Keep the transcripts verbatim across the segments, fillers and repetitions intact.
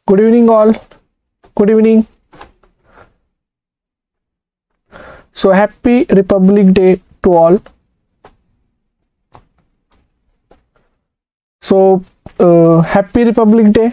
Good evening all. Good evening. So happy Republic Day to all. So uh, happy Republic Day.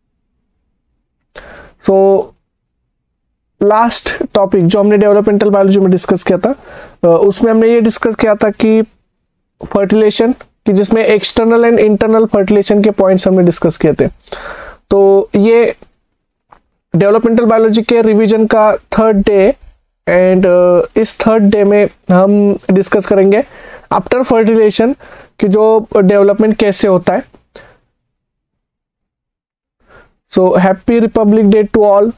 So last topic जो हमने developmental biology में discuss किया था, uh, उसमें हमने ये डिस्कस किया था कि फर्टिलेशन, कि जिसमें एक्सटर्नल एंड इंटरनल फर्टिलेशन के पॉइंट्स हमने डिस्कस किए थे। तो ये डेवलपमेंटल बायोलॉजी के रिवीजन का थर्ड डे, एंड uh, इस थर्ड डे में हम डिस्कस करेंगे आफ्टर फर्टिलेशन कि जो डेवलपमेंट कैसे होता है। So happy Republic Day to all.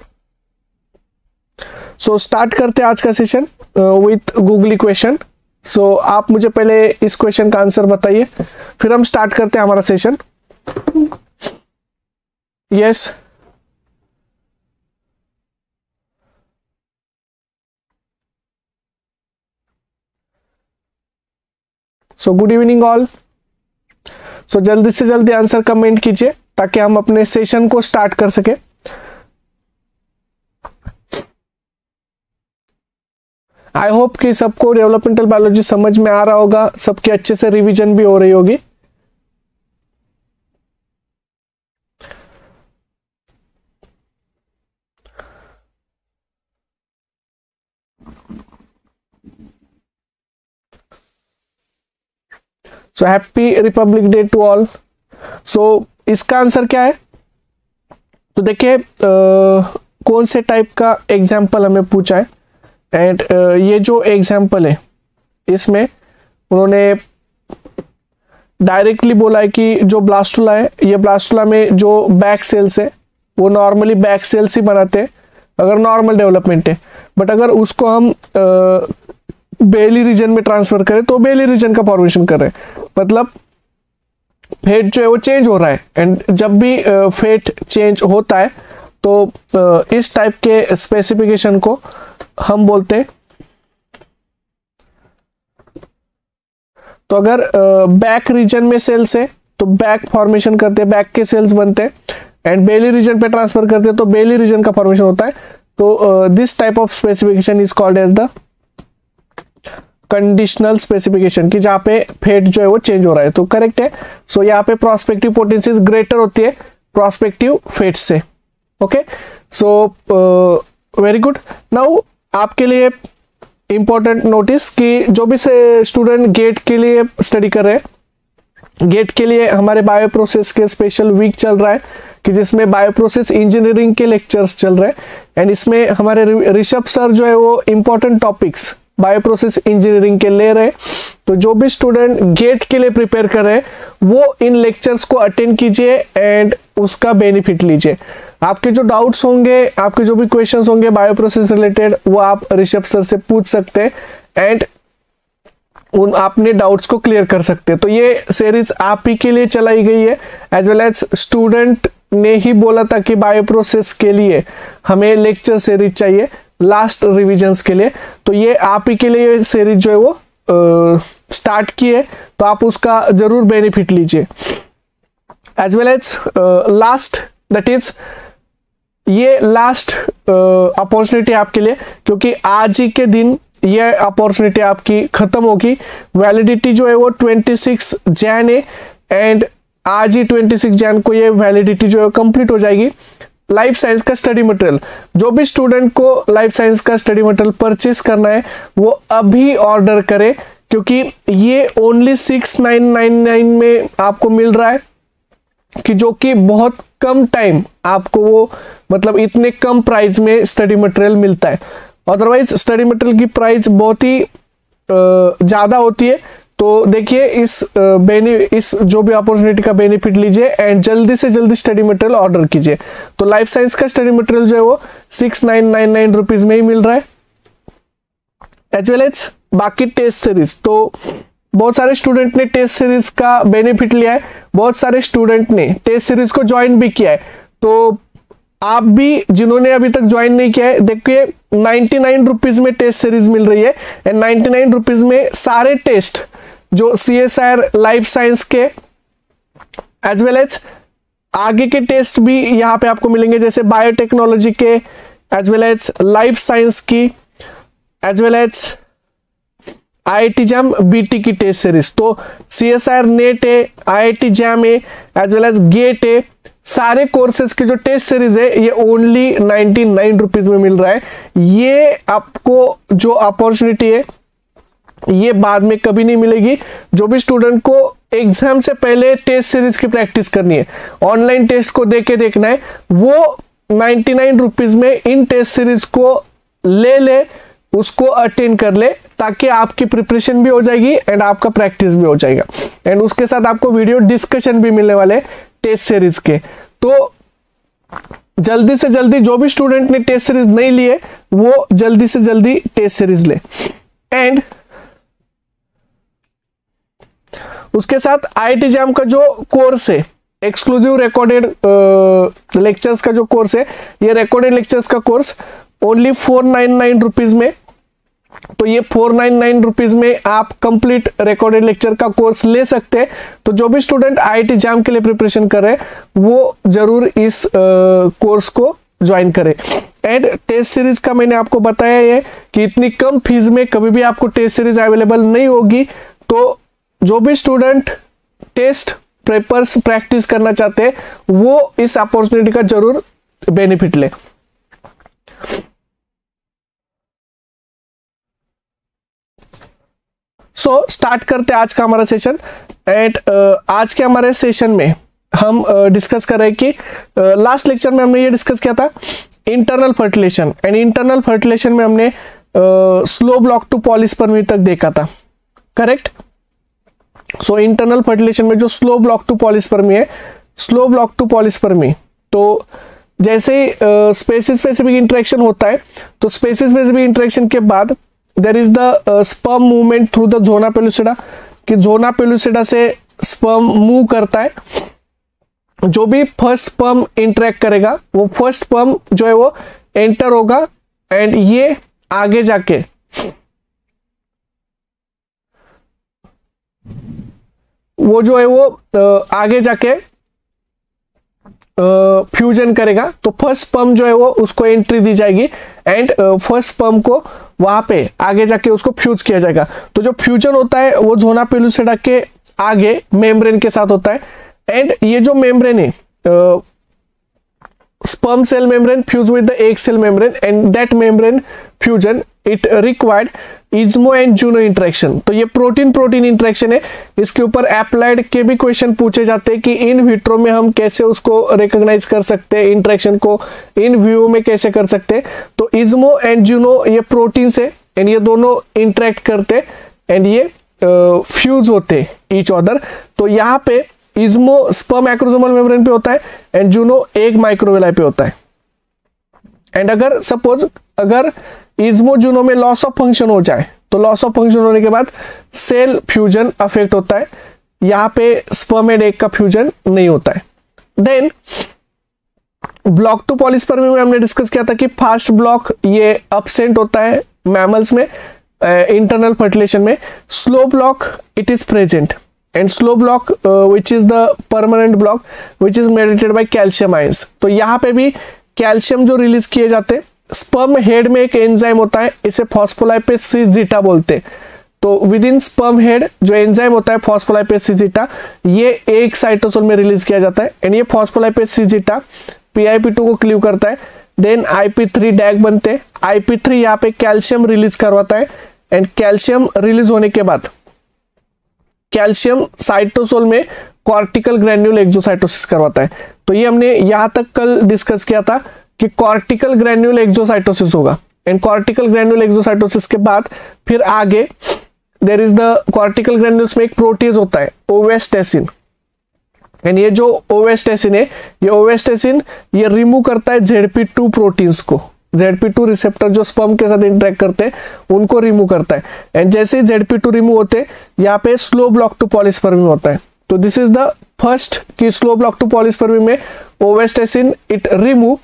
So start करते हैं आज का session with googly question. So आप मुझे पहले इस क्वेश्चन का आंसर बताइए, फिर हम स्टार्ट करते हैं हमारा session. Yes, so good evening all. So जल्दी से जल्दी आंसर कमेंट कीजिए ताकि हम अपने सेशन को स्टार्ट कर सके। आई होप कि सबको डेवलपमेंटल बायोलॉजी समझ में आ रहा होगा, सबके अच्छे से रिवीजन भी हो रही होगी। So happy Republic Day to all. So इसका आंसर क्या है? तो देखिए कौन से टाइप का एग्जाम्पल हमें पूछा है, एंड uh, ये जो एग्जाम्पल है इसमें उन्होंने डायरेक्टली बोला है कि जो ब्लास्टुला है, ये ब्लास्टुला में जो बैक सेल्स है वो नॉर्मली बैक सेल्स ही बनाते हैं अगर नॉर्मल डेवलपमेंट है। बट अगर उसको हम uh, बेली रीजन में ट्रांसफर करें तो बेली रीजन का फॉर्मेशन कर रहे हैं, मतलब फेट जो है वो चेंज हो रहा है। एंड जब भी uh, फेट चेंज होता है तो uh, इस टाइप के स्पेसिफिकेशन को हम बोलते हैं। तो अगर बैक uh, रीजन में सेल्स है तो बैक फॉर्मेशन करते हैं, बैक के सेल्स बनते हैं, एंड बेली रीजन पे ट्रांसफर करते हैं तो बेली रीजन का फॉर्मेशन होता है। तो this type of specification is called as the conditional specification, कि जहां पे फेट जो है वो चेंज हो रहा है। तो करेक्ट है। सो so, यहाँ पे प्रोस्पेक्टिव पोटेंशियल ग्रेटर होती है प्रोस्पेक्टिव फेट से। Okay, so very good. Now आपके लिए इंपॉर्टेंट नोटिस कि जो भी से स्टूडेंट गेट के लिए स्टडी कर रहे हैं, गेट के लिए हमारे बायो प्रोसेस के स्पेशल वीक चल रहा है कि जिसमें बायो प्रोसेस इंजीनियरिंग के लेक्चर्स चल रहे हैं, एंड इसमें हमारे ऋषभ सर जो है वो important topics bio process engineering के ले रहे हैं। तो जो भी स्टूडेंट गेट के लिए प्रिपेयर कर रहे हैं वो इन लेक्चर्स को अटेंड कीजिए एंड उसका बेनिफिट लीजिए। आपके जो डाउट्स होंगे, आपके जो भी क्वेश्चंस होंगे बायो प्रोसेस रिलेटेड, वो आप ऋषभ सर से पूछ सकते हैं एंड उन अपने डाउट्स को क्लियर कर सकते हैं। तो ये सीरीज आप ही के लिए चलाई गई है, एज वेल एज स्टूडेंट ने ही बोला था कि बायो प्रोसेस के लिए हमें लेक्चर सीरीज चाहिए लास्ट रिविजन्स के लिए। तो ये आप ही के लिए सीरीज जो है वो स्टार्ट की है, तो आप उसका जरूर बेनिफिट लीजिए। As well as last, that is ये लास्ट अपॉर्चुनिटी आपके लिए, क्योंकि आज ही के दिन ये अपॉर्चुनिटी आपकी खत्म होगी। वैलिडिटी जो है वो छब्बीस जैन है, एंड आज ही छब्बीस जैन को ये वैलिडिटी जो है कंप्लीट हो जाएगी। लाइफ साइंस का स्टडी मटेरियल, जो भी स्टूडेंट को लाइफ साइंस का स्टडी मटेरियल परचेस करना है वो अभी ऑर्डर करे, क्योंकि ये only six nine nine nine में आपको मिल रहा है, कि जो कि बहुत कम टाइम आपको वो मतलब इतने कम प्राइस में स्टडी मटेरियल मिलता है। अदरवाइज स्टडी मटेरियल की प्राइस बहुत ही ज़्यादा होती है। तो देखिए इस बेनि इस जो भी अपॉर्चुनिटी का बेनिफिट लीजिए एंड जल्दी से जल्दी स्टडी मटेरियल ऑर्डर कीजिए। तो लाइफ साइंस का स्टडी मटेरियल जो है वो six nine nine nine rupees में ही मिल रहा है, एज वेल एज बाकी टेस्ट सीरीज। तो बहुत सारे स्टूडेंट ने टेस्ट सीरीज का बेनिफिट लिया है, बहुत सारे स्टूडेंट ने टेस्ट सीरीज को ज्वाइन भी किया है। तो आप भी जिन्होंने अभी तक ज्वाइन नहीं किया है, देखिए नाइन्टी नाइन रुपीज में टेस्ट सीरीज मिल रही है, एंड नाइन्टी नाइन रुपीज में सारे टेस्ट जो C S I R life science के एज वेल एज आगे के टेस्ट भी यहाँ पे आपको मिलेंगे, जैसे बायोटेक्नोलॉजी के, as well as life science की, as well as I I T JAM BT की टेस्ट सीरीज। तो C S I R NET है, आई आई टी जैम है, एज वेल एज गेट है, सारे कोर्सेज की जो टेस्ट सीरीज है ये ओनली नाइन्टी नाइन रुपीज में मिल रहा है। ये आपको जो अपॉर्चुनिटी है ये बाद में कभी नहीं मिलेगी। जो भी स्टूडेंट को एग्जाम से पहले टेस्ट सीरीज की प्रैक्टिस करनी है, ऑनलाइन टेस्ट को देके देखना है, वो नाइन्टी नाइन रुपीज में इन टेस्ट सीरीज को ले ले, उसको अटेंड कर ले, ताकि आपकी प्रिपरेशन भी हो जाएगी एंड आपका प्रैक्टिस भी हो जाएगा। एंड उसके साथ आपको वीडियो डिस्कशन भी मिलने वाले टेस्ट सीरीज के। तो जल्दी से जल्दी जो भी स्टूडेंट ने टेस्ट सीरीज नहीं लिए वो जल्दी से जल्दी टेस्ट सीरीज ले। एंड उसके साथ आई आई टी जैम का जो कोर्स है, एक्सक्लूसिव रिकॉर्डेड लेक्चर्स का जो कोर्स है, ये रिकॉर्डेड लेक्चर्स का course only four nine nine rupees में। तो ये फोर नाइन नाइन रुपीज में आप कंप्लीट रिकॉर्डेड लेक्चर का कोर्स ले सकते हैं। तो जो भी student I I T JAM के लिए प्रिपरेशन कर रहे हैं वो जरूर इस कोर्स uh, को ज्वाइन करें। एंड टेस्ट सीरीज का मैंने आपको बताया है कि इतनी कम फीस में कभी भी आपको टेस्ट सीरीज अवेलेबल नहीं होगी। तो जो भी स्टूडेंट टेस्ट पेपर्स प्रैक्टिस करना चाहते हैं वो इस अपॉर्चुनिटी का जरूर बेनिफिट ले। सो so, स्टार्ट करते हैं आज का हमारा सेशन। एंड uh, आज के हमारे सेशन में हम डिस्कस uh, कर रहे हैं कि लास्ट uh, लेक्चर में हमने ये डिस्कस किया था internal fertilisation. And internal fertilisation में हमने स्लो ब्लॉक टू पॉलीस्पर्मी तक देखा था, करेक्ट। सो इंटरनल फर्टिलेशन में जो स्लो ब्लॉक टू पॉलीस्पर्मी है, स्लो ब्लॉक टू पॉलीस्पर्मी, तो जैसे स्पेसिस स्पेसिफिक इंटरेक्शन होता है, तो स्पेसिस स्पेसिफिक इंटरेक्शन के बाद there is the sperm movement through the zona pellucida, कि जोना पेलुसिडा से स्पर्म मूव करता है। जो भी फर्स्ट स्पर्म इंटरेक्ट करेगा वो फर्स्ट स्पर्म जो है वो एंटर होगा एंड ये आगे जाके वो जो है वो आगे जाके फ्यूजन करेगा। तो फर्स्ट स्पर्म जो है वो उसको एंट्री दी जाएगी एंड फर्स्ट स्पर्म को वहां पे आगे जाके उसको फ्यूज किया जाएगा। तो जो फ्यूजन होता है वो जोना पेलुसिडा के आगे मेम्ब्रेन के साथ होता है। एंड ये जो मेम्ब्रेन है, sperm cell membrane fuse with the egg cell membrane and that membrane fusion it required ismo and juno interaction। तो ये प्रोटीन प्रोटीन इंटरेक्शन है। इसके ऊपर अप्लाइड के भी क्वेश्चन पूछे जाते हैं कि इन विट्रो में हम कैसे उसको रिकॉग्नाइज कर सकते हैं, इंटरेक्शन को इन विवो में कैसे कर सकते हैं। तो इज्मो एंड जुनो ये प्रोटीन से एंड ये दोनों इंटरेक्ट करते एंड ये फ्यूज uh, होते ईच अदर। तो यहाँ पे इज्मो स्पर्म मैक्रोसोमल मेम्ब्रेन पे होता है एंड जुनो एग माइक्रोवेलाई पे होता है। एंड अगर सपोज अगर इज्मो जुनो में लॉस ऑफ फंक्शन हो जाए तो लॉस ऑफ फंक्शन होने के बाद सेल फ्यूजन अफेक्ट होता है, यहाँ पे स्पर्म एंड एग का फ्यूजन नहीं होता है। देन ब्लॉक टू पॉलीस्पर्मी में हमने डिस्कस किया था कि फास्ट ब्लॉक ये अब्सेंट होता है मैमल्स में इंटरनल फर्टिलेशन में। Slow block it is present and slow block uh, which is the permanent block which is mediated by calcium ions। तो यहाँ पे भी कैल्शियम जो रिलीज किए जाते हैं, स्पर्म हेड में एक एंजाइम होता है, इसे फॉस्फोलाइपेज सिजीटा बोलते हैं। तो विद इन स्पर्म हेड जो एंजाइम होता है फॉस्फोलाइपेज सिजीटा, ये एक साइटोसोल में रिलीज किया जाता है एंड ये phospholipase zeta P I P two को क्लीव करता है। Then I P three DAG बनते हैं। आई पी थ्री यहाँ पे कैल्शियम रिलीज करवाता है एंड कैल्शियम रिलीज होने के बाद कैल्शियम साइटोसोल में कॉर्टिकल ग्रैन्यूल एक्सोसाइटोसिस करवाता है। तो ये हमने यहां तक कल डिस्कस किया था कि कॉर्टिकल ग्रैन्यूल एक्सोसाइटोसिस होगा एंड कॉर्टिकल ग्रैन्यूल एक्सोसाइटोसिस के बाद फिर आगे there is the cortical granules में एक प्रोटीज होता है ओवेस्टेसिन एंड ये जो ओवेस्टेसिन है ये ओवेस्टेसिन ये रिमूव करता है जेड पी टू प्रोटीन्स को। जेड पी टू रिसेप्टर जो स्पर्म के साथ इंटरेक्ट करते हैं उनको रिमूव करता है एंड जैसे ही जेड पी टू रिमूव होते हैं यहाँ पे स्लो ब्लॉक टू पॉलीस्पर्मी होता है। तो दिस इज द फर्स्ट की स्लो ब्लॉक टू पॉलीस्पर्मी में ovastacin it remove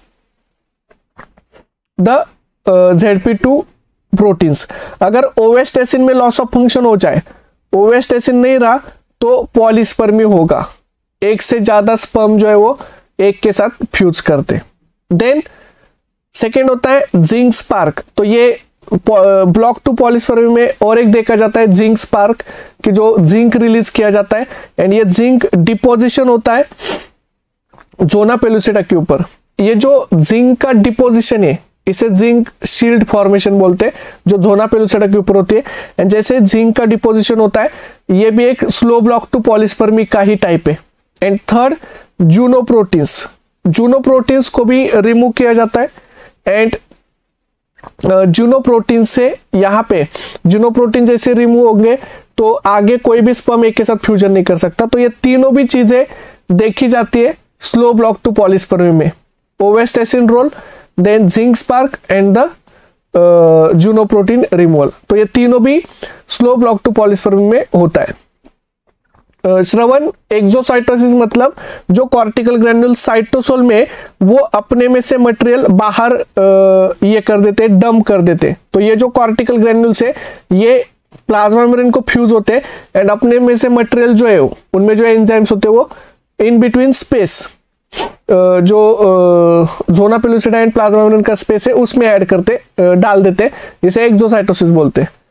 the Z P two proteins. अगर ओवेस्टेसिन में लॉस ऑफ फंक्शन हो जाए, ओवेस्टेसिन नहीं रहा तो पॉलीस्पर्मी होगा, एक से ज्यादा स्पर्म जो है वो एक के साथ फ्यूज करते। देन सेकेंड होता है जिंक स्पार्क। तो ये ब्लॉक टू पॉलीस्फेरमी में और एक देखा जाता है जिंक स्पार्क कि जो जिंक रिलीज किया जाता है एंड ये जिंक डिपोजिशन होता है जोना पेलुसिडा के ऊपर। ये जो जिंक का डिपोजिशन है इसे जिंक शील्ड फॉर्मेशन बोलते हैं, जो जोना पेलुसिडा के ऊपर होती है। एंड जैसे जिंक का डिपोजिशन होता है ये भी एक स्लो ब्लॉक टू पॉलीस्पर्मी का ही टाइप है। And third Juno proteins, Juno proteins को भी रिमूव किया जाता है। एंड जूनो प्रोटीन से यहाँ पे जूनो प्रोटीन जैसे रिमूव होंगे तो आगे कोई भी स्पर्म एक के साथ फ्यूजन नहीं कर सकता। तो ये तीनों भी चीजें देखी जाती है स्लो ब्लॉक टू पॉलीस्पर्मी में, ovastacin role, then zinc spark and the Juno protein removal. तो ये तीनों भी स्लो ब्लॉक टू पॉलीस्पर्मी में होता है। uh, श्रवण एक्सोसाइटोसिस मतलब जो कॉर्टिकल ग्रैन्युल साइटोसोल में वो अपने में से मटेरियल बाहर uh, ये कर देते, डंप कर देते। तो ये जो कॉर्टिकल ग्रैन्युल्स है ये प्लाज्मा मेम्ब्रेन को फ्यूज होते हैं एंड अपने में से मटेरियल जो है उनमें जो एंजाइम्स होते हैं वो इन बिटवीन स्पेस जो zona pellucida and plasma membrane का स्पेस है उसमें ऐड करते डाल देते, इसे एक्सोसाइटोसिस बोलते हैं।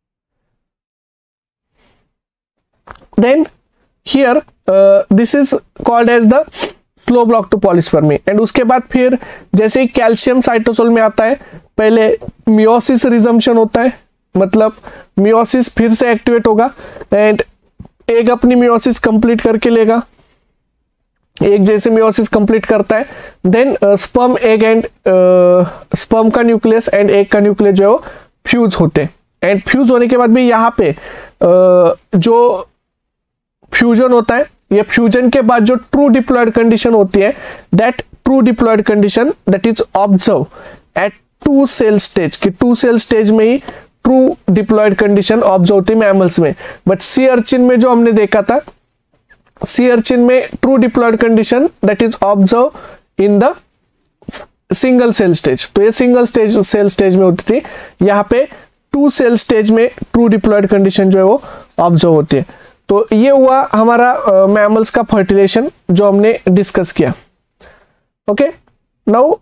Then here this is called as the slow block to polyspermy. And उसके बाद फिर जैसे ही कैल्शियम साइटोसोल में आता है पहले मियोसिस रिजम्पशन होता है, मतलब मियोसिस फिर से एक्टिवेट होगा एंड एग अपनी मियोसिस कंप्लीट करके लेगा, एक जैसे मियोसिस कंप्लीट करता है। Then sperm egg and sperm का न्यूक्लियस एंड एग का न्यूक्लियस जो है वो फ्यूज होते हैं। एंड फ्यूज होने के बाद भी यहाँ पे uh, जो फ्यूजन होता है, ये फ्यूजन के बाद जो ट्रू डिप्लॉयड कंडीशन होती है that true diploid condition that is observe at two cell stage, कि टू सेल स्टेज में ही ट्रू डिप्लॉयड कंडीशन ऑब्जर्व होती है मैमल्स में। बट सी अर्चिन में जो हमने देखा था, सी अर्चिन में true diploid condition that is observe in the single cell stage. तो ये सिंगल स्टेज सेल स्टेज में होती थी, यहाँ पे टू सेल स्टेज में ट्रू डिप्लॉयड कंडीशन जो है वो ऑब्जर्व होती है। तो ये हुआ हमारा मैमल्स uh, का फर्टिलाइजेशन जो हमने डिस्कस किया। ओके, नाउ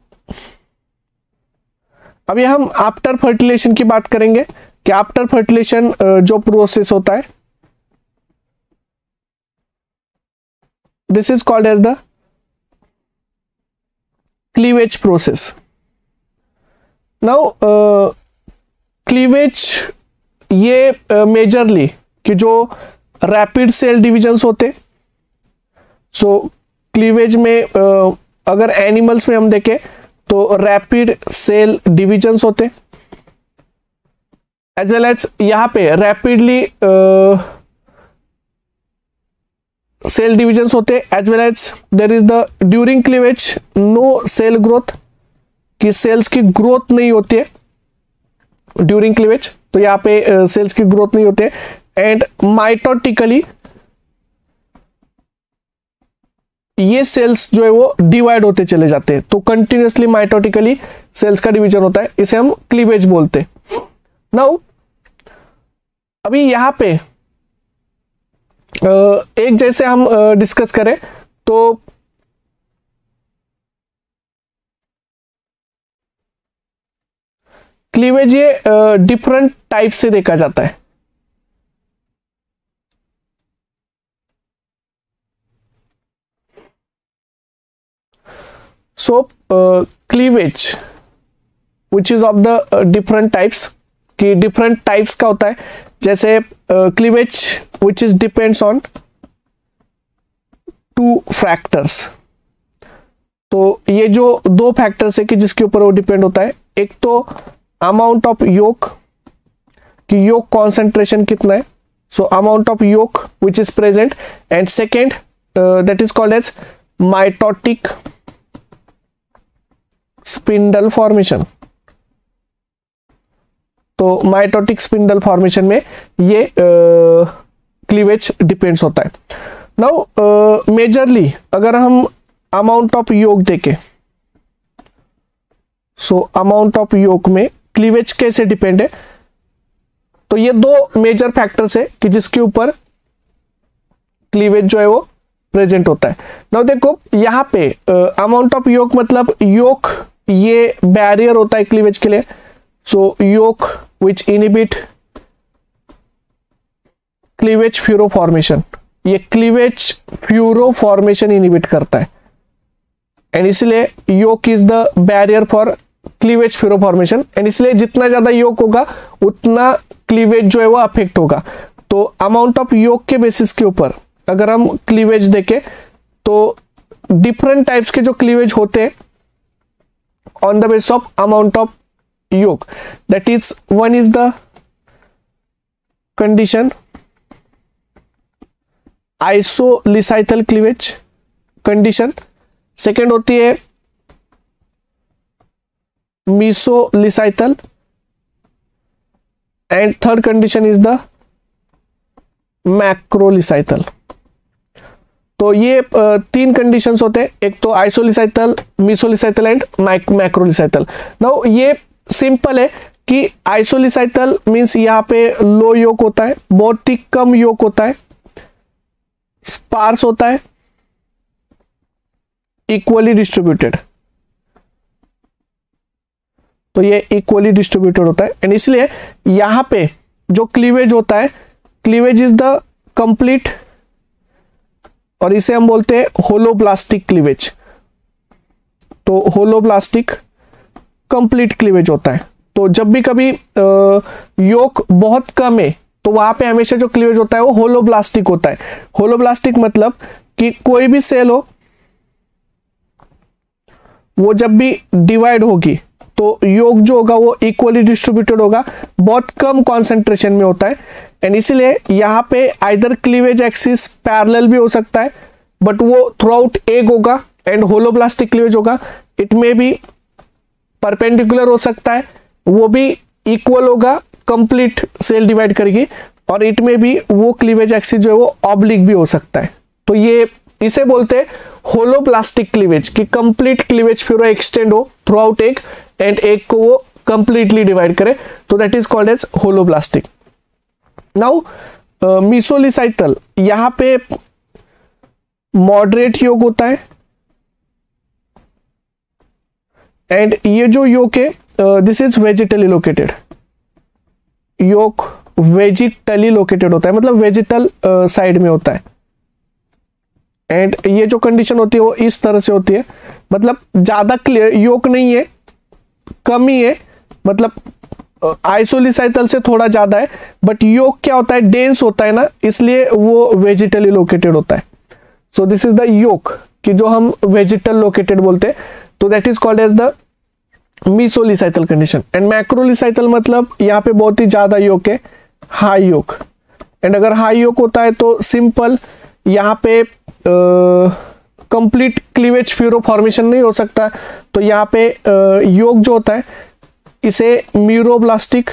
अभी हम आफ्टर फर्टिलाइजेशन की बात करेंगे कि आफ्टर फर्टिलाइजेशन uh, जो प्रोसेस होता है this is called as the cleavage process. Now cleavage ये मेजरली uh, कि जो रैपिड सेल डिविजन्स होते, सो क्लीवेज में uh, अगर एनिमल्स में हम देखें तो रैपिड सेल डिविजन्स होते एज वेल एज यहाँ पे रैपिडली सेल डिविजन्स होते as well as there is the during cleavage no cell growth, कि सेल्स की ग्रोथ नहीं होती है ड्यूरिंग क्लीवेज। तो यहाँ पे सेल्स uh, की ग्रोथ नहीं होती है एंड माइटोटिकली ये सेल्स जो है वो डिवाइड होते चले जाते हैं। तो कंटिन्यूअसली माइटोटिकली सेल्स का डिवीजन होता है, इसे हम क्लीवेज बोलते हैं। नाउ अभी यहाँ पे एक जैसे हम डिस्कस करें तो क्लीवेज ये डिफरेंट टाइप से देखा जाता है। So uh, cleavage which is of the uh, different types, कि different types का होता है, जैसे uh, cleavage which is depends on two factors। तो ये जो दो फैक्टर्स है कि जिसके ऊपर वो डिपेंड होता है, एक तो अमाउंट ऑफ योक, कि योक कॉन्सेंट्रेशन कितना है, so amount of yolk which is present, and second that is called as mitotic spindle formation. तो माइटोटिक स्पिंडल फॉर्मेशन में ये क्लीवेज uh, डिपेंड्स होता है। नाउ मेजरली अगर हम अमाउंट ऑफ योग देखें, सो अमाउंट ऑफ योग में क्लीवेज कैसे डिपेंड है, तो ये दो मेजर फैक्टर्स है कि जिसके ऊपर क्लीवेज जो है वो प्रेजेंट होता है। नाउ देखो यहाँ पे अमाउंट ऑफ योक मतलब योक ये बैरियर होता है क्लीवेज के लिए। So yolk which inhibit cleavage furrow formation, ये क्लीवेज फ्यूरो फॉर्मेशन इनहिबिट करता है एंड इसलिए yolk is the barrier for cleavage furrow formation and इसलिए जितना ज्यादा योक होगा उतना क्लीवेज जो है वो अफेक्ट होगा। तो अमाउंट ऑफ योक के बेसिस के ऊपर अगर हम क्लीवेज देखें तो डिफरेंट टाइप्स के जो क्लीवेज होते हैं on the base of amount of yolk, that is one is the condition isolecithal cleavage condition, second होती है mesolecithal and third condition is the macrolecithal. तो ये तीन कंडीशंस होते हैं, एक तो isolecithal, mesolecithal and macrolecithal. Now ये सिंपल है कि आइसोलिसाइथल मींस यहाँ पे लो योक होता है, बहुत ही कम योक होता है, स्पार्स होता है, इक्वली डिस्ट्रीब्यूटेड। तो ये इक्वली डिस्ट्रीब्यूटेड होता है एंड इसलिए यहां पे जो क्लीवेज होता है, क्लीवेज इज द कंप्लीट और इसे हम बोलते हैं होलोब्लास्टिक क्लीवेज। तो होलोब्लास्टिक कंप्लीट क्लीवेज होता है। तो जब भी कभी योक बहुत कम है तो वहां पे हमेशा जो क्लीवेज होता है वो होलोब्लास्टिक होता है। होलोब्लास्टिक मतलब कि कोई भी सेल हो वो जब भी डिवाइड होगी तो योग जो होगा वो इक्वली डिस्ट्रीब्यूटेड होगा, बहुत कम कॉन्सेंट्रेशन में होता है एंड इसीलिए यहाँ पे आइदर क्लीवेज एक्सिस पैरेलल भी हो सकता है बट वो थ्रू आउट एग होगा एंड होलोब्लास्टिक क्लीवेज होगा। इट में भी परपेंडिकुलर हो सकता है, वो भी इक्वल होगा, कंप्लीट सेल डिवाइड करेगी, और इट में भी वो क्लीवेज एक्सिस जो है वो ऑब्लिक भी हो सकता है। तो ये इसे बोलते हैं होलोब्लास्टिक क्लीवेज कि कंप्लीट क्लीवेज फ्यूरो एक्सटेंड हो throughout egg and egg को वो कंप्लीटली डिवाइड करे, तो that is called as holoblastic. Now mesolecithal, यहां पे मॉडरेट योग होता है एंड ये जो योग है दिस इज वेजिटली लोकेटेड, योग वेजिटली लोकेटेड होता है मतलब वेजिटल साइड uh, में होता है एंड ये जो कंडीशन होती है वो इस तरह से होती है, मतलब ज्यादा क्लियर योग नहीं है, कम ही है, मतलब आइसोलिसाइथल से थोड़ा ज्यादा है, बट योग क्या होता है डेंस होता है ना, इसलिए वो वेजिटली लोकेटेड होता है। सो दिस इज द योग कि जो हम वेजिटल लोकेटेड बोलते हैं, तो that is called as the mesolecithal condition. And macrolecithal मतलब यहाँ पे बहुत ही ज्यादा योग है, हाई योग, एंड अगर हाई योग होता है तो सिंपल यहाँ पे कंप्लीट क्लीवेज फ्यूरो फॉर्मेशन नहीं हो सकता, तो यहाँ पे योग जो होता है इसे म्यूरोब्लास्टिक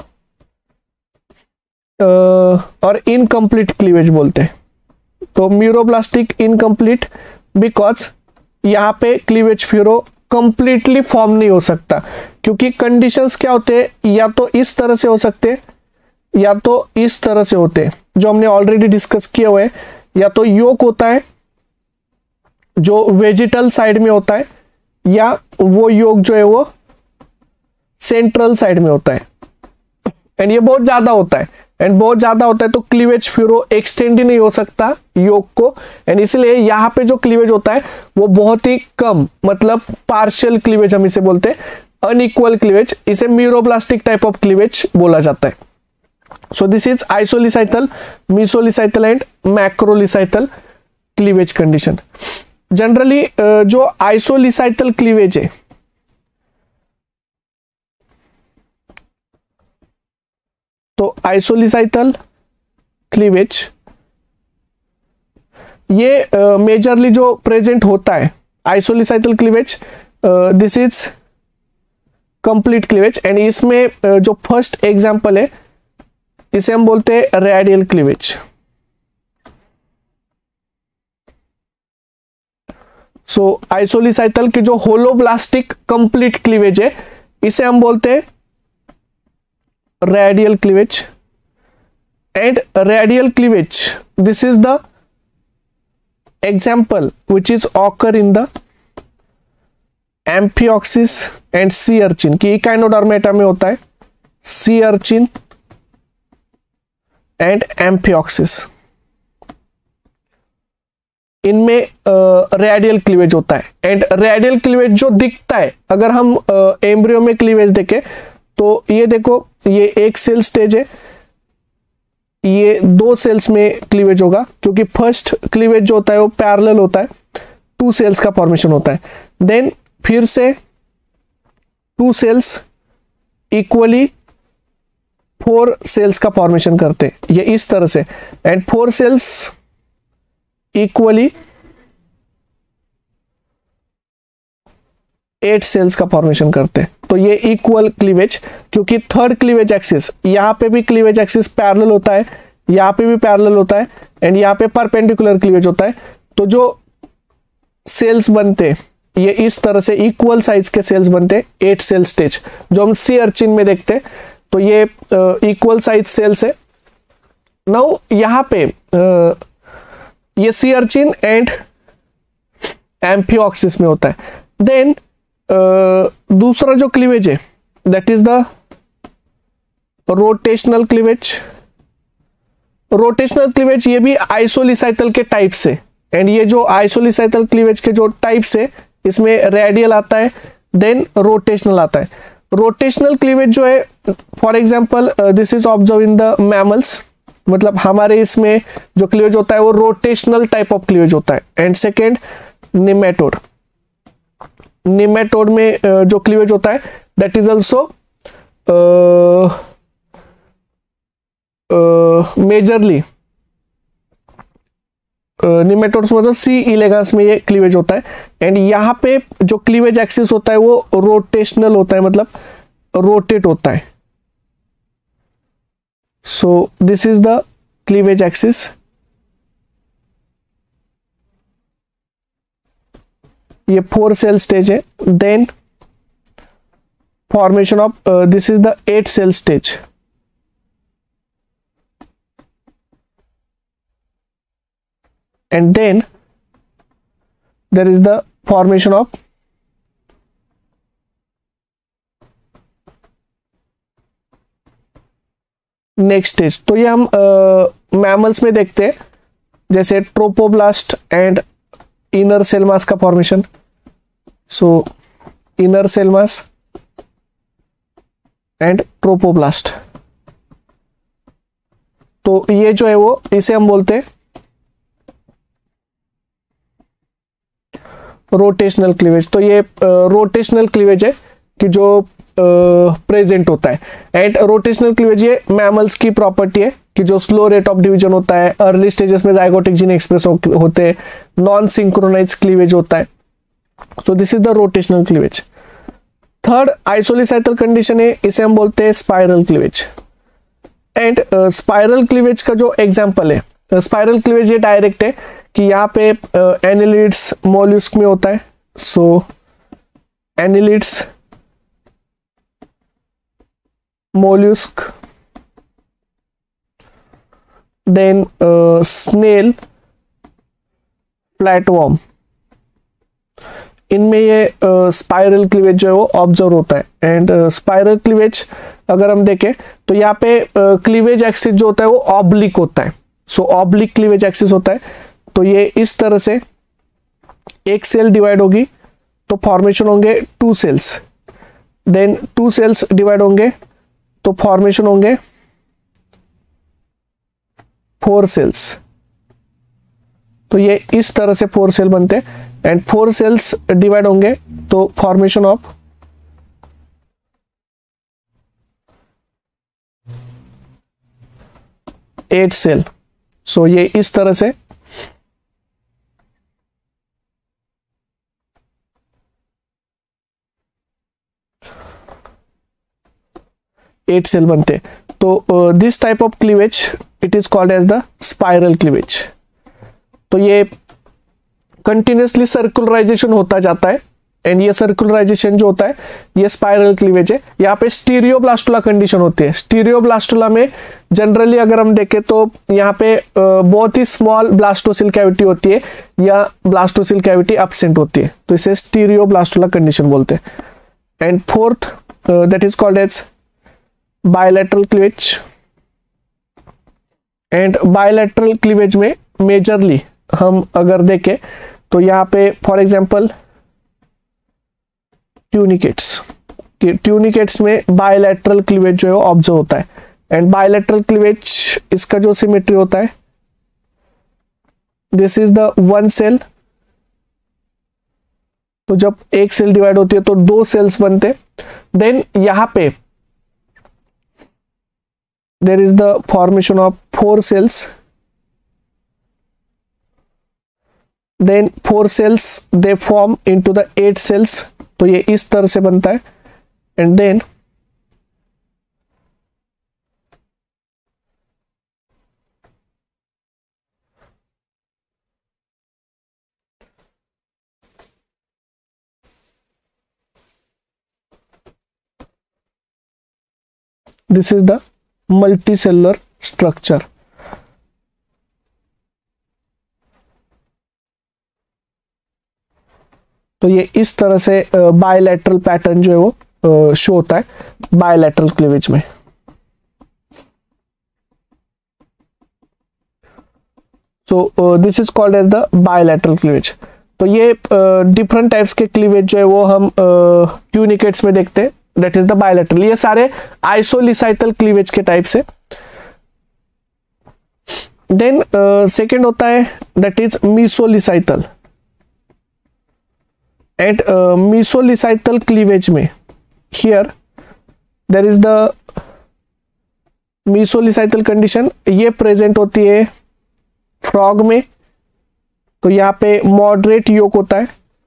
और इनकम्प्लीट क्लीवेज बोलते हैं। तो म्यूरोब्लास्टिक इनकम्प्लीट बिकॉज यहाँ पे क्लीवेज फ्यूरो कंप्लीटली फॉर्म नहीं हो सकता, क्योंकि कंडीशंस क्या होते हैं, या तो इस तरह से हो सकते हैं या तो इस तरह से होते हैं, जो हमने ऑलरेडी डिस्कस किए हुए हैं। या तो योग होता है जो वेजिटल साइड में होता है, या वो योग जो है वो सेंट्रल साइड में होता है, एंड ये बहुत ज्यादा होता है, एंड बहुत ज्यादा होता है तो क्लीवेज फ्यूरो एक्सटेंड ही नहीं हो सकता योग को, एंड इसलिए यहाँ पे जो क्लीवेज होता है वो बहुत ही कम, मतलब पार्शियल क्लीवेज हम इसे बोलते हैं, अनइक्वल क्लीवेज, इसे म्यूरोब्लास्टिक टाइप ऑफ क्लीवेज बोला जाता है। So this is isolicythal, mesolicythal and macrolicythal cleavage condition. Generally uh, जो isolicythal cleavage है तो isolicythal cleavage ये मेजरली uh, जो प्रेजेंट होता है isolicythal cleavage, this is complete cleavage, and इसमें uh, जो फर्स्ट एग्जांपल है इसे हम बोलते हैं रेडियल क्लीवेज। सो आइसोलिसाइथल की जो होलोब्लास्टिक कंप्लीट क्लीवेज है इसे हम बोलते हैं radial cleavage, and radial cleavage this is the example which is occur in the amphioxus and sea urchin, की इकाइनोडर्मेटा में होता है सी अर्चिन एंड एम्फिऑक्सिस, इनमें रेडियल क्लीवेज होता है। एंड रेडियल क्लीवेज जो दिखता है, अगर हम एम्ब्रियो में क्लीवेज देखें तो ये देखो, ये एक सेल स्टेज है, ये दो सेल्स में क्लीवेज होगा, क्योंकि फर्स्ट क्लीवेज जो होता है वो पैरेलल होता है, टू सेल्स का फॉर्मेशन होता है। देन फिर से two cells equally four cells का फॉर्मेशन करते हैं, ये इस तरह से, and four cells equally eight cells का फॉर्मेशन करते हैं। तो ये इक्वल क्लीवेज, क्योंकि थर्ड क्लीवेज एक्सिस, यहां पे भी क्लीवेज एक्सिस पैरेलल होता है, यहां पे भी पैरेलल होता है, एंड यहां पे परपेंडिकुलर क्लीवेज होता है। तो जो सेल्स बनते हैं ये इस तरह से इक्वल साइज के सेल्स बनते हैं, एट सेल स्टेज, जो हम सी अर्चिन में देखते हैं। तो ये इक्वल साइज सेल्स है। नाउ यहां पे uh, ये सी अर्चिन एंड एम्फिऑक्सिस में होता है। देन uh, दूसरा जो क्लीवेज है that is the rotational cleavage. Rotational cleavage ये भी आइसोलिसाइटल के टाइप से, एंड ये जो आइसोलिसाइटल क्लीवेज के जो टाइप्स है, इसमें रेडियल आता है, देन रोटेशनल आता है। रोटेशनल क्लीवेज जो है, for example this is observe in the mammals, मतलब हमारे इसमें जो क्लीवेज होता है वो रोटेशनल टाइप ऑफ क्लीवेज होता है। एंड सेकेंड निमेटोड, निमेटोड में uh, जो क्लीवेज होता है that is also majorly nematodes मतलब सी इलेगांस में ये क्लीवेज होता है। एंड यहाँ पे जो क्लीवेज एक्सिस होता है वो रोटेशनल होता है, मतलब रोटेट होता है। So this is the cleavage axis. ये फोर सेल स्टेज है। Then formation of this is the eight cell stage. And then there is the formation of next stage। तो ये हम मैमल्स uh, में देखते हैं, जैसे trophoblast and inner cell mass का formation. So inner cell mass and trophoblast, तो ये जो है वो इसे हम बोलते हैं रोटेशनल क्लीवेज। तो ये रोटेशनल uh, क्लीवेज है कि जो प्रेजेंट uh, होता है। एंड रोटेशनल क्लीवेज ये मैमल्स की प्रॉपर्टी है कि जो स्लो रेट ऑफ डिवीजन होता है, अर्ली स्टेजेस में जाइगोटिक जीन एक्सप्रेस हो, होते हैं, नॉन सिंक्रोनाइज क्लीवेज होता है। So this is the rotational cleavage. Third isolecithal condition है, इसे हम बोलते हैं spiral cleavage. And spiral cleavage का जो एग्जाम्पल है, स्पाइरल क्लीवेज ये डायरेक्ट है कि यहाँ पे एनिलिड्स मोल्यूस्क में होता है। So annelids mollusc, then snail, flatworm, इनमें ये स्पाइरल क्लीवेज जो है वो ऑब्जर्व होता है। एंड स्पाइरल क्लीवेज अगर हम देखें तो यहाँ पे क्लीवेज एक्सिस जो होता है वो ऑब्लिक होता है। सो ऑब्लिक क्लीवेज एक्सिस होता है। तो ये इस तरह से एक सेल डिवाइड होगी तो फॉर्मेशन होंगे two cells, then two cells divide होंगे तो फॉर्मेशन होंगे फोर सेल्स। तो ये इस तरह से फोर सेल बनते हैं। एंड फोर सेल्स डिवाइड होंगे तो formation of eight cell. So ये इस तरह से एट सेल बनते हैं। तो this type of cleavage it is called as the spiral cleavage. तो ये कंटिन्यूसली सर्कुलराइजेशन होता जाता है एंड ये सर्कुलराइजेशन जो होता है ये स्पाइरल क्लीवेज है। यहाँ पे स्टीरियोब्लास्टुला कंडीशन होती है। स्टीरियोब्लास्टुला में जनरली अगर हम देखें तो यहाँ पे बहुत ही स्मॉल ब्लास्टोसिल कैविटी होती है या ब्लास्टोसिल कैविटी एब्सेंट होती है, तो इसे स्टीरियोब्लास्टुला कंडीशन बोलते हैं। And fourth that is called as bilateral cleavage. And bilateral cleavage में मेजरली हम अगर देखें तो यहाँ पे फॉर एग्जांपल ट्यूनिकेट्स, ट्यूनिकेट्स में बायलैटरल क्लीवेज जो है वो ऑब्जर्व होता है। एंड बायलैटरल क्लीवेज इसका जो सिमेट्री होता है, this is the one cell. तो जब एक सेल डिवाइड होती है तो दो सेल्स बनते। देन यहां पे there is the formation of four cells. Then four cells they form into the eight cells, तो ये इस तरह से बनता है। And then this is the multicellular structure. तो ये इस तरह से बायलैटरल पैटर्न जो है वो शो होता है बायलैटरल क्लीवेज में। So this is called as the bilateral cleavage. तो ये डिफरेंट uh, टाइप्स के क्लीवेज जो है वो हम ट्यूनिकेट्स uh, में देखते हैं, दैट इज द बायलैटरल। ये सारे आइसोलिसाइटल क्लीवेज के टाइप से। देन सेकेंड होता है that is mesolecithal. At mesolecithal cleavage में here there is the mesolecithal condition, ये प्रेजेंट होती है फ्रॉग में। तो यहाँ पे मॉडरेट योक होता है,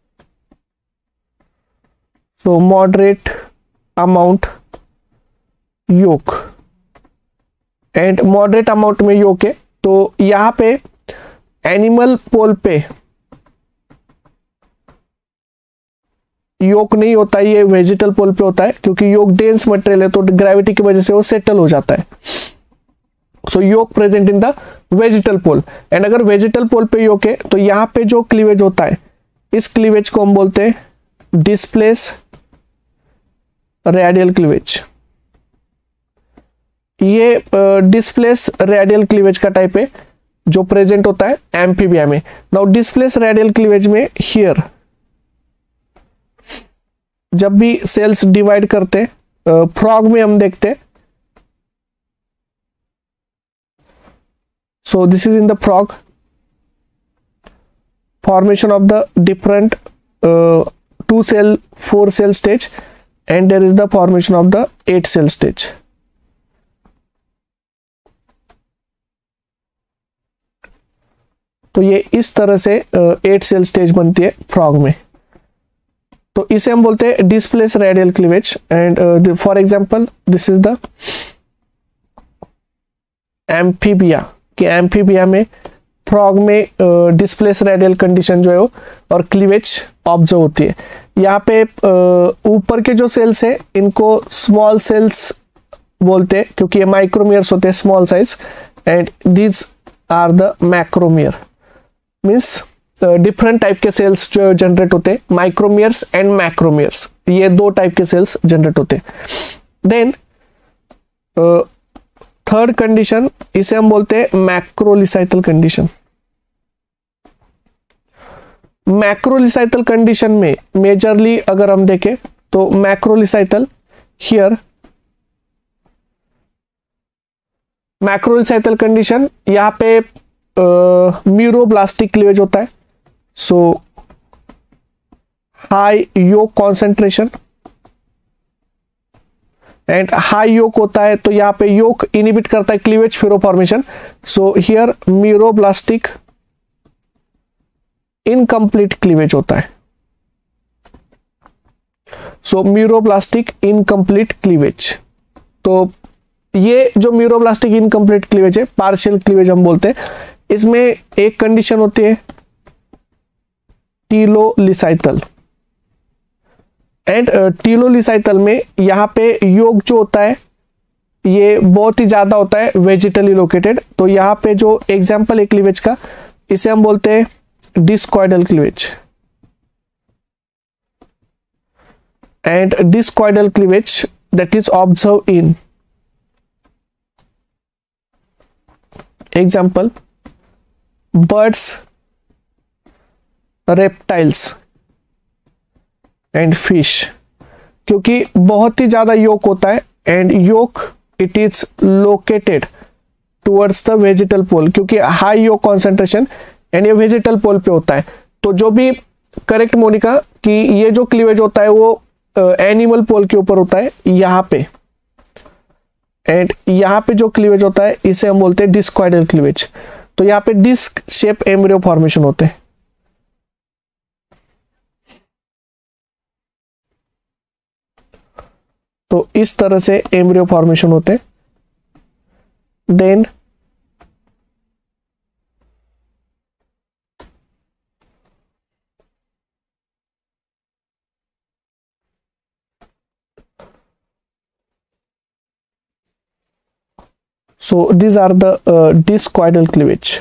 so moderate amount yolk. And moderate amount में योक है, तो यहाँ पे एनिमल पोल पे योक नहीं होता है, ये वेजिटल पोल पे होता है, क्योंकि योक डेंस मटेरियल है तो ग्रेविटी की वजह से वो सेटल हो जाता है। So yolk present in the vegetal pole. And अगर वेजिटल पोल पे योक है तो यहाँ पे जो क्लीवेज होता है इस क्लीवेज को हम बोलते हैं डिस्प्लेस रेडियल क्लीवेज। ये डिस्प्लेस रेडियल क्लीवेज का टाइप है जो प्रेजेंट होता है एम्फीबिया में। नाउ डिस्प्लेस रेडियल क्लीवेज में हियर जब भी सेल्स डिवाइड करते फ्रॉग में हम देखते, so this is in the frog formation of the different two cell four cell stage and there is the formation of the eight cell stage. तो ये इस तरह से एट सेल स्टेज बनती है फ्रॉग में। तो इसे हम बोलते हैं displace radial cleavage. And for example this is the amphibia, कि एम्फीबिया में फ्रॉग में डिस्प्लेस रेडियल कंडीशन जो है वो और क्लीवेज ऑब्जर्व होती है। यहाँ पे ऊपर के जो सेल्स है इनको स्मॉल सेल्स बोलते हैं क्योंकि ये माइक्रोमियर्स होते हैं small size. And these are the macromere, means different type के सेल्स जो जनरेट होते हैं, माइक्रोमियर्स एंड मैक्रोमियर्स, ये दो टाइप के सेल्स जनरेट होते हैं। देन थर्ड कंडीशन, इसे हम बोलते हैं मैक्रोलिसाइटल कंडीशन। मैक्रोलिसाइटल कंडीशन में मेजरली अगर हम देखें तो मैक्रोलिसाइटल हियर मैक्रोलिसाइटल कंडीशन यहाँ पे म्यूरोब्लास्टिक क्लीवेज होता है। So high yolk concentration and high yolk होता है तो यहाँ पे योक इनिबिट करता है cleavage furrow formation. So here meroblastic incomplete cleavage होता है। सो म्यूरोब्लास्टिक इनकम्प्लीट क्लीवेज, तो ये जो म्यूरोब्लास्टिक इनकम्प्लीट क्लीवेज है, पार्शियल क्लीवेज हम बोलते हैं, इसमें एक कंडीशन होती है टीलोलिसाइटल। एंड टीलोलिसाइतल में यहाँ पे योग जो होता है ये बहुत ही ज्यादा होता है वेजिटली लोकेटेड। तो यहाँ पे जो एग्जाम्पल है क्लीवेज का, इसे हम बोलते हैं discoidal cleavage. And discoidal cleavage that is observe in example birds, reptiles and fish. क्योंकि बहुत ही ज्यादा योक होता है and yolk it is located towards the vegetal pole, क्योंकि हाई योक कॉन्सेंट्रेशन एंड ये वेजिटल पोल पे होता है। तो जो भी करेक्ट मोनिका कि ये जो क्लीवेज होता है वो एनिमल uh, पोल के ऊपर होता है यहाँ पे, एंड यहाँ पे जो क्लीवेज होता है इसे हम बोलते हैं डिस्कॉइडल क्लीवेज। तो यहाँ पे डिस्क शेप एम्ब्रियो फॉर्मेशन होते हैं। तो इस तरह से एम्ब्रियो फॉर्मेशन होते हैं। Then so these are the uh, discoidal cleavage.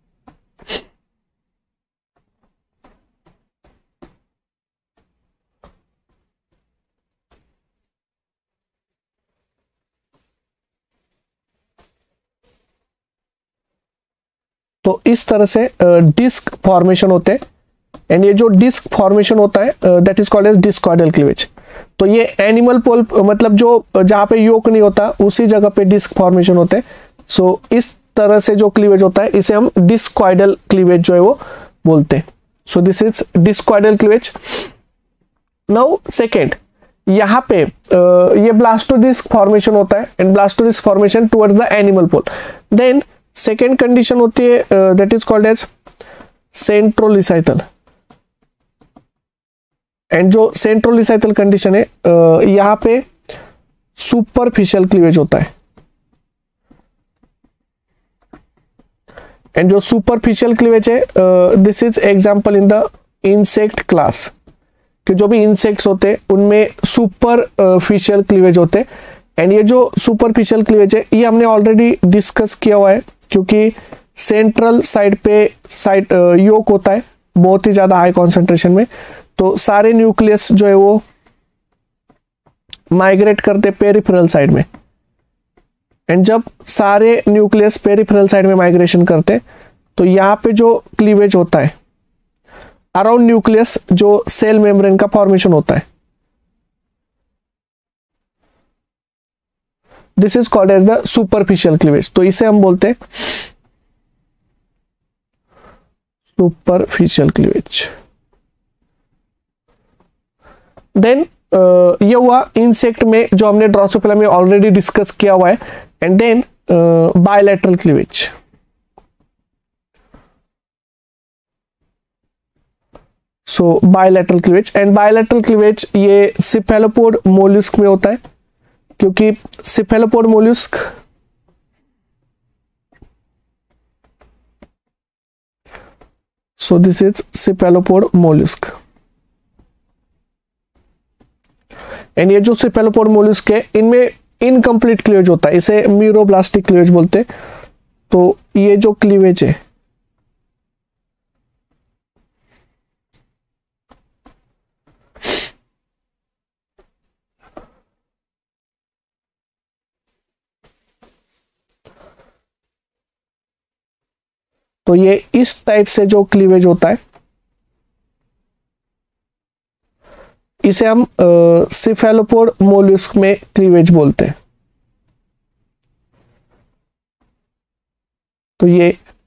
तो इस तरह से डिस्क फॉर्मेशन होते हैं एंड ये जो डिस्क फॉर्मेशन होता है that is called as discoidal cleavage. तो ये एनिमल पोल मतलब जो जहां पे योक नहीं होता उसी जगह पे डिस्क फॉर्मेशन होते हैं। सो so, इस तरह से जो क्लीवेज होता है इसे हम डिस्कॉइडल क्लीवेज जो है वो बोलते हैं। So this is discoidal cleavage. Now second, यहाँ पे uh, ये ब्लास्टोडिस्क फॉर्मेशन होता है and blastodisc formation towards the animal pole. Then second condition होती है that is called as centrolecithal. And जो सेंट्रोलिसाइटल कंडीशन है uh, यहाँ पे सुपरफिशियल क्लीवेज होता है। एंड जो सुपरफिशियल क्लीवेज है this is example in the insect class, कि जो भी इंसेक्ट्स होते हैं उनमें सुपरफिशियल क्लीवेज होते हैं। एंड ये जो सुपरफिशियल क्लीवेज है ये हमने ऑलरेडी डिस्कस किया हुआ है, क्योंकि सेंट्रल साइड पे साइड योक होता है बहुत ही ज्यादा हाई कॉन्सेंट्रेशन में। तो सारे न्यूक्लियस जो है वो माइग्रेट करते पेरिफेरल साइड में, एंड जब सारे न्यूक्लियस पेरिफेरल साइड में माइग्रेशन करते तो यहाँ पे जो क्लीवेज होता है अराउंड न्यूक्लियस जो सेल मेम्ब्रेन का फॉर्मेशन होता है, this is called as the superficial cleavage. तो इसे हम बोलते हैं सुपरफिशियल क्लीवेज। देन Uh, ये हुआ इंसेक्ट में जो हमने ड्रोसोफिला में ऑलरेडी डिस्कस किया हुआ है। And then bilateral cleavage. So bilateral cleavage and bilateral cleavage ये सिफेलोपोड मोल्यूस्क में होता है, क्योंकि cephalopod mollusc so this is cephalopod mollusc. And ये जो सिफेलोपोड मोल्यूस्क है इनमें इनकम्प्लीट क्लीवेज होता है, इसे मीरोब्लास्टिक क्लीवेज बोलते हैं। तो ये जो क्लीवेज है तो ये इस टाइप से जो क्लीवेज होता है इसे हम सिफेलोपोड मोल्यूस्क में क्लीवेज बोलते हैं। तो ये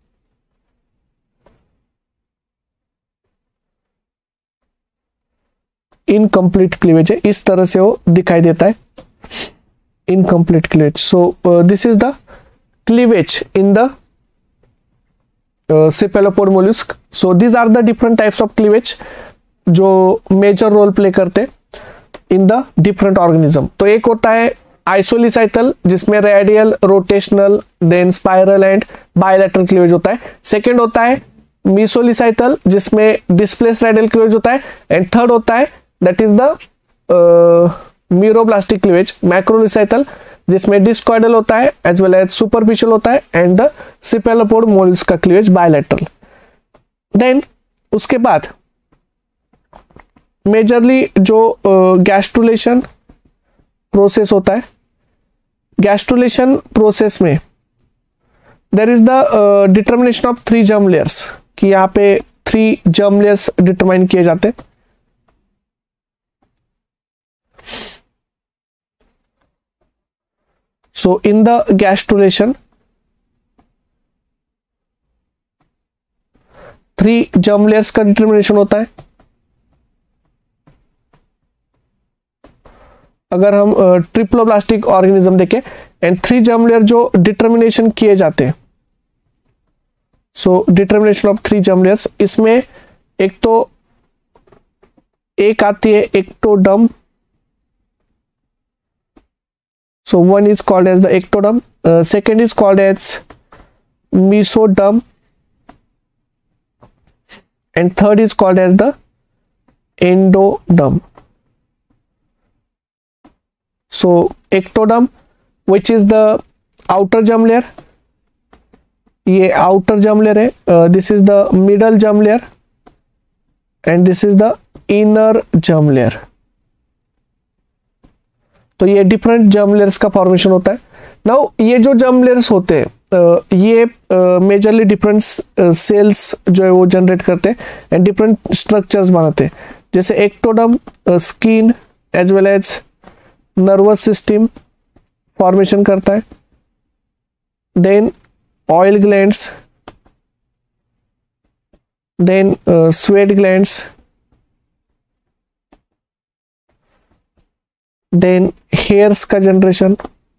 इनकम्प्लीट क्लीवेज है, इस तरह से वो दिखाई देता है incomplete cleavage. So this is the cleavage in the cephalopod mollusc. So these are the different types of cleavage जो मेजर रोल प्ले करते इन द डिफरेंट ऑर्गेनिज्म। तो एक होता है आइसोलिसाइटल जिसमें radial, rotational, then spiral and bilateral cleavage होता है। Second होता है मीसोलिसाइटल जिसमें डिस्प्लेस रेडियल क्लीवेज होता है। एंड थर्ड होता है that is the meroblastic cleavage, macrolecithal जिसमें डिस्कॉइडल होता है एज वेल एज सुपरफिशियल होता है, एंड द सिपेलोपोड मोल्स का क्लीवेज बायलैटरल। देन उसके बाद मेजरली जो गैस्ट्रुलेशन uh, प्रोसेस होता है, गैस्ट्रुलेशन प्रोसेस में there is the determination of three germ layers, कि यहाँ पे थ्री जर्म लेयर्स डिटरमाइन किए जाते हैं। So in the gastrulation three germ layers का डिटर्मिनेशन होता है। अगर हम ट्रिप्लोब्लास्टिक ऑर्गेनिज्म देखें एंड थ्री जर्म लेयर जो डिटर्मिनेशन किए जाते हैं, so determination of three germ layers, इसमें एक तो एक आती है ectoderm, so one is called as the ectoderm, second is called as mesoderm, and third is called as the endoderm. So ectoderm, which is the outer germ layer, ये outer germ layer है, uh, this is the middle germ layer and this is the inner germ layer। तो ये different germ layers का formation होता है। Now ये जो germ layers होते हैं uh, ये मेजरली डिफरेंट सेल्स जो है वो जनरेट करते हैं एंड डिफरेंट स्ट्रक्चर्स बनाते हैं, जैसे ectoderm skin as well as nervous system formation करता है, then oil glands, then sweat glands, then hairs का जनरेशन,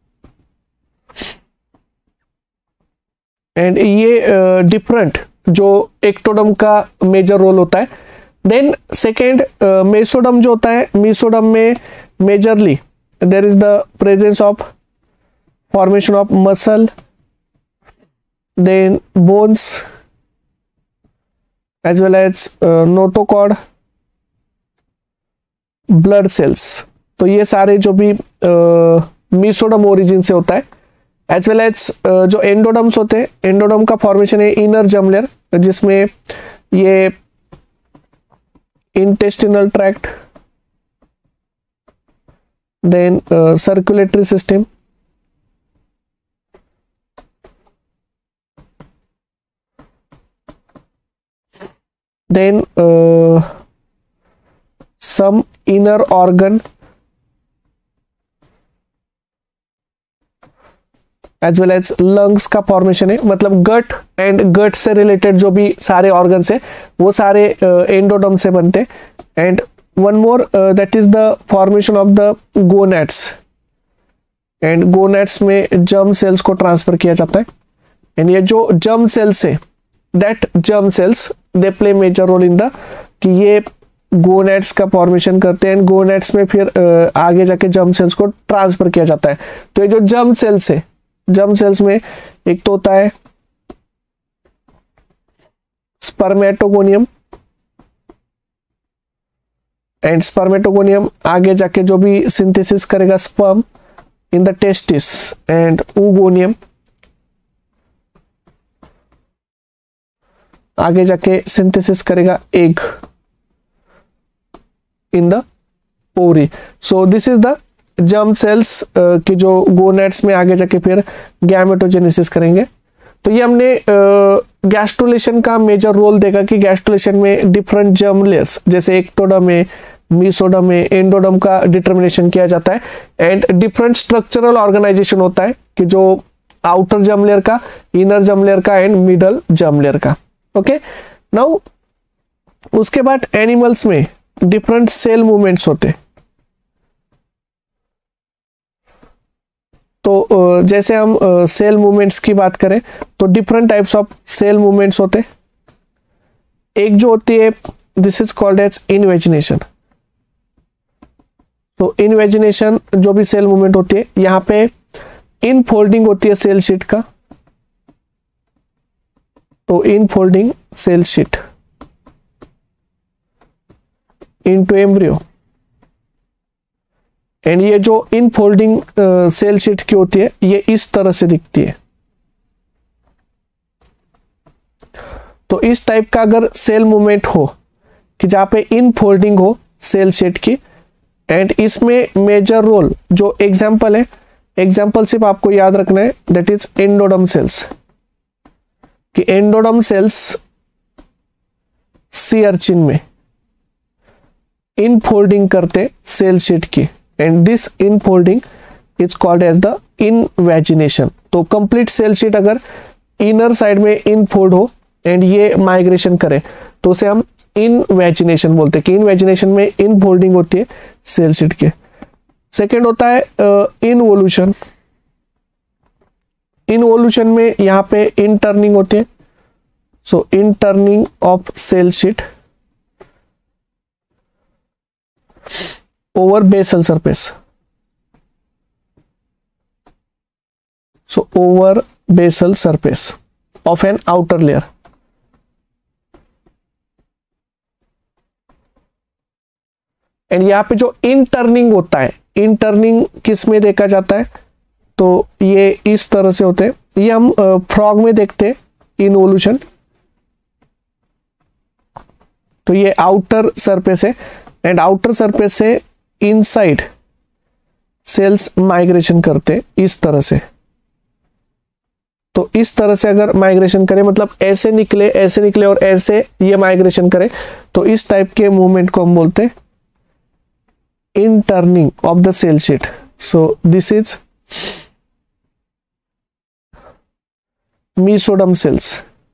एंड ये डिफरेंट uh, जो एक्टोडर्म का मेजर रोल होता है। देन सेकेंड मेसोडर्म जो होता है, मेसोडर्म में majorly there is the presence of formation of muscle, then bones as well as uh, notochord, blood cells। तो ये सारे जो भी मेसोडर्म ओरिजिन से होता है, एज वेल एज जो एंडोडर्म्स होते हैं, एंडोडर्म का फॉर्मेशन है इनर जर्म लेयर, जिसमें ये intestinal tract, then uh, circulatory system, then uh, some inner organ as well as lungs का फॉर्मेशन है, मतलब गट एंड गट से रिलेटेड जो भी सारे ऑर्गन्स है वो सारे एंडोडर्म uh, से बनते हैं। And one more that is the formation of the gonads, and gonads में जर्म सेल्स को ट्रांसफर किया जाता है, एंड ये जो जर्म सेल्स है that germ cells they play major role in the, कि ये गोनेट्स का फॉर्मेशन करते हैं एंड गोनेट्स में फिर uh, आगे जाके जर्म सेल्स को ट्रांसफर किया जाता है। तो ये जो जर्म सेल्स है, जर्म सेल्स में एक तो होता है स्पर्मेटोगोनियम, एंड स्पर्मेटोगोनियम आगे जाके जो भी सिंथेसिस करेगा sperm in the testis, and oogoनियम आगे जाके सिंथेसिस करेगा egg in the ovary. So this is the germ cells की जो गोनेट्स में आगे जाके फिर गैमेटोजेनेसिस करेंगे। तो ये हमने गैस्ट्रुलेशन का मेजर रोल देखा कि गैस्ट्रुलेशन में डिफरेंट जर्म लेयर्स जैसे एक्टोडर्म में, मेसोडर्म में, एंडोडर्म का डिटर्मिनेशन किया जाता है, एंड डिफरेंट स्ट्रक्चरल ऑर्गेनाइजेशन होता है कि जो आउटर जर्म लेयर का, इनर जर्म लेयर का एंड मिडल जर्म लेयर का। ओके, नाउ उसके बाद एनिमल्स में डिफरेंट सेल मूवमेंट्स होते हैं। तो जैसे हम सेल मूवमेंट्स की बात करें तो different types of cell movements होते हैं। एक जो होती है this is called as invagination. तो इनवेजिनेशन जो भी सेल मूवमेंट होती है, यहाँ पे इन फोल्डिंग होती है सेल शीट का, तो infolding cell sheet into embryo, and ये जो इन फोल्डिंग सेल शीट की होती है ये इस तरह से दिखती है। तो इस टाइप का अगर सेल मूवमेंट हो कि जहां पे इन फोल्डिंग हो सेल शीट की, एंड इसमें मेजर रोल जो एग्जांपल है, एग्जांपल सिर्फ आपको याद रखना है, दैट इज एंडोडर्म सेल्स, कि एंडोडर्म सेल्स सी अर्चिन में इन फोल्डिंग करते सेल शीट की, and this infolding is called as the invagination. तो कंप्लीट सेल शीट अगर इनर साइड में इन फोल्ड हो एंड ये माइग्रेशन करे तो उसे हम इनवैजिनेशन बोलते हैं, कि इनवैजिनेशन में इन फोल्डिंग होती है सेल शीट के। सेकेंड होता है इनवोल्यूशन। इनवोल्यूशन में यहां पे इन टर्निंग होती है, so inturning of cell sheet over basal surface, so over basal surface of an outer layer। And यहाँ पे जो इन टर्निंग होता है, इन टर्निंग किस में देखा जाता है, तो ये इस तरह से होते हैं, ये हम फ्रॉग में देखते हैं इनवोल्यूशन। तो ये आउटर सरफेस है एंड आउटर सरफेस से इनसाइड सेल्स माइग्रेशन करते इस तरह से। तो इस तरह से अगर माइग्रेशन करे, मतलब ऐसे निकले ऐसे निकले और ऐसे ये माइग्रेशन करे, तो इस टाइप के मूवमेंट को हम बोलते हैं inturning of the cell sheet. So this is mesoderm cells।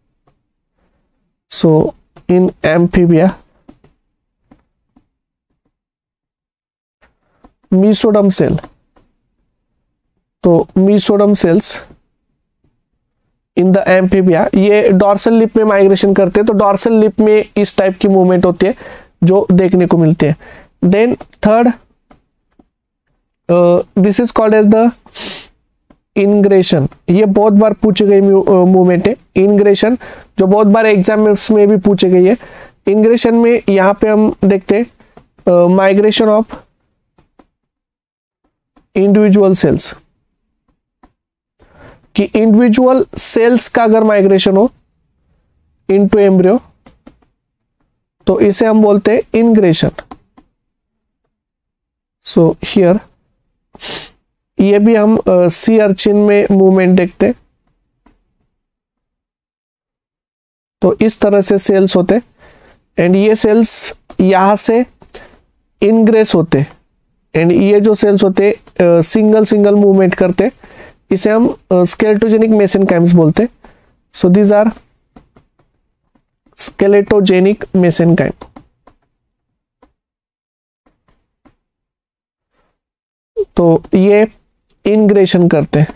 so in amphibia mesoderm cell, तो mesoderm cells in the amphibia ये डॉर्सल लिप में माइग्रेशन करते हैं, तो डॉर्सल लिप में इस टाइप की मूवमेंट होती है जो देखने को मिलती है। Then third, this is called as the ingression. ये बहुत बार पूछी गई मूवमेंट है इंग्रेशन, जो बहुत बार एग्जाम्स में भी पूछी गई है। इंग्रेशन में यहां पे हम देखते हैं माइग्रेशन ऑफ इंडिविजुअल सेल्स, कि इंडिविजुअल सेल्स का अगर माइग्रेशन हो इनटू एम्ब्रियो तो इसे हम बोलते हैं इंग्रेशन। सो हियर ये भी हम सी अर्चिन में मूवमेंट देखते हैं। तो इस तरह से सेल्स होते एंड ये सेल्स यहां से इनग्रेस होते एंड ये जो सेल्स होते सिंगल सिंगल मूवमेंट करते, इसे हम स्केलेटोजेनिक मेसेनकाइम्स बोलते। So these are skeletogenic mesenchyme. तो ये इंग्रेशन करते हैं।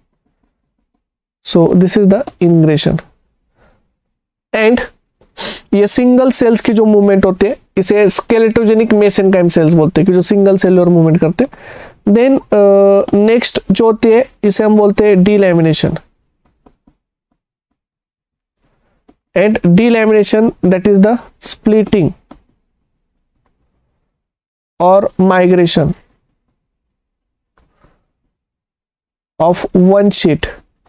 So this is the ingression. And ये सिंगल सेल्स की जो मूवमेंट होती है इसे स्केलेटोजेनिक मेसेनकाइम सेल्स बोलते हैं, कि जो सिंगल सेलुलर मूवमेंट करते हैं। देन नेक्स्ट जो होती है इसे हम बोलते हैं delamination. And delamination that is the splitting और migration of one sheet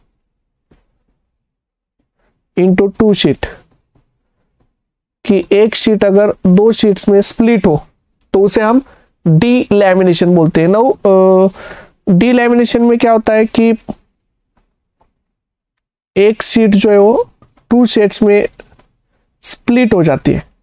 into two sheet, कि एक शीट अगर दो शीट्स में स्प्लिट हो तो उसे हम डी लैमिनेशन बोलते हैं। नाउ डी लैमिनेशन में क्या होता है कि एक शीट जो है वो टू शीट्स में स्प्लिट हो जाती है।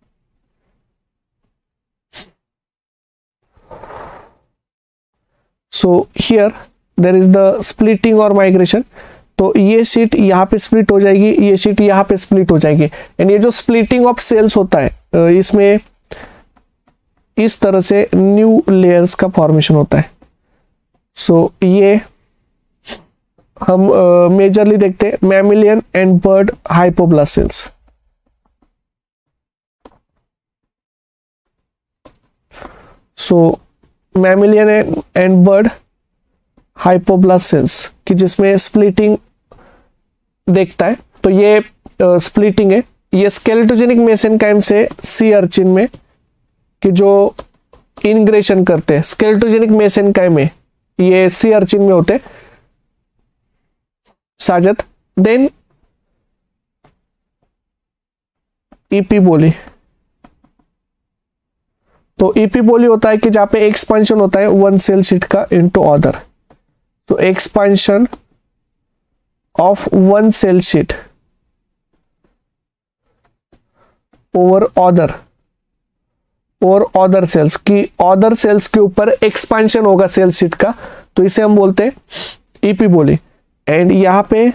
So here there is the splitting और माइग्रेशन। तो ये शीट यहाँ पे स्प्लिट हो जाएगी, ये शीट यहाँ पे स्प्लिट हो जाएगी। एंड ये जो स्प्लिटिंग ऑफ सेल्स होता है इसमें इस तरह से न्यू लेयर्स का फॉर्मेशन होता है। सो so, ये हम मेजरली uh, देखते हैं mammalian and bird hypoblast cells. So mammalian and bird hypoblast cells कि जिसमें स्प्लिटिंग देखता है, तो ये स्प्लिटिंग uh, है। ये स्केलेटोजेनिक मेसेनकाइम से सी अर्चिन में कि जो इंग्रेशन करते हैं स्केलेटोजेनिक मेसेनकाइम में, ये सी अर्चिन में होते साजत। देन ईपीबोली, तो ईपीबोली होता है कि जहां पे एक्सपेंशन होता है वन सेल शीट का इनटू अदर, तो expansion of one cell sheet over other और अदर सेल्स की, अदर सेल्स के ऊपर एक्सपेंशन होगा सेल शीट का, तो इसे हम बोलते हैं ईपीबोली। एंड यहां पे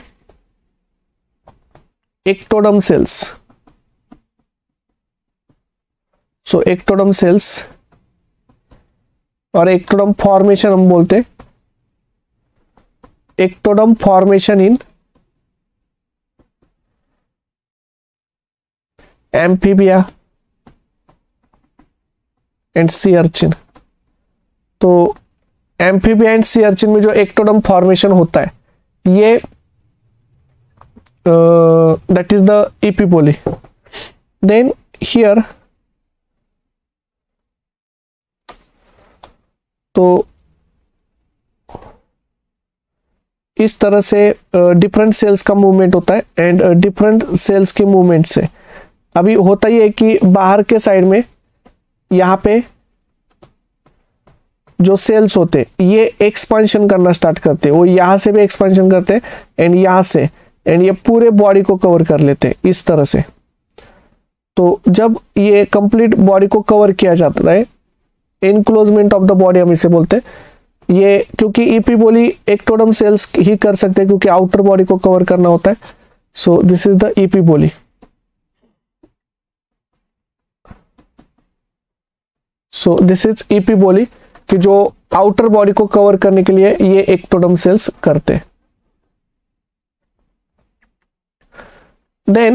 ectoderm cells, so ectoderm cells और एक्टोडर्म फॉर्मेशन हम बोलते हैं ectoderm formation in amphibia and sea urchin. तो एम्फीबिया एंड सी अर्चिन में जो एक्टोडर्म फॉर्मेशन होता है ये that is the epiboly. Then here, तो इस तरह से डिफरेंट uh, सेल्स का मूवमेंट होता है एंड डिफरेंट सेल्स के मूवमेंट से अभी होता ही है कि बाहर के साइड में यहां पे जो सेल्स होते ये एक्सपेंशन करना स्टार्ट करते हैं, वो यहां से भी एक्सपेंशन करते हैं एंड यहां से, एंड ये पूरे बॉडी को कवर कर लेते हैं इस तरह से। तो जब ये कंप्लीट बॉडी को कवर किया जाता है, एनक्लोजमेंट ऑफ द बॉडी हम इसे बोलते हैं ये, क्योंकि ईपीबोली एक्टोडर्म सेल्स ही कर सकते हैं क्योंकि आउटर बॉडी को कवर करना होता है। So this is the epiboly. So this is epiboly कि जो आउटर बॉडी को कवर करने के लिए ये एक्टोडर्म सेल्स करते हैं। Then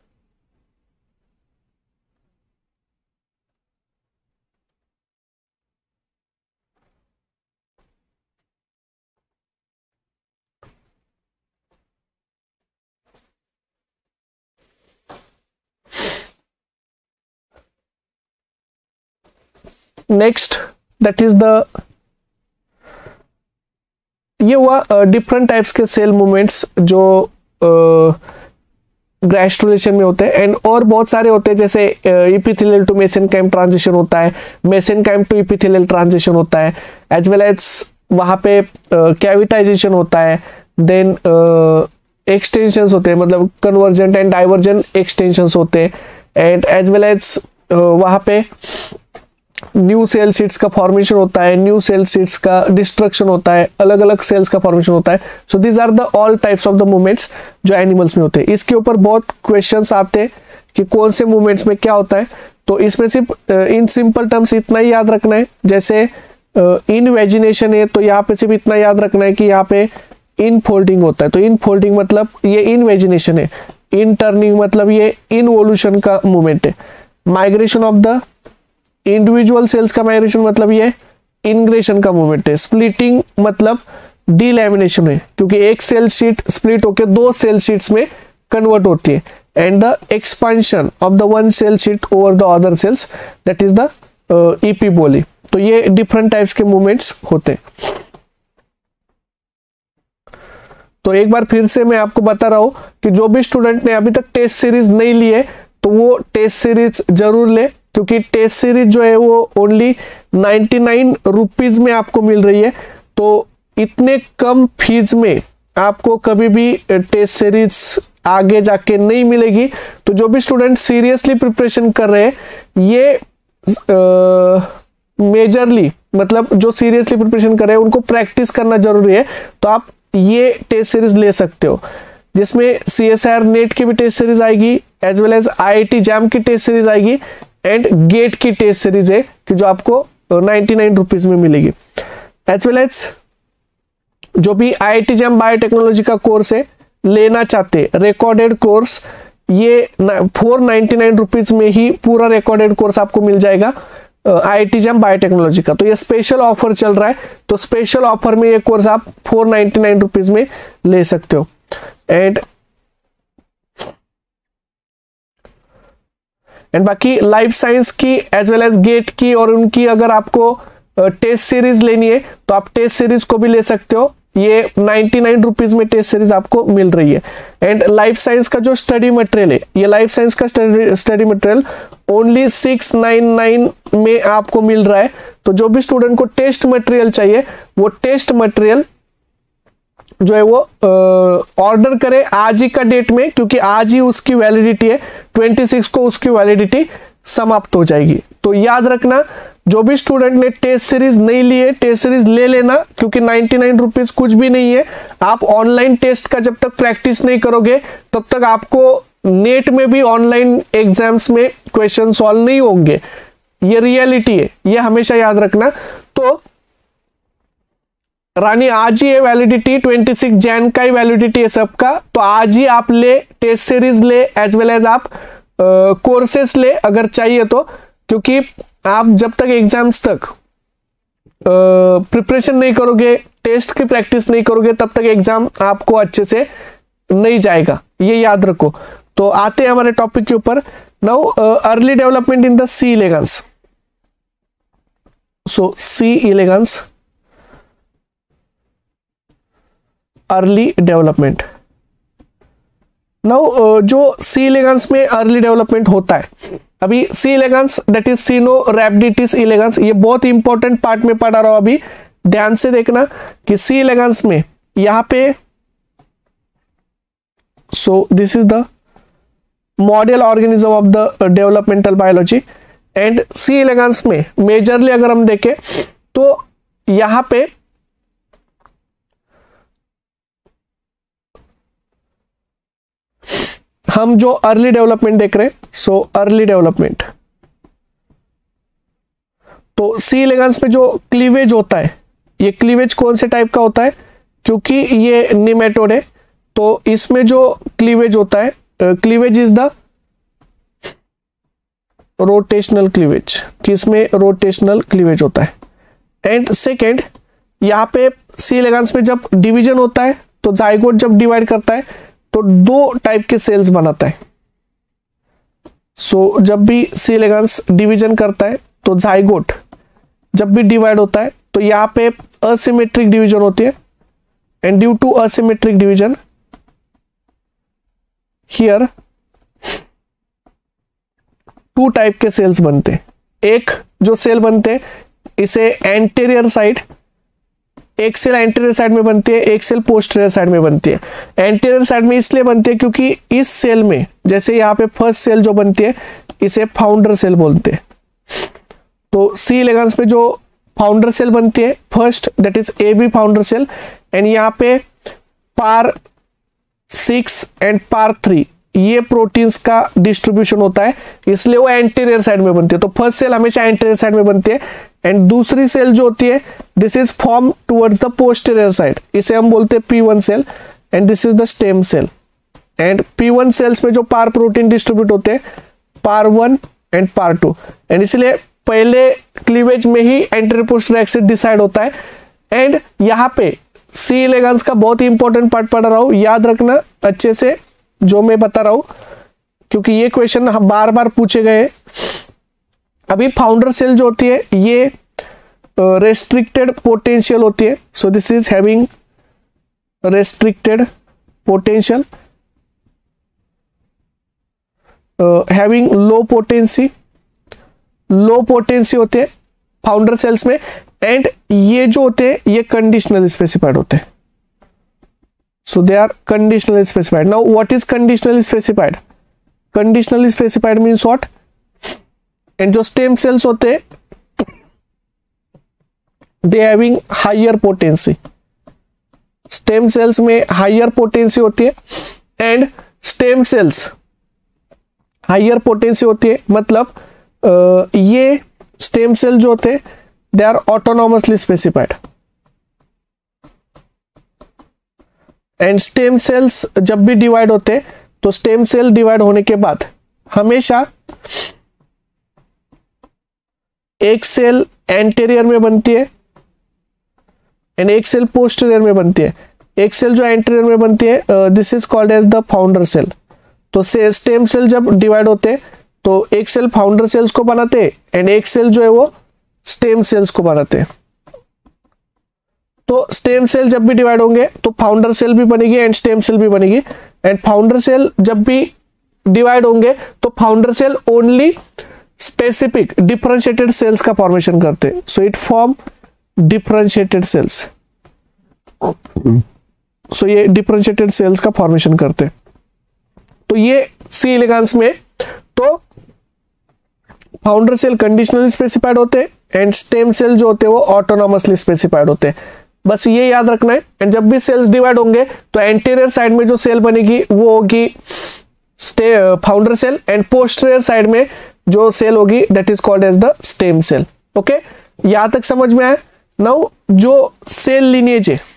next that is the, ये हुआ डिफरेंट टाइप्स के सेल मूवमेंट्स जो ग्रास्टुलेशन में होते हैं। एंड और बहुत सारे होते हैं जैसे इपिथेलियल टू मेसेनकाइम ट्रांजिशन होता है, मेसेनकाइम टू इपिथेलियल ट्रांजिशन होता है, एज वेल एज वहां पे कैविटाइजेशन होता है। देन एक्सटेंशंस होते हैं, मतलब कन्वर्जेंट एंड डाइवर्जेंट एक्सटेंशंस होते हैं, एंड एज वेल एज वहां पे न्यू सेल शीट्स का फॉर्मेशन होता है, न्यू सेल शीट्स का डिस्ट्रक्शन होता है, अलग अलग सेल्स का फॉर्मेशन होता है। So these are the all types of the movements जो एनिमल्स में होते हैं। इसके ऊपर बहुत क्वेश्चंस आते हैं कि कौन से मूवमेंट्स में क्या होता है, तो इसमें सिर्फ इन सिंपल टर्म्स इतना ही याद रखना है, जैसे इन वेजिनेशन है तो यहाँ पे सिर्फ इतना याद रखना है कि यहाँ पे इन फोल्डिंग होता है, तो इन फोल्डिंग मतलब ये इन वेजिनेशन है, इन टर्निंग मतलब ये इनवोल्यूशन का मूवमेंट है, migration of the individual cells का माइग्रेशन मतलब ये इंग्रेशन का मूवमेंट है, स्प्लिटिंग मतलब डीलैमिनेशन है क्योंकि एक सेल शीट स्प्लिट होकर दो सेल शीट्स में कन्वर्ट होती है, and the expansion of the one cell sheet over the other cells that is the epiboly. तो ये डिफरेंट टाइप्स के मूवमेंट्स होते हैं। तो एक बार फिर से मैं आपको बता रहा हूं कि जो भी स्टूडेंट ने अभी तक टेस्ट सीरीज नहीं लिए तो वो टेस्ट सीरीज जरूर ले, क्योंकि टेस्ट सीरीज जो है वो ओनली नाइन्टी नाइन रुपीज में आपको मिल रही है। तो इतने कम फीस में आपको कभी भी टेस्ट सीरीज आगे जाके नहीं मिलेगी। तो जो भी स्टूडेंट सीरियसली प्रिपरेशन कर रहे हैं ये मेजरली मतलब जो सीरियसली प्रिपरेशन कर रहे हैं उनको प्रैक्टिस करना जरूरी है। तो आप ये टेस्ट सीरीज ले सकते हो जिसमें C S I R NET की भी टेस्ट सीरीज आएगी, as well as I I T JAM की टेस्ट सीरीज आएगी, एंड गेट की टेस्ट सीरीज है कि जो आपको नाइन्टी नाइन रुपीज में मिलेगी। एज वेल एज जो भी I I T JAM biotechnology का कोर्स है लेना चाहते रिकॉर्डेड कोर्स, ये फोर नाइन्टी नाइन रुपीज में ही पूरा रिकॉर्डेड कोर्स आपको मिल जाएगा I I T JAM biotechnology का। तो ये स्पेशल ऑफर चल रहा है, तो स्पेशल ऑफर में ये कोर्स आप फोर नाइन्टी नाइन रुपीज में ले सकते हो। एंड एंड बाकी लाइफ साइंस की एज वेल एज गेट की और उनकी अगर आपको टेस्ट सीरीज लेनी है तो आप टेस्ट सीरीज को भी ले सकते हो, ये नाइन्टी नाइन रुपीज में टेस्ट सीरीज आपको मिल रही है। एंड लाइफ साइंस का जो स्टडी मटेरियल है, ये लाइफ साइंस का study material only six nine nine में आपको मिल रहा है। तो जो भी स्टूडेंट को टेस्ट मटेरियल चाहिए वो टेस्ट मटेरियल जो है वो ऑर्डर करे आज ही का डेट में, क्योंकि आज ही उसकी वैलिडिटी है, छब्बीस को उसकी वैलिडिटी समाप्त हो जाएगी। तो याद रखना, जो भी स्टूडेंट ने टेस्ट सीरीज नहीं ली है टेस्ट सीरीज ले लेना, क्योंकि नाइन्टी नाइन रुपीज कुछ भी नहीं है। आप ऑनलाइन टेस्ट का जब तक प्रैक्टिस नहीं करोगे तब तक आपको नेट में भी ऑनलाइन एग्जाम्स में क्वेश्चन सॉल्व नहीं होंगे, ये रियलिटी है, ये हमेशा याद रखना। तो रानी आज ही है वैलिडिटी, छब्बीस जैन का ही वैलिडिटी है सबका, तो आज ही आप ले टेस्ट सीरीज ले एज वेल एज आप कोर्सेस ले अगर चाहिए तो, क्योंकि आप जब तक एग्जाम्स तक प्रिपरेशन नहीं करोगे, टेस्ट की प्रैक्टिस नहीं करोगे, तब तक एग्जाम आपको अच्छे से नहीं जाएगा, ये याद रखो। तो आते हैं हमारे टॉपिक के ऊपर। Now early development in the C elegans. So C elegans, early development. Now जो सी इलेगेंस में अर्ली डेवलपमेंट होता है, अभी सी इलेगेंस दैट इज सिनो रैपिडिटिस इलेगेंस, ये बहुत इंपॉर्टेंट पार्ट में पढ़ा रहा हूं, अभी ध्यान से देखना कि सी इलेगेंस में यहां पे, so this is the model organism of the developmental biology. And C elegans में मेजरली अगर हम देखें तो यहां पे हम जो अर्ली डेवलपमेंट देख रहे हैं, सो अर्ली डेवलपमेंट, तो सी इलेगेंस में जो क्लीवेज होता है, ये क्लीवेज कौन से टाइप का होता है, क्योंकि ये निमेटोड है तो इसमें जो क्लीवेज होता है, cleavage is the rotational cleavage, किसमें रोटेशनल क्लीवेज होता है। एंड सेकेंड, यहां पे सी इलेगेंस में जब डिवीजन होता है तो जाइगोट जब डिवाइड करता है तो दो टाइप के सेल्स बनाता है। सो so, जब भी सी इलेगेंस डिवीजन करता है तो जाइगोट जब भी डिवाइड होता है तो यहां पे असिमेट्रिक डिवीजन होती है। And due to asymmetric division here two type के सेल्स बनते हैं। एक जो सेल बनते हैं इसे एंटीरियर साइड, एक सेल एंटीरियर साइड में बनती है, एक सेल पोस्टीरियर साइड में बनती है। एंटीरियर साइड में इसलिए बनती है क्योंकि इस सेल में, जैसे यहाँ पे फर्स्ट सेल जो बनती है इसे फाउंडर सेल बोलते हैं। तो सी इलेगेंस में जो फाउंडर सेल बनती है first, that is A B founder cell, and यहाँ पे PAR six and PAR three ये प्रोटीन्स का डिस्ट्रीब्यूशन होता है, इसलिए वो एंटीरियर साइड में बनती है। तो फर्स्ट सेल हमेशा एंटीरियर साइड में बनती है। एंड दूसरी सेल जो होती है this is form towards the posterior side, इसे हम बोलते हैं P one cell, and this is the stem cell. And P one cells में जो पार प्रोटीन डिस्ट्रीब्यूट होते हैं PAR one and PAR two, and इसलिए पहले क्लीवेज में ही एंटीरियर पोस्टीरियर एक्सिस डिसाइड होता है। एंड यहाँ पे सी इलेगेंस का बहुत ही इंपॉर्टेंट पार्ट पढ़ रहा हूं, याद रखना अच्छे से जो मैं बता रहा हूं, क्योंकि ये क्वेश्चन बार बार पूछे गए। अभी फाउंडर सेल जो होती है ये रेस्ट्रिक्टेड पोटेंशियल होती है, so this is having restricted potential, having low potency, low potency होते हैं फाउंडर सेल्स में। एंड ये जो होते हैं ये कंडीशनल स्पेसिफाइड होते हैं, so they are conditionally specified. Now what is conditionally specified? Conditionally specified means what? And जो stem cells होते हैं they having higher potency, stem cells में higher potency होती है। and stem cells higher potency होती है, मतलब uh, ये stem cell जो होते हैं they are autonomously specified। And stem cells जब भी डिवाइड होते हैं तो स्टेम सेल डिवाइड होने के बाद हमेशा एक सेल एंटीरियर में बनती है एंड एक सेल पोस्टीरियर में बनती है। एक सेल जो एंटीरियर में बनती है this is called as the founder cell. तो से स्टेम सेल जब डिवाइड होते हैं तो एक सेल फाउंडर सेल्स को बनाते एंड एक सेल जो है वो स्टेम सेल्स को बनाते। तो स्टेम सेल जब भी डिवाइड होंगे तो फाउंडर सेल भी बनेगी एंड स्टेम सेल भी बनेगी, एंड फाउंडर सेल जब भी डिवाइड होंगे तो founder cell only specific differentiated cells का फॉर्मेशन करते, so it form differentiated cells. So ये डिफरेंशिएटेड सेल्स का फॉर्मेशन करते। तो ये सी एलिगेंस में तो फाउंडर सेल कंडीशनली स्पेसिफाइड होते एंड स्टेम सेल जो होते हैं वो ऑटोनॉमसली स्पेसिफाइड होते हैं, बस ये याद रखना है। एंड जब भी सेल्स डिवाइड होंगे तो एंटीरियर साइड में जो सेल बनेगी वो होगी founder cell and posterior side में जो सेल होगी that is called as the stem cell. Okay, यहां तक समझ में आया। नाउ जो सेल लिनिएज है,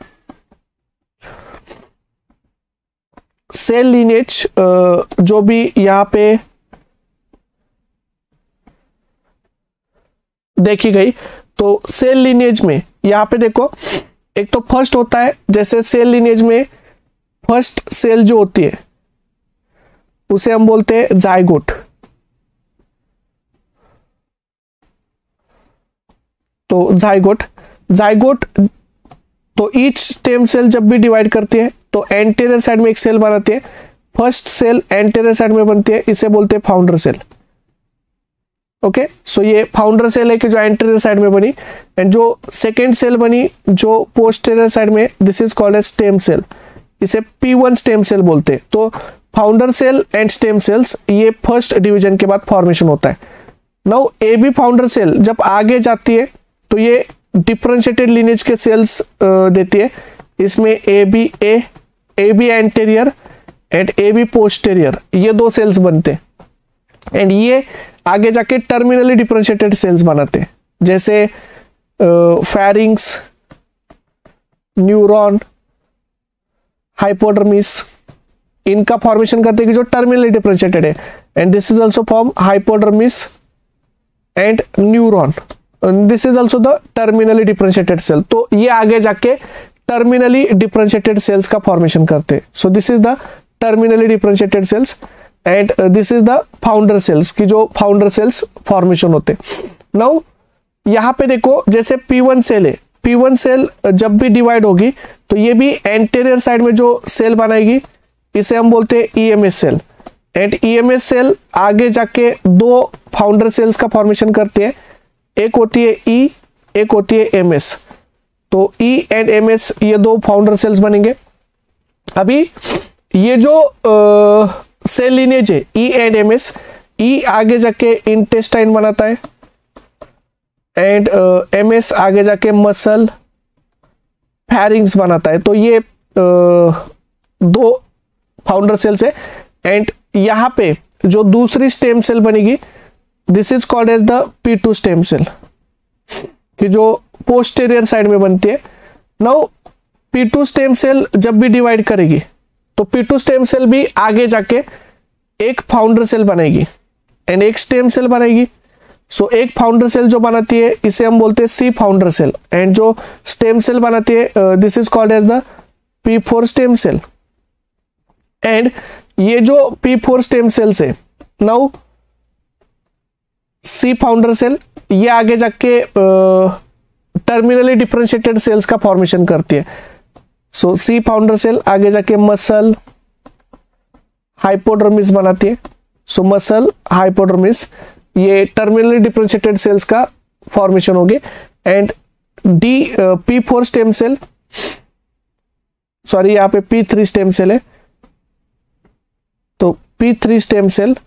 सेल लिनिएज जो भी यहां पे देखी गई, तो सेल लिनिएज में यहां पे देखो एक तो फर्स्ट होता है, जैसे सेल लिनिएज में फर्स्ट सेल जो होती है उसे हम बोलते हैं जाइगोट। तो जाइगोट जाइगोट तो ईच स्टेम सेल जब भी डिवाइड करती है तो एंटीरियर साइड में एक सेल बनाती है, फर्स्ट सेल एंटीरियर साइड में बनती है, इसे बोलते हैं फाउंडर सेल। ओके, सो ये फाउंडर सेल है कि जो एंटीरियर साइड में बनी, एंड जो सेकेंड सेल बनी जो पोस्टीरियर साइड में, this is called as stem cell, इसे पी वन स्टेम सेल बोलते हैं। तो founder cell and stem cells ये फर्स्ट डिवीजन के बाद फॉर्मेशन होता है। Now A B founder cell जब आगे जाती है तो ये डिफरेंशिएटेड लिनेज के सेल्स देती है, इसमें A B A A B anterior and A B posterior ये दो सेल्स बनते हैं, एंड ये आगे जाके टर्मिनली डिफरेंशिएटेड सेल्स बनाते हैं, जैसे फेरिंग्स, न्यूरॉन, हाइपोडर्मिस, इनका फॉर्मेशन करते हैं कि जो टर्मिनली डिफरेंशिएटेड है, and this is also form hypodermis and neuron, this is also the terminally differentiated cell. तो ये आगे जाके टर्मिनली डिफरेंशिएटेड सेल्स का फॉर्मेशन करते हैं। So this is the terminally differentiated cells and this is the founder cells की जो founder cells formation होते। नाउ यहां पे देखो जैसे पी वन सेल है, पी वन सेल जब भी डिवाइड होगी तो ये भी एंटीरियर साइड में जो सेल बनाएगी इसे हम बोलते हैं EMS cell, and EMS cell आगे जाके दो फाउंडर सेल्स का फॉर्मेशन करती है, एक होती है ई, एक होती है एमएस। तो ई एंड एमएस ये दो फाउंडर सेल्स बनेंगे। अभी ये जो आ, सेल लिनेज है ई एंड एमएस, ई आगे जाके इंटेस्टाइन बनाता है एंड एमएस आगे जाके मसल, फेरिंग्स बनाता है। तो ये uh, दो फाउंडर सेल्स है, एंड यहां पे जो दूसरी स्टेम सेल बनेगी this is called as the P two stem cell कि जो पोस्टीरियर साइड में बनती है। Now P two stem cell जब भी डिवाइड करेगी तो पी टू स्टेम सेल भी आगे जाके एक फाउंडर सेल बनाएगी एंड एक स्टेम सेल बनाएगी। सो so, एक फाउंडर सेल जो बनाती है इसे हम बोलते हैं सी फाउंडर सेल, एंड जो स्टेम सेल बनाती है this is called as the P four stem cell. And ये जो पी फोर स्टेम सेल्स है, नाउ सी फाउंडर सेल ये आगे जाके टर्मिनली डिफरेंशिएटेड सेल्स का फॉर्मेशन करती है। सो सी फाउंडर सेल आगे जाके मसल, हाइपोडर्मिस बनाती है। सो मसल, हाइपोडर्मिस ये टर्मिनली डिफरेंशिएटेड सेल्स का फॉर्मेशन होगी, and D P four stem cell, sorry यहां पे पी थ्री स्टेम सेल है, तो पी थ्री स्टेम सेल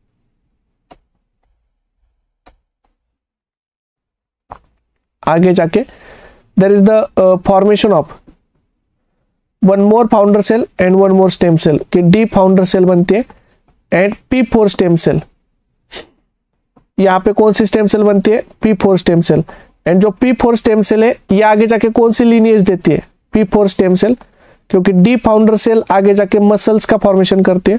आगे जाके there is the uh, formation of one more founder cell and one more stem cell कि D founder cell बनती है and P four stem cell। यहाँ पे कौन सी स्टेम सेल बनती है? P four stem cell. And जो P four स्टेम सेल है ये आगे जाके कौन सी लीनिएज देती है? P four स्टेम सेल, क्योंकि D फाउंडर सेल आगे जाके मसल्स का फॉर्मेशन करती है,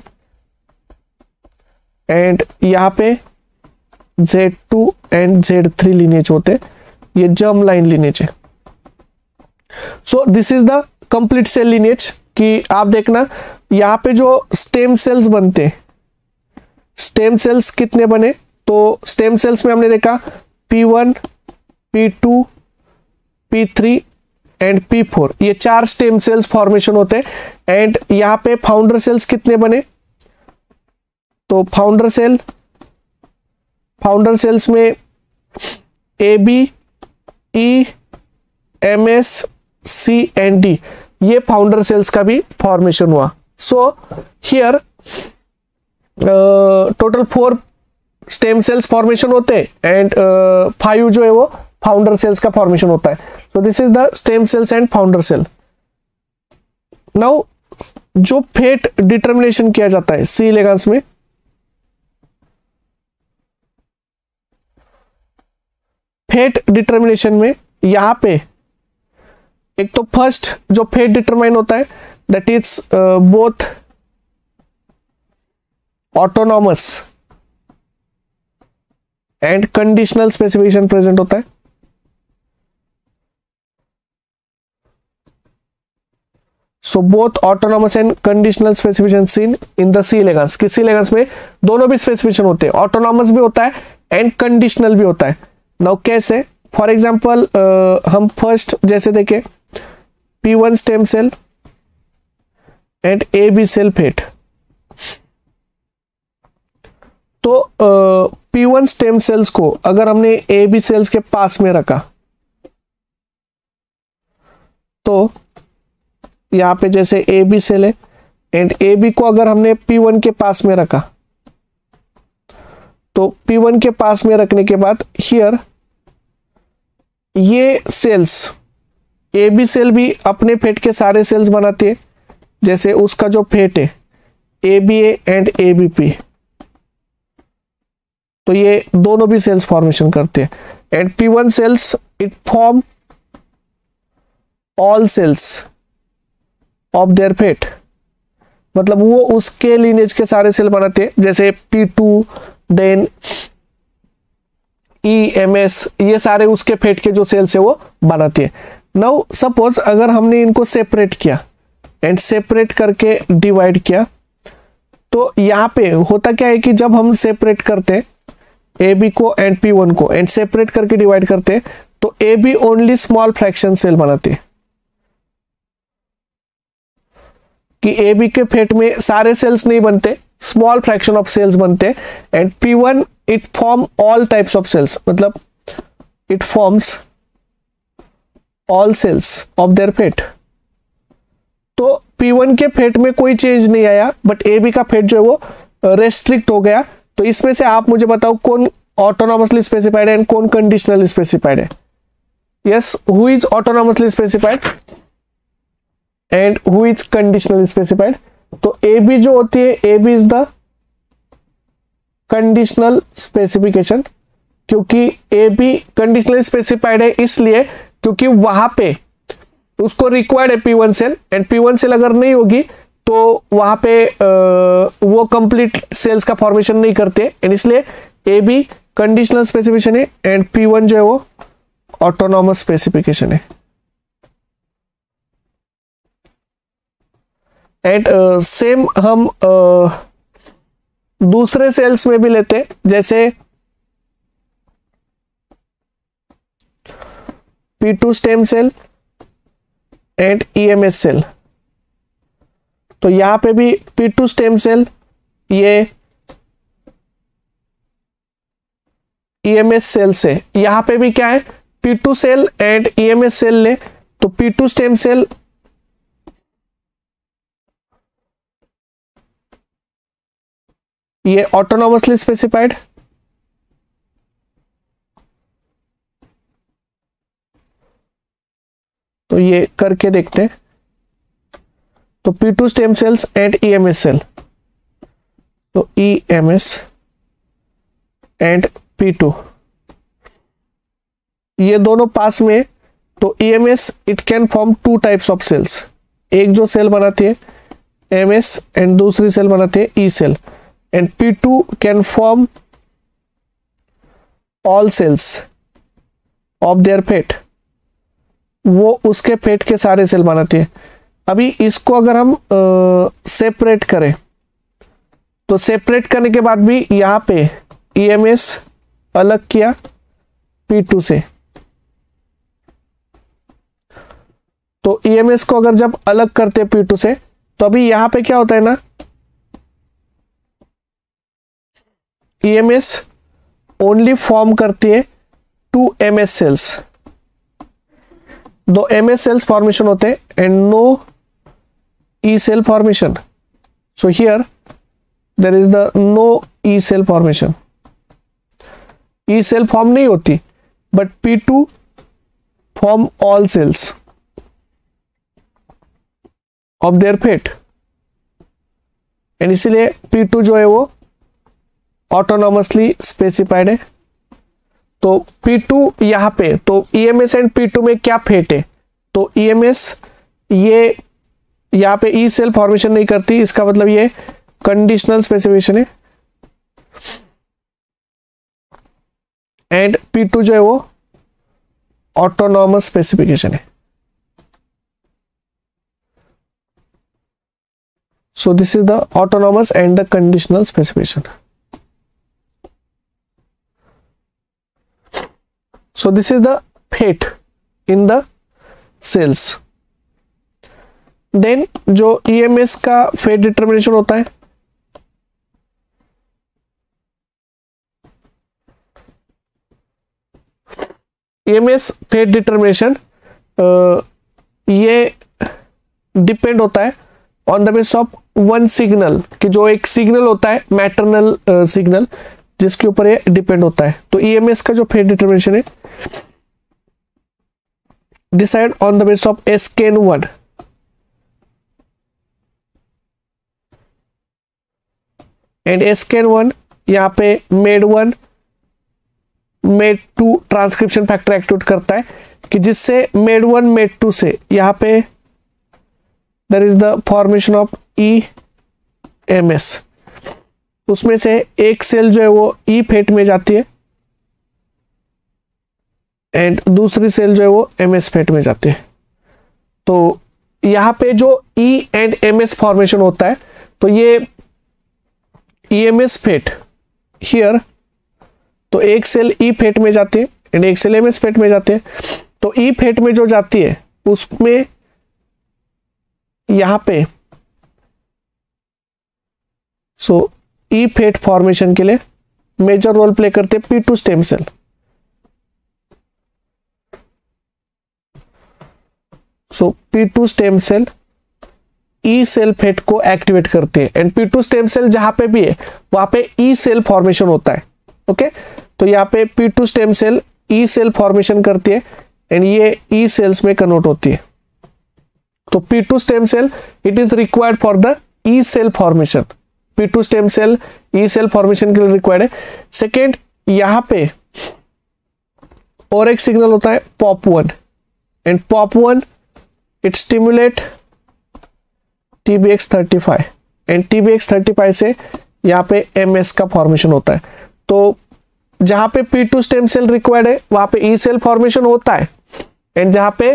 एंड यहाँ पे Z two and Z three lineage होते हैं, ये जर्म लाइन लीनिएज है। So this is the complete cell lineage कि आप देखना यहाँ पे जो स्टेम सेल्स बनते हैं स्टेम सेल्स कितने बने, तो स्टेम सेल्स में हमने देखा P one, P two, P three and P four, ये चार स्टेम सेल्स फॉर्मेशन होते हैं। एंड यहाँ पे फाउंडर सेल्स कितने बने, तो फाउंडर सेल, फाउंडर सेल्स में A B, E, M S, C and D, ये फाउंडर सेल्स का भी फॉर्मेशन हुआ। So here total four stem cells formation होते हैं एंड फाइव जो है वो फाउंडर सेल्स का फॉर्मेशन होता है। So this is the stem cells and founder cell. Now जो फेट डिटर्मिनेशन किया जाता है सी इलेगेंस में, फेट डिटर्मिनेशन में यहां पे एक तो फर्स्ट जो फेट डिटरमाइन होता है that is both autonomous and conditional specification present होता है। So both autonomous and conditional specification seen in the C elegans, कि सी इलेगेंस में दोनों भी स्पेसिफिकेशन होते हैं, ऑटोनॉमस भी होता है एंड कंडीशनल भी होता है। नाउ कैसे, फॉर एग्जांपल हम फर्स्ट जैसे देखें P one stem cell and A B cell fate, तो पी वन स्टेम सेल्स को अगर हमने ए बी सेल्स के पास में रखा तो यहां पे जैसे ए बी सेल है एंड ए बी को अगर हमने पी वन के पास में रखा तो पी वन के पास में रखने के बाद हियर ये सेल्स ए बी सेल भी अपने फेट के सारे सेल्स बनाती है, जैसे उसका जो फेट है A B A and A B P, तो ये दोनों भी सेल्स फॉर्मेशन करते हैं। And P one cells it form all cells of their fate, मतलब वो उसके लीनेज के सारे सेल बनाते हैं, जैसे P two, then E, M S, ये सारे उसके फेट के जो सेल्स है वो बनाती है। नाउ सपोज अगर हमने इनको सेपरेट किया एंड सेपरेट करके डिवाइड किया, तो यहां पे होता क्या है कि जब हम सेपरेट करते हैं ए बी को एंड पी वन को एंड सेपरेट करके डिवाइड करते हैं तो A B only small fraction cell बनाती है, कि ए बी के फेट में सारे सेल्स नहीं बनते, स्मॉल फ्रैक्शन ऑफ सेल्स बनते। And P one it form all types of cells, मतलब it forms all cells of their fate. तो पी वन के फेट में कोई चेंज नहीं आया, बट ए बी का फेट जो है वो रेस्ट्रिक्ट हो गया। तो इसमें से आप मुझे बताओ कौन ऑटोनॉमसली स्पेसिफाइड है एंड कौन कंडीशनली स्पेसिफाइड है। Yes, who is autonomously specified and who is conditionally specified. तो ए बी जो होती है, A B is the conditional specification, क्योंकि ए बी कंडीशनली स्पेसिफाइड है इसलिए क्योंकि वहां पे उसको रिक्वायर्ड है P one cell, and P one cell अगर नहीं होगी तो वहां पे आ, वो कंप्लीट सेल्स का फॉर्मेशन नहीं करते, एंड इसलिए ए बी कंडीशनल स्पेसिफिकेशन है एंड पी वन जो है वो ऑटोनॉमस स्पेसिफिकेशन है। एंड सेम हम uh, दूसरे सेल्स में भी लेते हैं, जैसे P two stem cell and E M S cell. तो यहां पे भी पी टू स्टेम सेल ये ई एम एस सेल से, यहां पे भी क्या है P two cell and E M S cell ले, तो पी टू स्टेम सेल ये ऑटोनॉमसली स्पेसिफाइड, तो ये करके देखते हैं। तो P two stem cells and E M S cell, तो E M S and P two ये दोनों पास में, तो E M S it can form two types of cells, एक जो सेल बनाती है एम एस एंड दूसरी सेल बनाती है ई cell. And P two can form all cells of their fate, वो उसके फेट के सारे सेल बनाती है। अभी इसको अगर हम सेपरेट करें तो सेपरेट करने के बाद भी यहां पे ईएमएस अलग किया पी टू से, तो ईएमएस को अगर जब अलग करते पी टू से तो अभी यहां पे क्या होता है ना, ईएमएस ओनली फॉर्म करती है टू एमएस सेल्स, दो एमएस सेल्स फॉर्मेशन होते हैं and no E cell formation. So here there is the no E cell formation. E cell form नहीं होती but P two form all cells of their fate and इसीलिए P two जो है वो autonomously specified है. तो P to यहां पे, तो ईएमएस एंड पी टू में क्या फेट है, तो ईएमएस ये यहां पे ई सेल फॉर्मेशन नहीं करती, इसका मतलब ये कंडीशनल स्पेसिफिकेशन है एंड पी टू जो है वो ऑटोनॉमस स्पेसिफिकेशन है. So this is the autonomous and the conditional specification. So this is the fate in the cells. Then जो E M S का fate determination होता है, E M S fate determination uh, ये depend होता है on the base of one signal, कि जो एक सिग्नल होता है मैटरनल सिग्नल uh, जिसके ऊपर ये डिपेंड होता है. तो ईएमएस का जो फेट डिटरमिनेशन है decide on the base of SKN one and SKN one यहाँ पे med one med two transcription factor activate करता है, कि जिससे मेड वन मेड टू से यहाँ पे there is the formation of E M S. उसमें से एक सेल जो है वो ई फेट में जाती है एंड दूसरी सेल जो है वो एम एस फेट में जाती है. तो यहां पे जो E and M S formation होता है, तो ये E M S fate here, तो एक सेल ई फेट में जाती है एंड एक सेल एम एस फेट में जाती है. तो ई फेट में जो जाती है उसमें यहां पे सो ई फेट फॉर्मेशन के लिए मेजर रोल प्ले करते P two stem cell. So P two stem cell E cell fate को एक्टिवेट करते हैं and P two stem cell जहां पे भी है वहां पे ई सेल फॉर्मेशन होता है. Okay okay? तो यहाँ पे P two stem cell E cell formation करती है एंड ये ई सेल्स में कन्वर्ट होती है. तो P two stem cell it is required for the E cell formation. P two stem cell E cell formation के लिए रिक्वायर्ड है. सेकेंड, यहां पे और एक सिग्नल होता है POP one and POP one it stimulate T B X thirty five and T B X thirty five से यहाँ पे एम एस का फॉर्मेशन होता है. तो जहां पे P two stem cell required है वहां पे ई सेल फॉर्मेशन होता है एंड जहां पे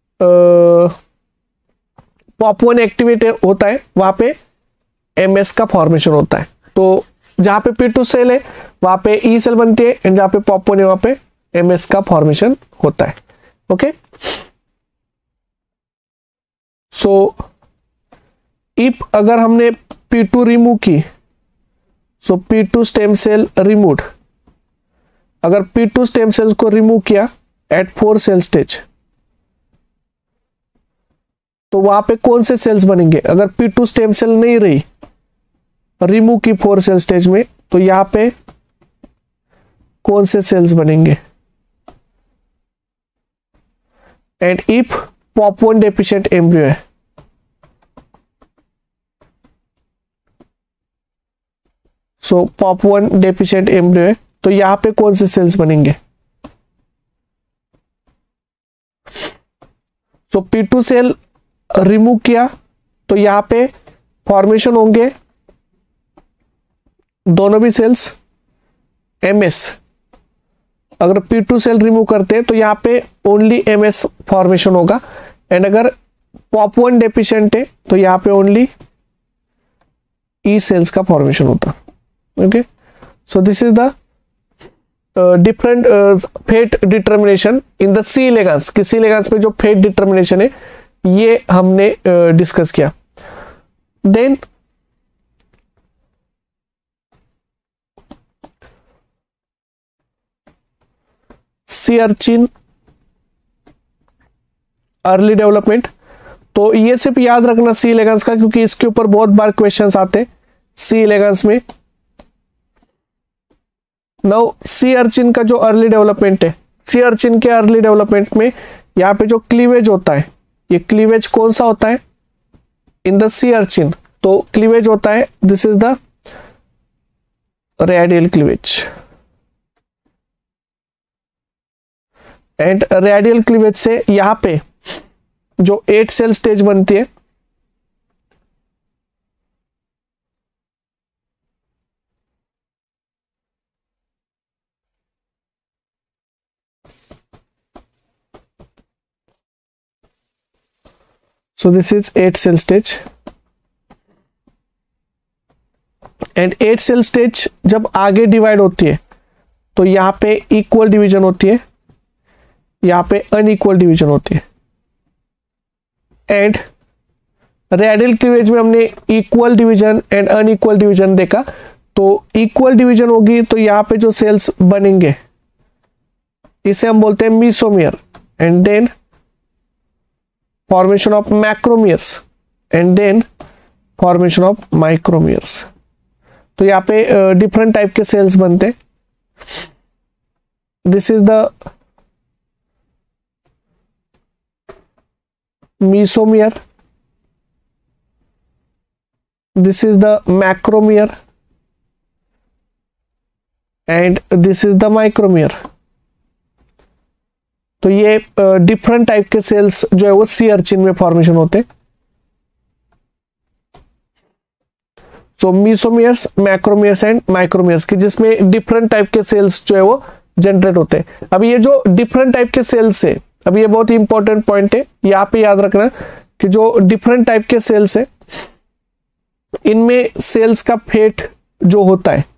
पॉप वन एक्टिवेट होता है वहां पे एमएस का फॉर्मेशन होता है. तो जहां पे पी टू सेल है वहां पे ई सेल बनती है एंड जहां पे पॉप वन है वहां पे एमएस का फॉर्मेशन होता है. ओके, सो इफ अगर हमने पी टू रिमूव की, so P two stem cell removed, अगर पी टू स्टेम सेल्स को रिमूव किया एट फोर सेल स्टेज, तो वहां पे कौन से सेल्स बनेंगे? अगर पी टू स्टेम सेल नहीं रही, रिमूव की फोर सेल स्टेज में, तो यहां पे कौन से सेल्स बनेंगे? And if POP one deficient embryo है, so POP one deficient embryo है, तो यहां पे कौन से सेल्स बनेंगे? So P two cell remove किया तो यहां पे फॉर्मेशन होंगे दोनों भी सेल्स एमएस. अगर पी टू सेल रिमूव करते हैं तो यहां पे ओनली एमएस फॉर्मेशन होगा एंड अगर पॉप वन डेफिशिएंट है तो यहां पे ओनली ई सेल्स का फॉर्मेशन होता। Okay, so this is the different fate determination in the C elegans. कि सी इलेगांस में जो फेट डिटर्मिनेशन है ये हमने डिस्कस uh, किया। Then sea urchin early development, तो ये सिर्फ याद रखना सी इलेगांस का, क्योंकि इसके ऊपर बहुत बार क्वेश्चंस आते सी इलेगांस में। नाउ सी अर्चिन का जो अर्ली डेवलपमेंट है, सी अर्चिन के अर्ली डेवलपमेंट में यहाँ पे जो क्लीवेज होता है, ये क्लीवेज कौन सा होता है इन द सी अर्चिन, तो क्लीवेज होता है this is the radial cleavage. And radial cleavage से यहां पे जो एट सेल स्टेज बनती है, so this is eight cell stage. And eight cell stage जब आगे डिवाइड होती है तो यहां पे इक्वल डिवीजन होती है, यहां पे अनइक्वल डिवीजन होती है। एंड रेडियल क्लीवेज में हमने equal division and unequal division देखा। तो इक्वल डिवीजन होगी तो यहां पे जो सेल्स बनेंगे इसे हम बोलते हैं mesomere. And then formation of macromeres and then formation of micromeres. तो यहाँ पे डिफरेंट टाइप के सेल्स बनते। This is the mesomer, this is the macromere and this is the micromere। तो ये डिफरेंट uh, टाइप के सेल्स जो है वो सी अर्चिन में फॉर्मेशन होते। सो मीसोमियर्स, मैक्रोमियर्स एंड माइक्रोमियर्स, की जिसमें डिफरेंट टाइप के सेल्स जो है वो जनरेट होते हैं। अब ये जो डिफरेंट टाइप के सेल्स है, अब ये बहुत ही इंपॉर्टेंट पॉइंट है, यहाँ पे याद रखना कि जो डिफरेंट टाइप के सेल्स है इनमें सेल्स का फेट जो होता है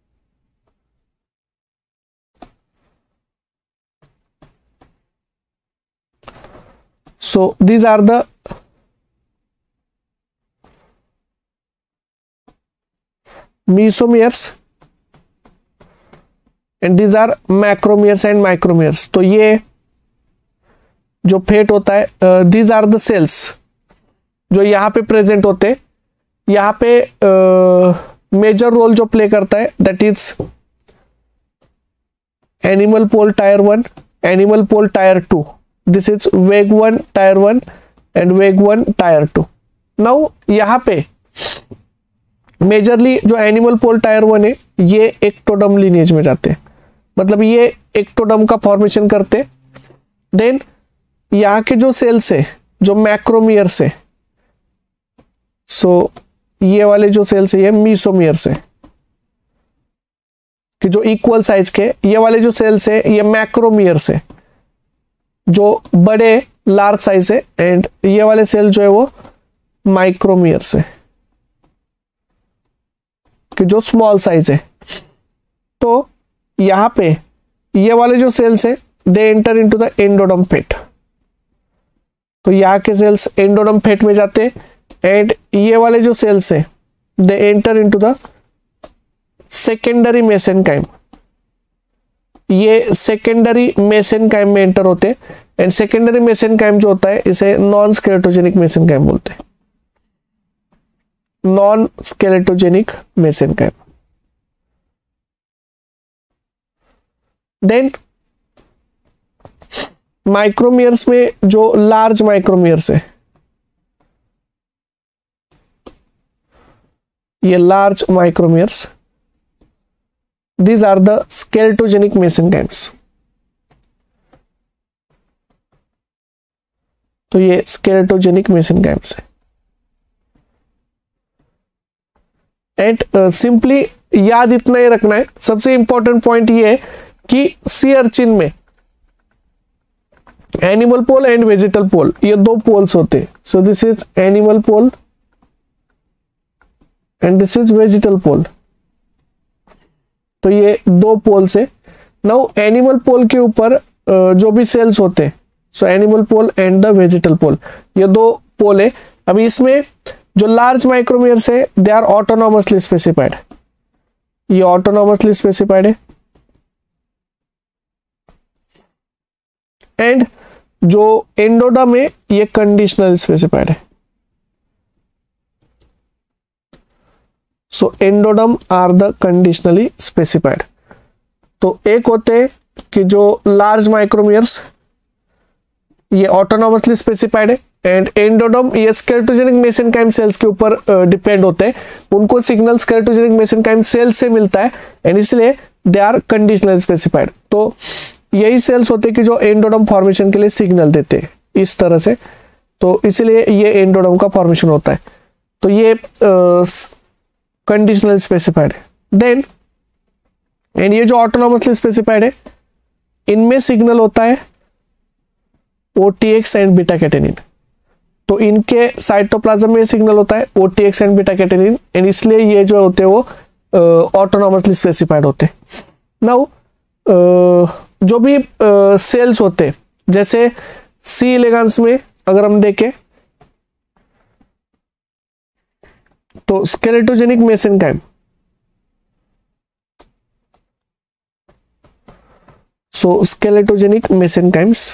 so these are the mesomeres and these are macromeres and micromeres. तो ये जो फेट होता है, दीज आर द सेल्स जो यहाँ पे प्रेजेंट होते, यहाँ पे मेजर uh, रोल जो प्ले करता है that is animal pole tier one, animal pole tier two, this is veg one tier one and veg one tier two. Now यहाँ पे मेजरली जो एनिमल पोल टायर वन है ये ectoderm lineage में जाते हैं, मतलब ये एक्टोडर्म का फॉर्मेशन करते। देन यहाँ के जो सेल्स है जो मैक्रोमियर्स है, सो ये वाले जो सेल्स है ये मीसोमियर्स है कि जो इक्वल साइज के, ये वाले जो सेल्स है ये मैक्रोमियर्स है जो बड़े लार्ज साइज है, एंड ये वाले सेल जो है वो माइक्रोमियर्स है कि जो स्मॉल साइज है। तो यहाँ पे ये वाले जो सेल्स है they enter into the endoderm fate, तो यहाँ के सेल्स एंडोडर्म फेट में जाते हैं। एंड ये वाले जो सेल्स है they enter into the secondary mesenchyme, ये सेकेंडरी मेसेनकाइम में एंटर होते हैं। एंड सेकेंडरी मेसेनकाइम जो होता है इसे नॉन स्केलेटोजेनिक मेसेनकाइम बोलते हैं, non skeletogenic mesenchyme. Then micromeres में जो लार्ज माइक्रोमियर्स है, ये large micromeres, these are the skeletogenic mesenchymes। तो ये skeletogenic mesenchymes है। एंड सिंपली याद इतना ही रखना है, सबसे इंपॉर्टेंट पॉइंट ये है कि सी अर्चिन में animal pole and vegetal pole ये दो पोल्स होते हैं। So this is animal pole and this is vegetal pole. तो ये दो पोल से। नाउ एनिमल पोल के ऊपर जो भी सेल्स होते हैं, so animal pole and the vegetal pole, ये दो पोल है। अभी इसमें जो लार्ज माइक्रोमियर्स है दे आर ऑटोनॉमसली स्पेसिफाइड, ये ऑटोनॉमसली स्पेसिफाइड है। एंड जो एंडोडर्म है ये कंडीशनल स्पेसिफाइड है। So endoderm are the conditionally specified. तो एक होते हैं कि जो लार्ज माइक्रोमियर्स ये ऑटोनॉमसली स्पेसिफाइड है, एंड एंडोडर्म ये स्केलेटोजेनिक मेसेनकाइम सेल्स के ऊपर डिपेंड होते हैं, उनको सिग्नल स्केलेटोजेनिक मेसेनकाइम सेल से मिलता है, एंड इसलिए दे आर कंडीशनल स्पेसिफाइड। तो यही सेल्स होते हैं कि जो एंडोडर्म फॉर्मेशन के लिए सिग्नल देते हैं इस तरह से, तो इसलिए ये एंडोडर्म का फॉर्मेशन होता है। तो ये कंडीशनल स्पेसिफाइड है। देन एंड ये जो ऑटोनॉमसली स्पेसिफाइड है इनमें सिग्नल होता है ओटीएक्स एंड बीटा कैटेनिन। तो इनके साइटोप्लाज्म में सिग्नल होता है OTX and beta catenin, and इसलिए ये जो होते हैं वो ऑटोनॉमसली स्पेसिफाइड होते हैं। नाउ जो भी सेल्स होते हैं जैसे सी एलिगेंस में अगर हम देखें तो स्केलेटोजेनिक मेसेनकाइम, सो स्केलेटोजेनिक मेसेनकाइम्स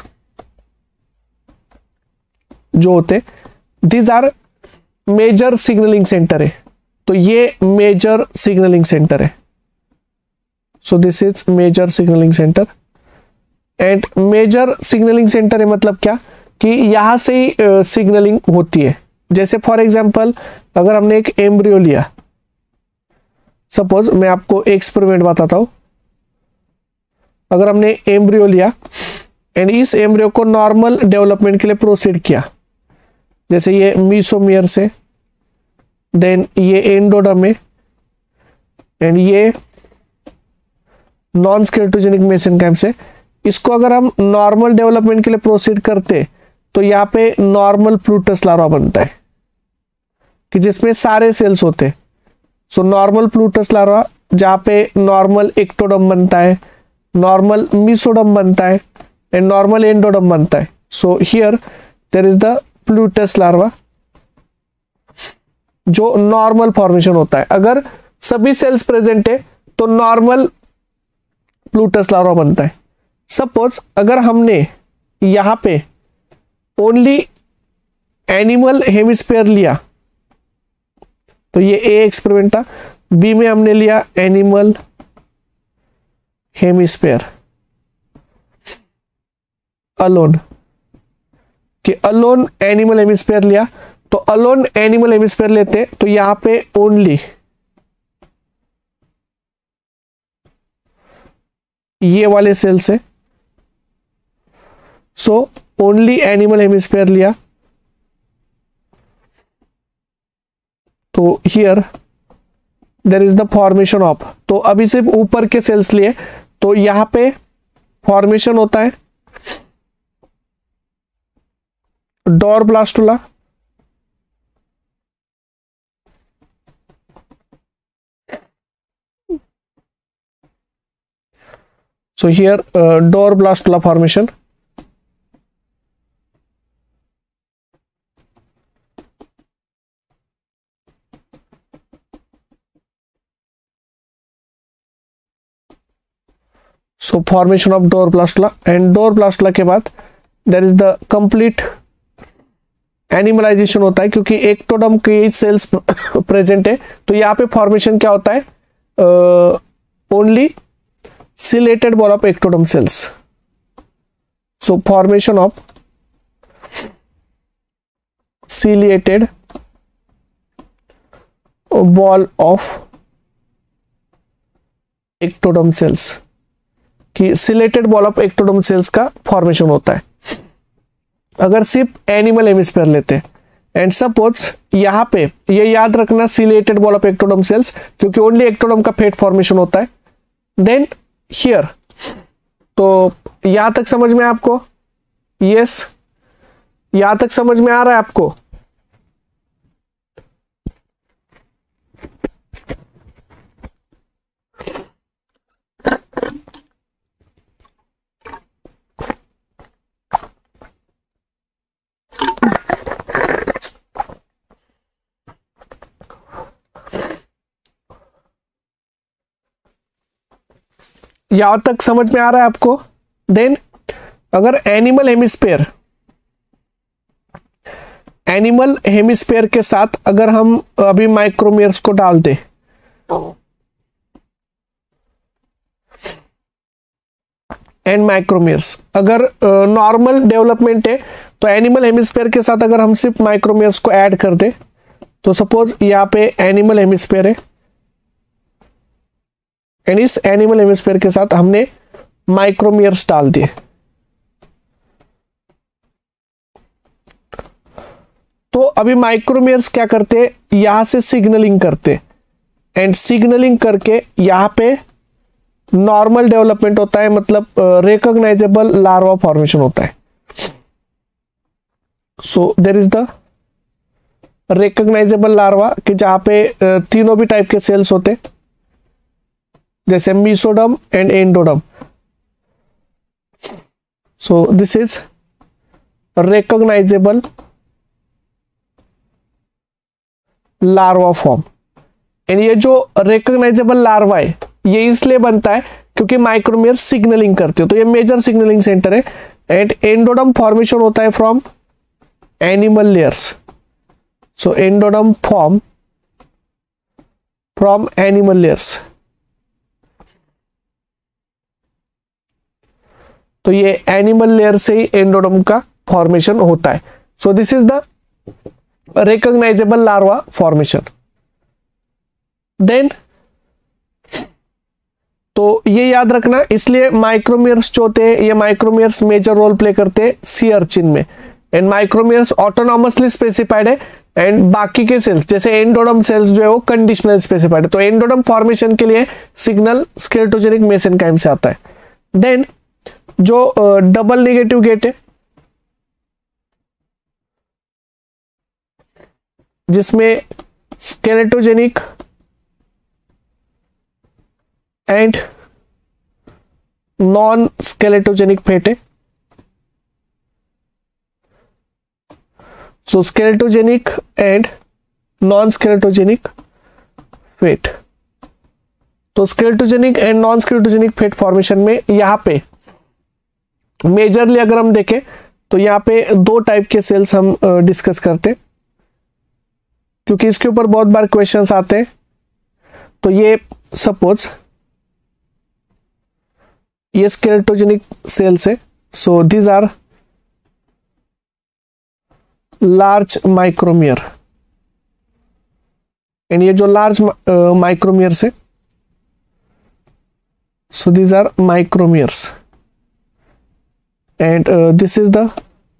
जो होते these are major signalling centre है। तो ये मेजर सिग्नलिंग सेंटर है। So this is major signalling centre. And major signalling centre है मतलब क्या कि यहां से ही सिग्नलिंग uh, होती है। जैसे फॉर एग्जांपल अगर हमने एक एम्ब्रियो लिया, सपोज मैं आपको एक्सपेरिमेंट बताता हूं। अगर हमने एम्ब्रियो लिया एंड इस एम्ब्रियो को नॉर्मल डेवलपमेंट के लिए प्रोसीड किया, जैसे ये मीसोमियर से, देन ये एंडोडर्म है, एंड ये नॉन स्केलेटोजेनिक मेसेनकाइम से, इसको अगर हम नॉर्मल डेवलपमेंट के लिए प्रोसीड करते तो यहाँ पे नॉर्मल प्लूटस लार्वा बनता है कि जिसमें सारे सेल्स होते हैं। सो नॉर्मल प्लूटस लार्वा जहाँ पे नॉर्मल एक्टोडर्म बनता है, नॉर्मल मीसोडर्म बनता है, एंड नॉर्मल एंडोडर्म बनता है। So here there is the pluteus larva जो नॉर्मल फॉर्मेशन होता है। अगर सभी सेल्स प्रेजेंट है तो नॉर्मल प्लूटस लार्वा बनता है। सपोज अगर हमने यहां पे ओनली एनिमल हेमिस्फीयर लिया तो ये ए एक्सपेरिमेंट था, बी में हमने लिया एनिमल हेमिस्फीयर अलोन, कि अलोन एनिमल हेमिस्फीयर लिया, तो अलोन एनिमल हेमिस्फीयर लेते तो यहां पे ओनली ये वाले सेल्स है। सो ओनली एनिमल हेमिस्फीयर लिया तो here there is the formation of, तो अभी सिर्फ ऊपर के सेल्स लिए तो यहां पे फॉर्मेशन होता है dauerblastula, so here uh, dauerblastula formation, so formation of dauerblastula, and dauerblastula के बाद there is the complete एनिमलाइजेशन होता है क्योंकि एक्टोडर्म के सेल्स प्रेजेंट है। तो यहाँ पे फॉर्मेशन क्या होता है, only ciliated ball of ectoderm cells. So formation of ciliated ball of ectoderm cells, कि ciliated ball of ectoderm cells का फॉर्मेशन होता है अगर सिर्फ एनिमल हेमिस्फीयर लेते हैं। एंड सपोज यहां पे ये याद रखना ciliated ball of ectoderm cells क्योंकि ओनली एक्टोडर्म का फेट फॉर्मेशन होता है। देन हियर, तो यहां तक समझ में आपको, यस यहां तक समझ में आ रहा है आपको? यहां तक समझ में आ रहा है आपको? देन अगर एनिमल हेमिस्फेयर एनिमल हेमिस्फेयर के साथ अगर हम अभी माइक्रोमियर्स को डाल दें, एंड माइक्रोमियर्स, अगर नॉर्मल uh, डेवलपमेंट है तो एनिमल हेमिस्फेयर के साथ अगर हम सिर्फ माइक्रोमियर्स को ऐड कर दें, तो सपोज यहाँ पे एनिमल हेमिस्फेयर है एंड इस एनिमल हेमिस्फेयर के साथ हमने माइक्रोमियर्स डाल दिए, तो अभी माइक्रोमियर्स क्या करते हैं, यहां से सिग्नलिंग करते एंड सिग्नलिंग करके यहां पे नॉर्मल डेवलपमेंट होता है, मतलब रिकॉग्नाइजेबल लार्वा फॉर्मेशन होता है। So there is the recognisable larva कि जहां पे uh, तीनों भी टाइप के सेल्स होते, जैसे mesoderm and endoderm. So this is recognisable larva form. And ये जो रिकॉग्नाइजेबल लार्वा है ये इसलिए बनता है क्योंकि माइक्रोमियर सिग्नलिंग करते हो, तो ये मेजर सिग्नलिंग सेंटर है। एंड एंडोडर्म फॉर्मेशन होता है from animal layers. So endoderm form from animal layers, तो ये एनिमल लेयर से ही एंडोडर्म का फॉर्मेशन होता है। So this is the recognisable larva formation. Then तो ये याद रखना, इसलिए माइक्रोमियर्स जो होते हैं ये माइक्रोमियर्स मेजर रोल प्ले करते हैं सी अर्चिन में। एंड माइक्रोमियर्स ऑटोनॉमसली स्पेसिफाइड है एंड बाकी के सेल्स जैसे एंडोडर्म सेल्स जो है वो कंडीशनल स्पेसिफाइड है। तो एंडोडर्म फॉर्मेशन के लिए सिग्नल स्केलेटोजेनिक मेसेनकाइम से आता है। देन जो डबल नेगेटिव गेट है जिसमें skeletogenic and non skeletogenic fate है। So skeletogenic and non skeletogenic fate, तो skeletogenic and non skeletogenic fate formation में यहां पे मेजरली अगर हम देखें तो यहां पे दो टाइप के सेल्स हम डिस्कस करते हैं क्योंकि इसके ऊपर बहुत बार क्वेश्चंस आते हैं। तो ये सपोज ये स्केलेटोजेनिक सेल्स है। So these are large micromere and ये जो लार्ज माइक्रोमियर्स है, so these are micromeres and this is the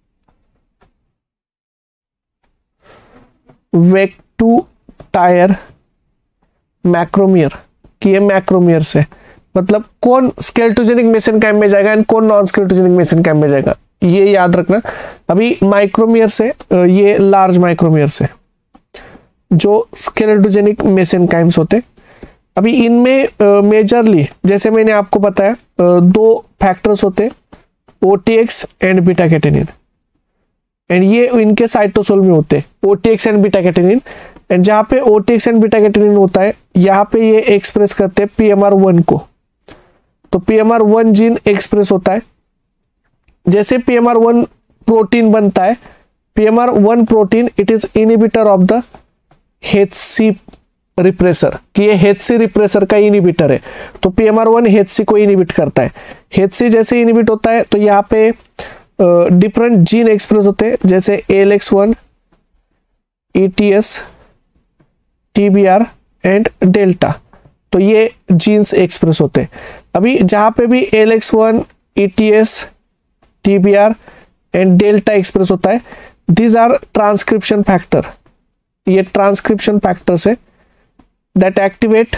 veg two tier macromere कि ये मैक्रोमियर्स है, मतलब कौन स्केलेटोजेनिक मेसेनकाइम में जाएगा एंड कौन नॉन स्केलेटोजेनिक मेसेनकाइम में जाएगा, ये याद रखना। अभी माइक्रोमियर से ये लार्ज माइक्रोमियर से जो स्केलेटोजेनिक मेसेनकाइम्स होते, अभी इनमें मेजरली जैसे मैंने आपको बताया दो फैक्टर्स होते, OTX and beta catenin, and ये इनके साइटोसोल में होते हैं OTX and beta catenin. And जहां पे ओटीएक्स एंड बीटा कैटेनिन होता है यहाँ पे ये एक्सप्रेस करते हैं पीएमआर वन को, तो पीएमआर वन जीन एक्सप्रेस होता है। जैसे पीएमआर वन प्रोटीन बनता है, PMAR one protein it is inhibitor of the HC repressor, कि ये एचसी रिप्रेसर का इनहिबिटर है, तो पीएमआर वन एचसी को इनहिबिट करता है। एचसी जैसे इनहिबिट होता है तो यहाँ पे डिफरेंट जीन एक्सप्रेस होते हैं जैसे L X one, ETS, TBR and delta, तो ये जीन्स एक्सप्रेस होते हैं। अभी जहां पे भी L X one, ETS, TBR and delta express होता है, दीज आर ट्रांसक्रिप्शन फैक्टर, ये ट्रांसक्रिप्शन फैक्टर्स है that activate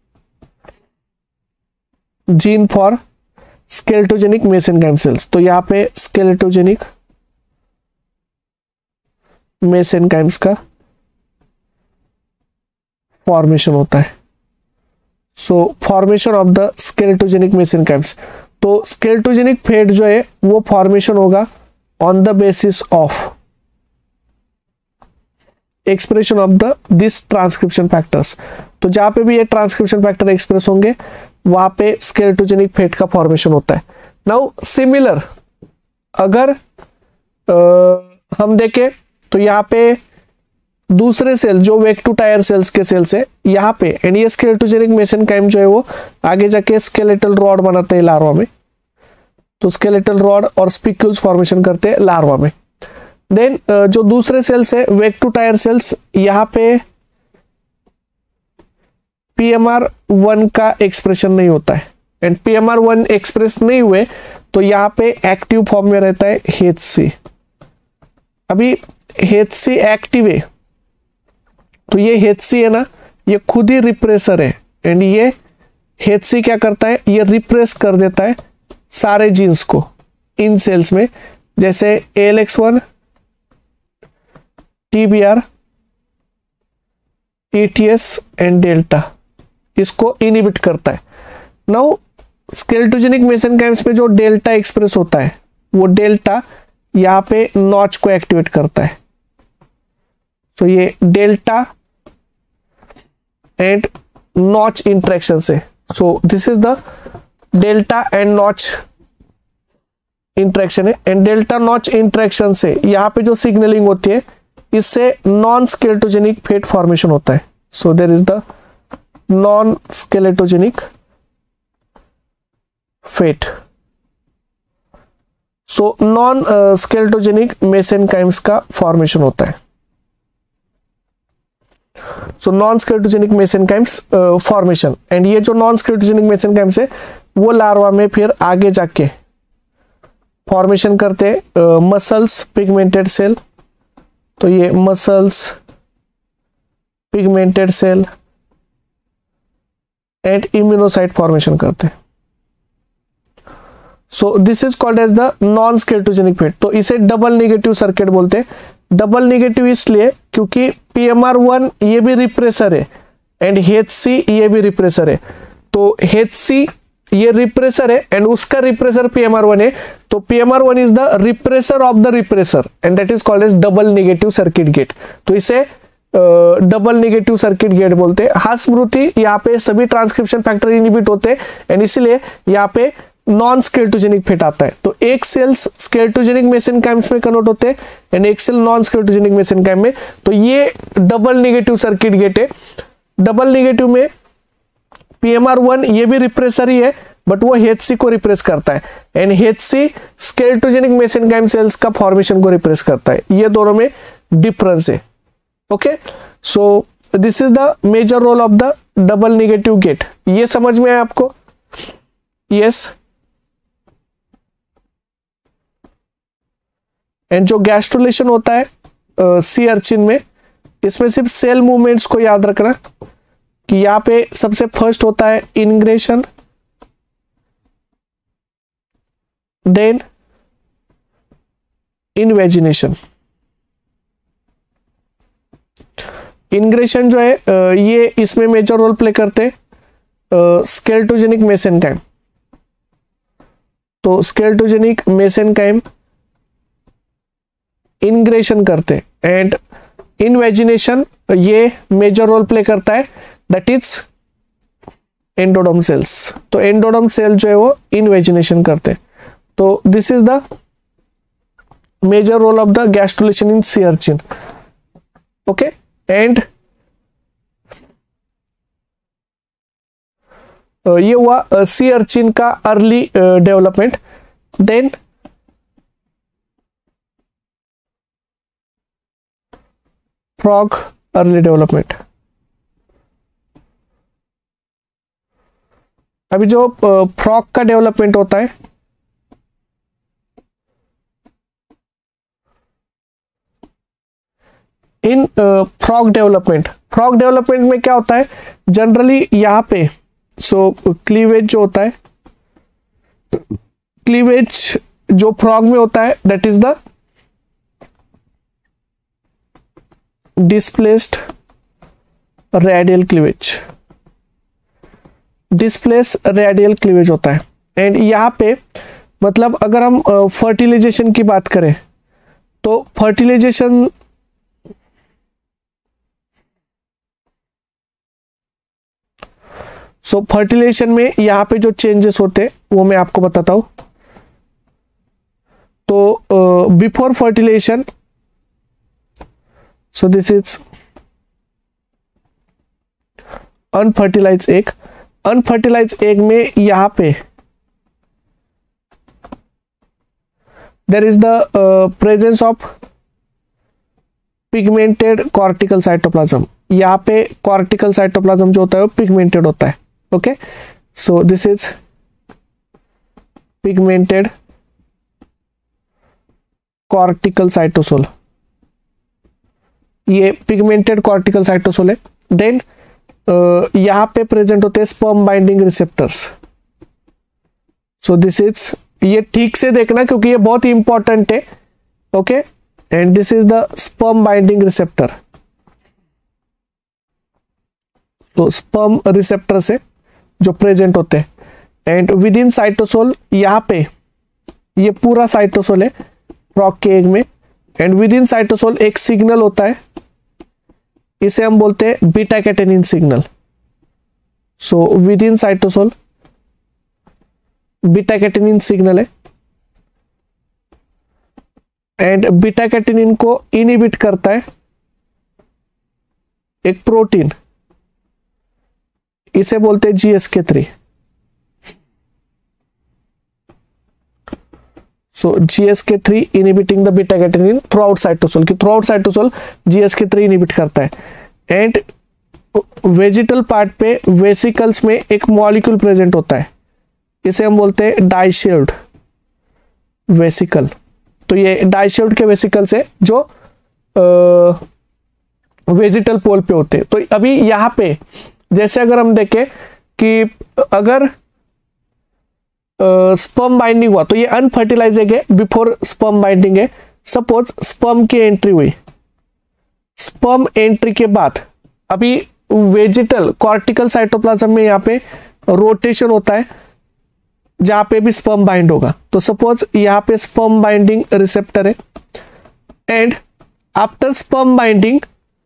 gene for skeletogenic mesenchyme cells. तो यहाँ पे स्केलेटोजेनिक मेसेनकाइम्स का फॉर्मेशन होता है। So formation of the skeletogenic mesenchymes, तो स्केलेटोजेनिक फेट जो है वो फॉर्मेशन होगा on the basis of expression of the this transcription factors. तो जहां पे भी ये ट्रांसक्रिप्शन फैक्टर एक्सप्रेस होंगे वहां पे स्केलेटोजेनिक फेट का फॉर्मेशन होता है। नाउ सिमिलर अगर आ, हम देखें तो यहाँ पे दूसरे सेल जो वेक टू टायर सेल्स के सेल्स है यहाँ पे, एंड ये स्केलेटोजेनिक मेसेनकाइम जो है वो आगे जाके स्केलेटल रॉड बनाते हैं लार्वा में, तो स्केलेटल रॉड और स्पिक्यूल्स फॉर्मेशन करते हैं लार्वा में। देन जो दूसरे सेल्स है वेक टू टायर सेल्स, यहाँ पे पी एम आर वन का एक्सप्रेशन नहीं होता है, and P M R one express नहीं हुए तो यहाँ पे एक्टिव फॉर्म में रहता है एच सी। अभी एच सी एक्टिव है तो ये एच सी है ना, ये खुद ही रिप्रेसर है, एंड ये एच सी क्या करता है, ये रिप्रेस कर देता है सारे जीन्स को इन सेल्स में, जैसे A L X one, T B R, E T S and delta, इसको इनहिबिट करता है। नाउ स्केलेटोजेनिक मेसेनकाइम्स में जो डेल्टा एक्सप्रेस होता है वो डेल्टा यहाँ पे नॉच को एक्टिवेट करता है। तो ये डेल्टा एंड नॉच इंटरेक्शन से, so this is the delta and notch interaction है, एंड डेल्टा नॉच इंटरेक्शन से यहाँ पे जो सिग्नलिंग होती है इससे नॉन स्केलेटोजेनिक फेट फॉर्मेशन होता है। So there is the non skeletogenic fate. So non skeletogenic mesenchymes का फॉर्मेशन होता है। So non skeletogenic mesenchymes formation, and ये जो नॉन स्केलेटोजेनिक मेसेनकाइम्स है वो लार्वा में फिर आगे जाके फॉर्मेशन करते हैं मसल्स पिगमेंटेड सेल। तो ये muscles pigmented cell and immunocyte formation करते हैं। So this is called as the non skeletogenic fate. तो इसे डबल नेगेटिव सर्किट बोलते हैं। डबल नेगेटिव इसलिए क्योंकि पी एम आर वन ये भी रिप्रेसर है एंड एच सी ये भी रिप्रेसर है। तो एच सी ये रिप्रेसर है एंड उसका repressor P M R one है, तो P M R one is the repressor of the repressor and that is called as double negative circuit gate. तो इसे डबल नेगेटिव सर्किट गेट बोलते हैं। हाँ स्मृति, यहाँ पे सभी ट्रांसक्रिप्शन फैक्टर इनहिबिट होते हैं एंड इसीलिए यहाँ पे नॉन स्केलेटोजेनिक फेट आता है। तो एक सेल्स स्केलेटोजेनिक मेसेनकाइम्स में कन्वर्ट होते हैं एंड एक सेल नॉन स्केलेटोजेनिक मेसेनकाइम में। तो ये डबल नेगेटिव सर्किट गेट है। डबल नेगेटिव में पी एम आर वन ये भी रिप्रेसर ही है बट वो एच सी को रिप्रेस करता है and H C skeletogenic mesenchyme cells का फॉर्मेशन को रिप्रेस करता है। ये दोनों में डिफरेंस है। Okay, so this is the major role of the double negative gate. ये समझ में आया आपको? यस। एंड जो गैस्ट्रुलेशन होता है सी अर्चिन में, इसमें सिर्फ सेल मूवमेंट्स को याद रखना कि यहाँ पे सबसे फर्स्ट होता है इंग्रेशन, देन इनवेजिनेशन। इंग्रेशन जो है ये इसमें मेजर रोल प्ले करते हैं स्केलेटोजेनिक मेसेनकाइम। तो स्केलेटोजेनिक मेसेनकाइम इंग्रेशन करते एंड इनवेजिनेशन ये मेजर रोल प्ले करता है, दैट इज एंडोडर्म सेल्स। तो एंडोडर्म सेल जो है वो इनवेजिनेशन करते हैं। तो this is the major role of the gastrulation in sea urchin. Okay, and ये हुआ सी अर्चिन का early development. Then frog early development. अभी जो फ्रॉग का डेवलपमेंट होता है, in frog development frog development में क्या होता है जनरली यहाँ पे, सो क्लीवेज जो होता है, क्लीवेज जो फ्रॉग में होता है that is the displaced radial cleavage. Displace radial cleavage होता है एंड यहाँ पे मतलब अगर हम फर्टिलाइजेशन की बात करें तो फर्टिलाइजेशन सो फर्टिलाइजेशन में यहाँ पे जो चेंजेस होते हैं वो मैं आपको बताता हूं। तो before fertilisation, so this is unfertilise egg. Unfertilise egg में यहाँ पे there is the presence of pigmented cortical cytoplasm. यहाँ पे कॉर्टिकल साइटोप्लाज्म जो होता है वो पिगमेंटेड होता है। Okay, so this is pigmented cortical cytosol. ये पिगमेंटेड कॉर्टिकल साइटोसोल है। देन uh, यहाँ पे प्रेजेंट होते हैं sperm binding receptors. So this is, ये ठीक से देखना क्योंकि ये बहुत ही इंपॉर्टेंट है। Okay, and this is the sperm binding receptor. तो स्पर्म रिसेप्टर से जो प्रेजेंट होते हैं, एंड विद इन साइटोसोल, यहाँ पे ये पूरा साइटोसोल है फ्रॉग के एग में, एंड विद इन साइटोसोल एक सिग्नल होता है, इसे हम बोलते हैं beta catenin signal. So within cytosol beta catenin signal है, एंड बीटा कैटेनिन को इनहिबिट करता है एक प्रोटीन, इसे बोलते हैं G S K three. So G S K three inhibiting the beta catenin throughout cytosol, कि throughout cytosol G S K three inhibit करता है। एंड वेजिटल पार्ट पे वेसिकल्स में एक मॉलिक्यूल प्रेजेंट होता है, इसे हम बोलते हैं डाइशेव्ड वेसिकल। तो ये डाइशेव्ड के वेसिकल्स है जो वेजिटल पोल पे होते हैं। तो अभी यहाँ पे जैसे अगर हम देखें कि अगर स्पर्म uh, बाइंडिंग हुआ तो ये अनफर्टिलाइज एग है, बिफोर स्पर्म बाइंडिंग है। सपोज स्पर्म की एंट्री हुई, स्पर्म एंट्री के बाद अभी वेजिटल कॉर्टिकल साइटोप्लाज्म में यहाँ पे रोटेशन होता है जहां पे भी स्पर्म बाइंड होगा। तो सपोज यहाँ पे स्पर्म बाइंडिंग रिसेप्टर है, एंड आफ्टर स्पर्म बाइंडिंग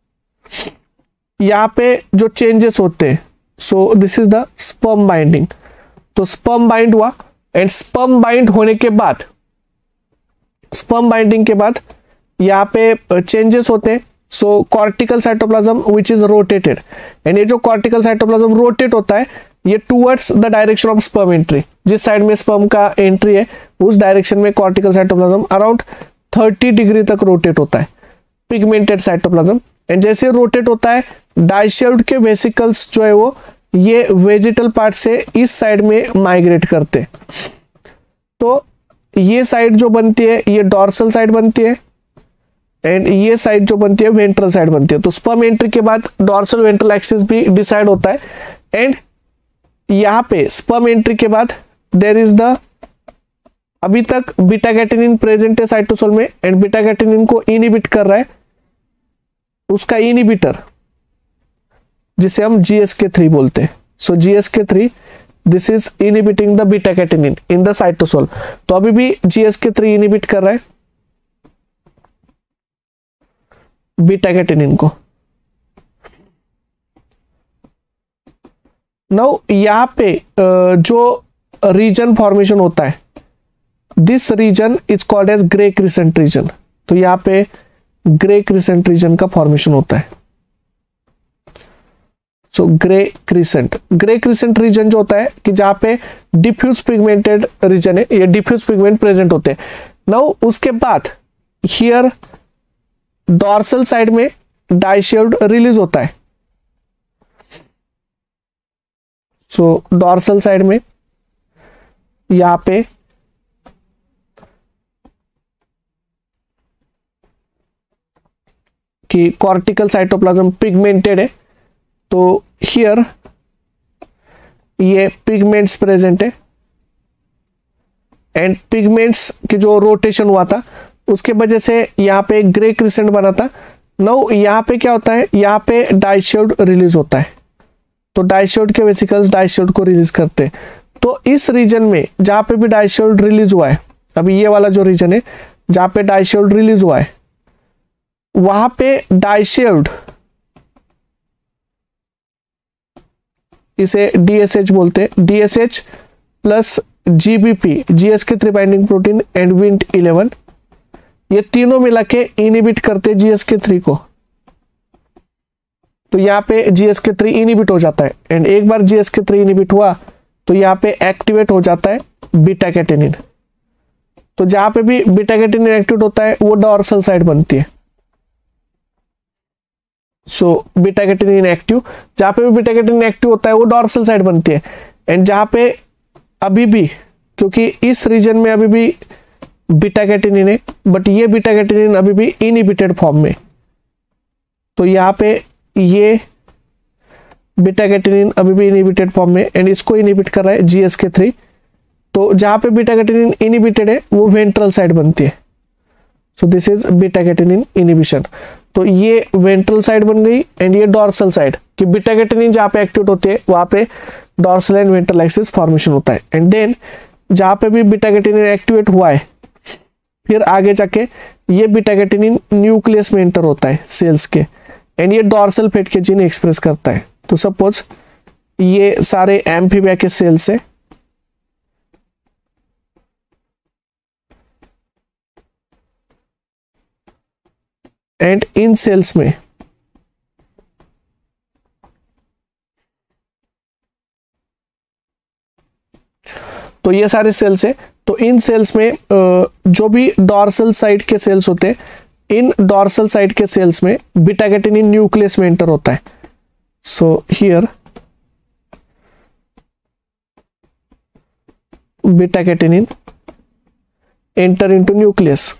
यहाँ पे जो चेंजेस होते हैं, so this is the sperm binding. तो स्पर्म बाइंड हुआ, एंड स्पर्म बाइंड होने के बाद, स्पर्म बाइंडिंग के बाद यहाँ पे चेंजेस होते हैं। So cortical cytoplasm which is rotated, and ये जो कॉर्टिकल साइटोप्लाज्म रोटेट होता है ये towards the direction of sperm entry. जिस साइड में स्पर्म का एंट्री है उस डायरेक्शन में cortical cytoplasm around thirty degree तक रोटेट होता है, पिगमेंटेड साइटोप्लाज्म। एंड जैसे रोटेट होता है, डाइशेव्ड के वेसिकल्स जो है वो ये वेजिटल पार्ट से इस साइड में माइग्रेट करते। तो ये साइड जो बनती है ये डॉर्सल साइड बनती है, एंड ये साइड जो बनती है वेंट्रल साइड बनती है। तो स्पर्म एंट्री के बाद डॉर्सल वेंट्रल एक्सिस भी डिसाइड होता है, एंड यहाँ पे स्पर्म एंट्री के बाद देयर इज द, अभी तक बीटा कैटेनिन प्रेजेंट है साइटोसोल में, एंड बीटा कैटेनिन को इनहिबिट कर रहा है उसका इनहिबिटर, जिसे हम जी एस के थ्री बोलते हैं। So G S K three, this is inhibiting the beta catenin in the cytosol. तो अभी भी G S K three inhibit कर रहा है बीटा कैटेनिन को। नाउ यहाँ पे जो रीजन फॉर्मेशन होता है, this region is called as grey crescent region. तो यहाँ पे ग्रे क्रिसेंट रीजन का फॉर्मेशन होता है। So grey crescent, grey crescent region जो होता है कि जहां पे डिफ्यूज पिगमेंटेड रीजन है, ये डिफ्यूज पिगमेंट प्रेजेंट होते हैं। नाउ उसके बाद हियर डॉर्सल साइड में डाइशेव्ड रिलीज होता है। सो डॉर्सल साइड में यहां पे कि कॉर्टिकल साइटोप्लाज्म पिगमेंटेड है, तो हियर ये पिगमेंट्स प्रेजेंट है, एंड पिगमेंट्स की जो रोटेशन हुआ था उसके वजह से यहाँ पे ग्रे क्रिसेंट बना था। नाउ यहाँ पे क्या होता है, यहाँ पे डाइशेव्ड रिलीज होता है। तो डाइशेव्ड के वेसिकल्स डाइशेव्ड को रिलीज करते हैं। तो इस रीजन में जहां पे भी डाइशेव्ड रिलीज हुआ है, अभी ये वाला जो रीजन है जहां पे डाइशेव्ड रिलीज हुआ है, वहां पे डाइशेव्ड इसे डी एस एच बोलते हैं, D S H plus G B P, G S K three binding protein and Wnt eleven, ये तीनों मिला के इनिबिट करते जी एस के थ्री को। तो यहाँ पे G S K three inhibit हो जाता है एंड एक बार G S K three inhibit हुआ तो यहाँ पे एक्टिवेट हो जाता है बीटा कैटेनिन। तो जहां पे भी बीटा कैटेनिन एक्टिवेट होता है वो डॉर्सल साइड बनती है। सो बीटा कैटेनिन एक्टिव, जहां पे भी बीटा कैटेनिन एक्टिव होता है वो डॉर्सल साइड बनती है। एंड जहां पे अभी भी, क्योंकि इस रीजन में अभी भी बीटा कैटेनिन है बट ये बीटा कैटेनिन अभी भी इनहिबिटेड फॉर्म में, तो यहाँ पे ये बीटा कैटेनिन अभी भी इनहिबिटेड फॉर्म में एंड इसको इनहिबिट कर रहा है जी एस के थ्री। तो जहां पे बीटा कैटेनिन इनहिबिटेड है वो वेंट्रल साइड बनती है। So this is beta catenin inhibition. तो ये वेंट्रल साइड बन गई एंड ये डॉर्सल साइड, कि बीटा कैटेनिन जहां पे एक्टिवेट होती है वहां पे dorsal and ventral axis formation होता है। एंड देन जहां पे भी बीटा कैटेनिन एक्टिवेट हुआ है फिर आगे जाके ये बीटा कैटेनिन न्यूक्लियस में एंटर होता है सेल्स के एंड ये डॉर्सल फेट के जीन एक्सप्रेस करता है। तो सपोज ये सारे एम्फीबिया के सेल्स है, एंड इन सेल्स में तो ये सारे सेल्स है। तो इन सेल्स में जो भी डॉर्सल साइड के सेल्स होते हैं, इन डॉर्सल साइड के सेल्स में बीटा कैटेनिन न्यूक्लियस में एंटर होता है। So here beta catenin enter into nucleus.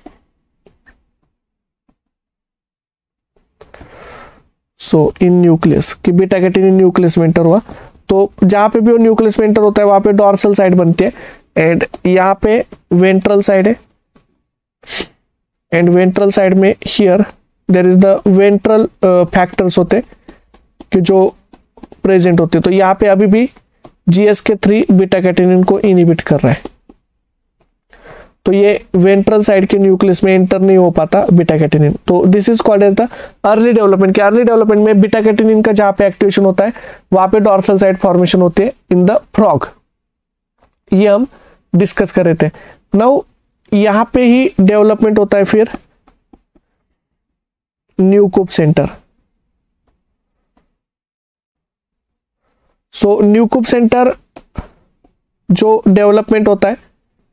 So in nucleus, कि बीटा कैटेनिन न्यूक्लियस में एंटर हुआ, तो जहां पे भी वो न्यूक्लियस में एंटर होता है वहां पे डॉर्सल साइड बनती है एंड यहाँ पे वेंट्रल साइड है। एंड वेंट्रल साइड में here there is the ventral factors होते कि जो प्रेजेंट होते। तो यहाँ पे अभी भी G S K three beta catenin को इनहिबिट कर रहा है, तो ये वेंट्रल साइड के न्यूक्लियस में एंटर नहीं हो पाता बीटा कैटेनिन। तो this is called as the early development. कि अर्ली डेवलपमेंट में बीटा कैटेनिन का जहां पे एक्टिवेशन होता है वहां पे डॉर्सल साइड फॉर्मेशन होती है इन द फ्रॉग। ये हम डिस्कस कर रहे थे। नाउ यहां पे ही डेवलपमेंट होता है फिर Nieuwkoop centre. So Nieuwkoop centre जो डेवलपमेंट होता है,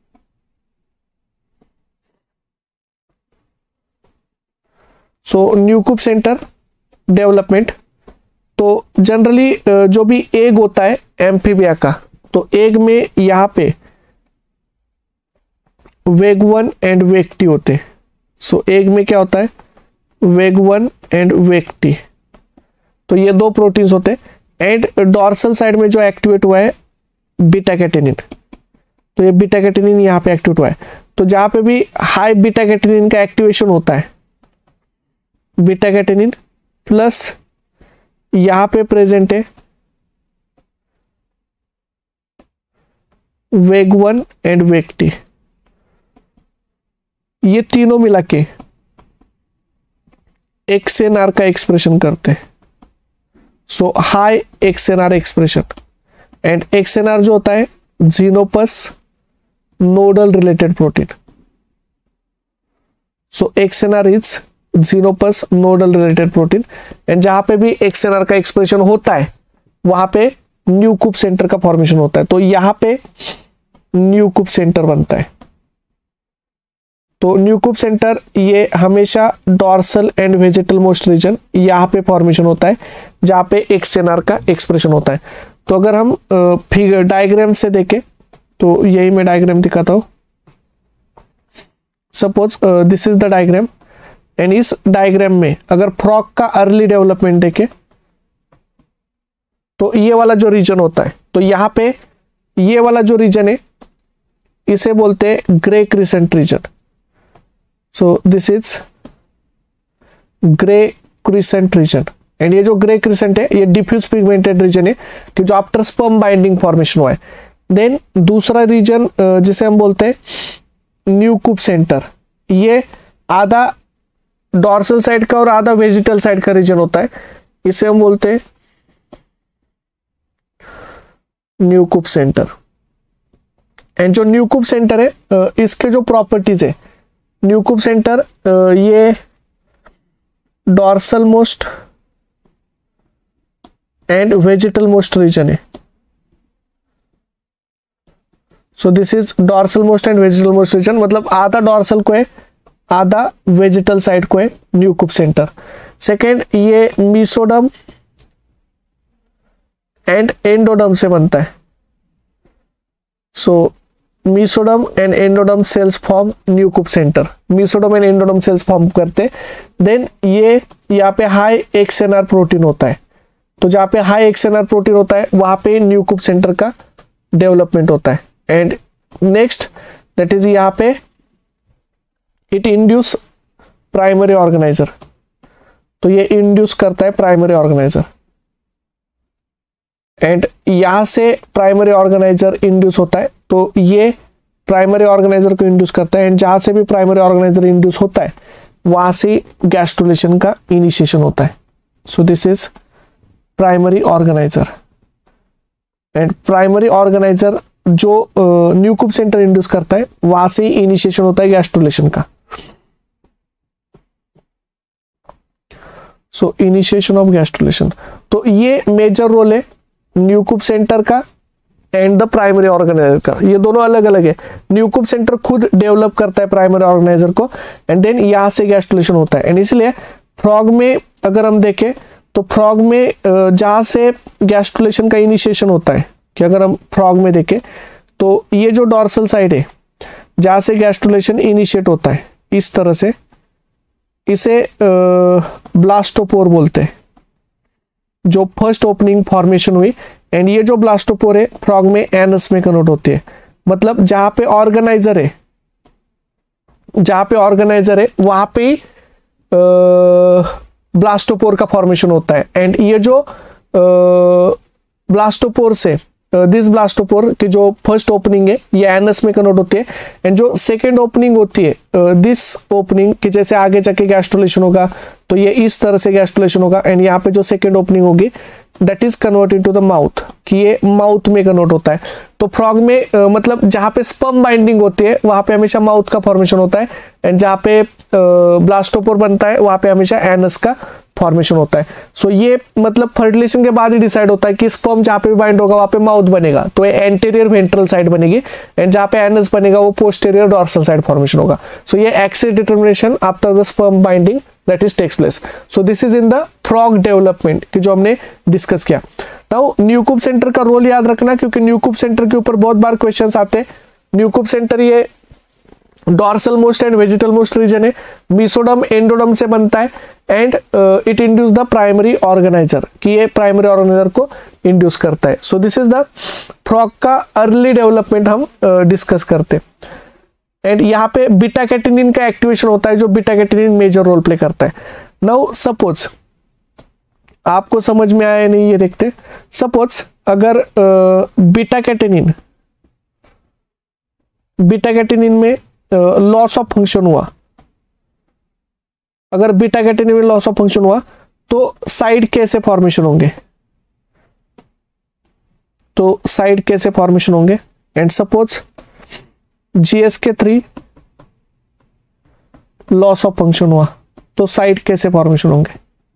सो न्यूकूप सेंटर डेवलपमेंट, तो जनरली जो भी एग होता है एम्फीबिया का, तो एग में यहां पे वेग वन एंड वेग टी होते हैं। सो एग में क्या होता है, वेग वन एंड वेग टी, तो ये दो प्रोटीन्स होते हैं। एंड डॉर्सल साइड में जो एक्टिवेट हुआ है बीटा कैटेनिन, तो ये बीटा कैटेनिन यहाँ पे एक्टिवेट हुआ है। तो जहां पे भी हाई बीटा कैटेनिन का एक्टिवेशन होता है, बीटा कैटेनिन प्लस यहां पे प्रेजेंट है वेग वन एंड वेग टी, ये तीनों मिला के एक्सएनआर का एक्सप्रेशन करते हैं। So high XNR expression, and XNR जो होता है Xenopus nodal related protein. So XNR is Xenopus nodal related protein, and जहां पे भी एक्सएनआर का एक्सप्रेशन होता है वहां पे न्यूकूप सेंटर का फॉर्मेशन होता है। तो यहां पे न्यूकूप सेंटर बनता है। तो न्यूकूप सेंटर ये हमेशा dorsal and vegetal most region यहाँ पे फॉर्मेशन होता है जहाँ पे एक्सएनआर का एक्सप्रेशन होता है। तो अगर हम फिगर डायग्राम से देखें तो यही मैं डायग्राम दिखाता हूँ। Suppose this is the diagram, and इस डायग्राम में अगर फ्रॉग का अर्ली डेवलपमेंट देखें तो ये वाला जो रीजन होता है, तो यहाँ पे ये वाला जो रीजन है इसे बोलते हैं grey crescent region. So this is grey crescent region, and ये जो ग्रे क्रिसेंट है ये डिफ्यूज पिगमेंटेड रीजन है कि जो आफ्टर स्पर्म बाइंडिंग फॉर्मेशन हुआ है। देन दूसरा रीजन जिसे हम बोलते हैं न्यूकूप सेंटर, ये आधा डॉर्सल साइड का और आधा वेजिटल साइड का रीजन होता है, इसे हम बोलते हैं न्यूकूप सेंटर। एंड जो न्यूकूप सेंटर है इसके जो प्रॉपर्टीज है, न्यूकूप सेंटर ये dorsal most and vegetal most region है। So this is dorsal most and vegetal most region, मतलब आधा डॉर्सल को है आधा वेजिटल साइड को है न्यूकूप सेंटर। सेकेंड, ये मीसोडर्म एंड एंडोडर्म से बनता है। So mesoderm and endoderm cells form Nieuwkoop centre, mesoderm and endoderm cells form करते। देन ये यहाँ पे हाई एक्सएनआर प्रोटीन होता है, तो जहाँ पे हाई एक्सएनआर प्रोटीन होता है वहां पे न्यूकूप सेंटर का डेवलपमेंट होता है। एंड नेक्स्ट दैट इज यहाँ पे इट इंड्यूस प्राइमरी ऑर्गेनाइजर, तो ये इंड्यूस करता है प्राइमरी ऑर्गेनाइजर। एंड यहां से प्राइमरी ऑर्गेनाइजर इंड्यूस होता है, तो ये प्राइमरी ऑर्गेनाइजर को इंड्यूस करता है। एंड जहां से भी प्राइमरी ऑर्गेनाइजर इंड्यूस होता है वहां से गैस्ट्रुलेशन का इनिशिएशन होता है। So this is primary organiser. And primary organiser जो न्यूकूप सेंटर इंड्यूस करता है वहां से इनिशिएशन होता है गैस्ट्रुलेशन का। सो इनिशिएशन ऑफ गैस्ट्रुलेशन, तो ये मेजर रोल है न्यूकूप सेंटर का एंड द प्राइमरी ऑर्गेनाइजर का, ये दोनों अलग अलग है। न्यूकूप सेंटर खुद डेवलप करता है प्राइमरी ऑर्गेनाइजर को एंड देन यहां से गैस्ट्रुलेशन होता है। एंड इसलिए फ्रॉग में अगर हम देखें तो फ्रॉग में जहां से गैस्ट्रुलेशन का इनिशिएशन होता है, कि अगर हम फ्रॉग में देखें तो ये जो डॉर्सल साइड है जहां से गैस्ट्रुलेशन इनिशिएट होता है इस तरह से, इसे ब्लास्टोपोर बोलते हैं, जो फर्स्ट ओपनिंग फॉर्मेशन हुई। एंड ये जो ब्लास्टोपोर है फ्रॉग में एनस में कन्वर्ट होती है, मतलब जहां पे ऑर्गेनाइजर है जहां पे ऑर्गेनाइजर है वहां पे ब्लास्टोपोर का फॉर्मेशन होता है। एंड ये जो ब्लास्टोपोर से दिस ब्लास्टोपोर की जो फर्स्ट ओपनिंग है ये एनस में कन्वर्ट होती है। एंड जो सेकेंड ओपनिंग होती है दिस ओपनिंग की, जैसे आगे जाके गैस्ट्रुलेशन होगा तो ये इस तरह से गैस्ट्रुलेशन होगा। एंड यहाँ पे जो सेकेंड ओपनिंग होगी that is convert into the mouth, कि ये माउथ में कन्वर्ट होता है। तो फ्रॉग में uh, मतलब जहां पे स्पर्म बाइंडिंग होती है वहां पे हमेशा माउथ का फॉर्मेशन होता है। एंड जहां पे ब्लास्टोपोर uh, बनता है वहां पे हमेशा एनस का फॉर्मेशन होता है। सो so, ये मतलब फर्टिलाइजेशन के बाद ही डिसाइड होता है कि स्पर्म जहां पे भी बाइंड होगा वहां पे माउथ बनेगा, तो ये एंटीरियर वेंट्रल साइड बनेगी। एंड जहां पे एनस बनेगा वो पोस्टीरियर डॉर्सल साइड फॉर्मेशन होगा। सो so, ये axis determination after the sperm binding that is takes place. So this is in the frog development की जो हमने डिस्कस किया। तो न्यूकूप सेंटर का रोल याद रखना, क्योंकि न्यूकूप सेंटर के ऊपर बहुत बार क्वेश्चंस आते हैं। न्यूकूप सेंटर ये dorsal most and vegetal most region है, मीसोडर्म एंडोडर्म से बनता है। And it induce the primary organiser, कि ये प्राइमरी ऑर्गेनाइजर को इंड्यूस करता है। So this is the frog का अर्ली डेवलपमेंट हम डिस्कस uh, करते हैं। एंड यहाँ पे बीटा कैटेनिन का एक्टिवेशन होता है, जो beta catenin major role play करता है। नाउ सपोज आपको समझ में आया नहीं, ये देखते। सपोज अगर बीटा कैटेनिन बीटा कैटेनिन में लॉस ऑफ फंक्शन हुआ, अगर बीटा कैटेनिन में लॉस ऑफ फंक्शन हुआ तो साइड कैसे फॉर्मेशन होंगे, तो साइड कैसे फॉर्मेशन होंगे। And suppose G S K three loss of function हुआ तो साइड कैसे फॉर्मेशन होंगे।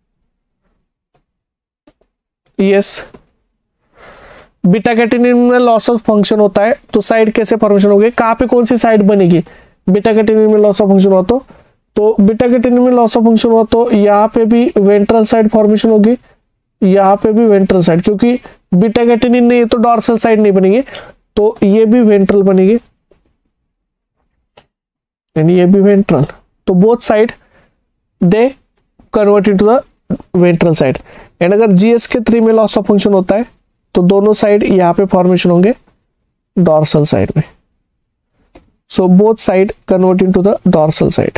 यस, बीटा कैटेनिन में लॉस ऑफ फंक्शन होता है तो साइड कैसे फॉर्मेशन होगी, कहां पे कौन सी साइड बनेगी। बीटा कैटेनिन में लॉस ऑफ फंक्शन हुआ तो तो बीटा कैटेनिन में लॉस ऑफ फंक्शन हुआ तो यहाँ पे भी वेंट्रल साइड फॉर्मेशन होगी, यहाँ पे भी वेंट्रल साइड, क्योंकि बीटा कैटेनिन नहीं है तो डॉर्सल साइड नहीं बनेगी, तो ये भी वेंट्रल बनेगी एंड ये भी वेंट्रल। तो both side they convert into the ventral side. And अगर जीएस के थ्री में लॉस ऑफ फंक्शन होता है तो दोनों साइड यहाँ पे फॉर्मेशन होंगे डॉर्सल साइड में। So both side convert into the dorsal side.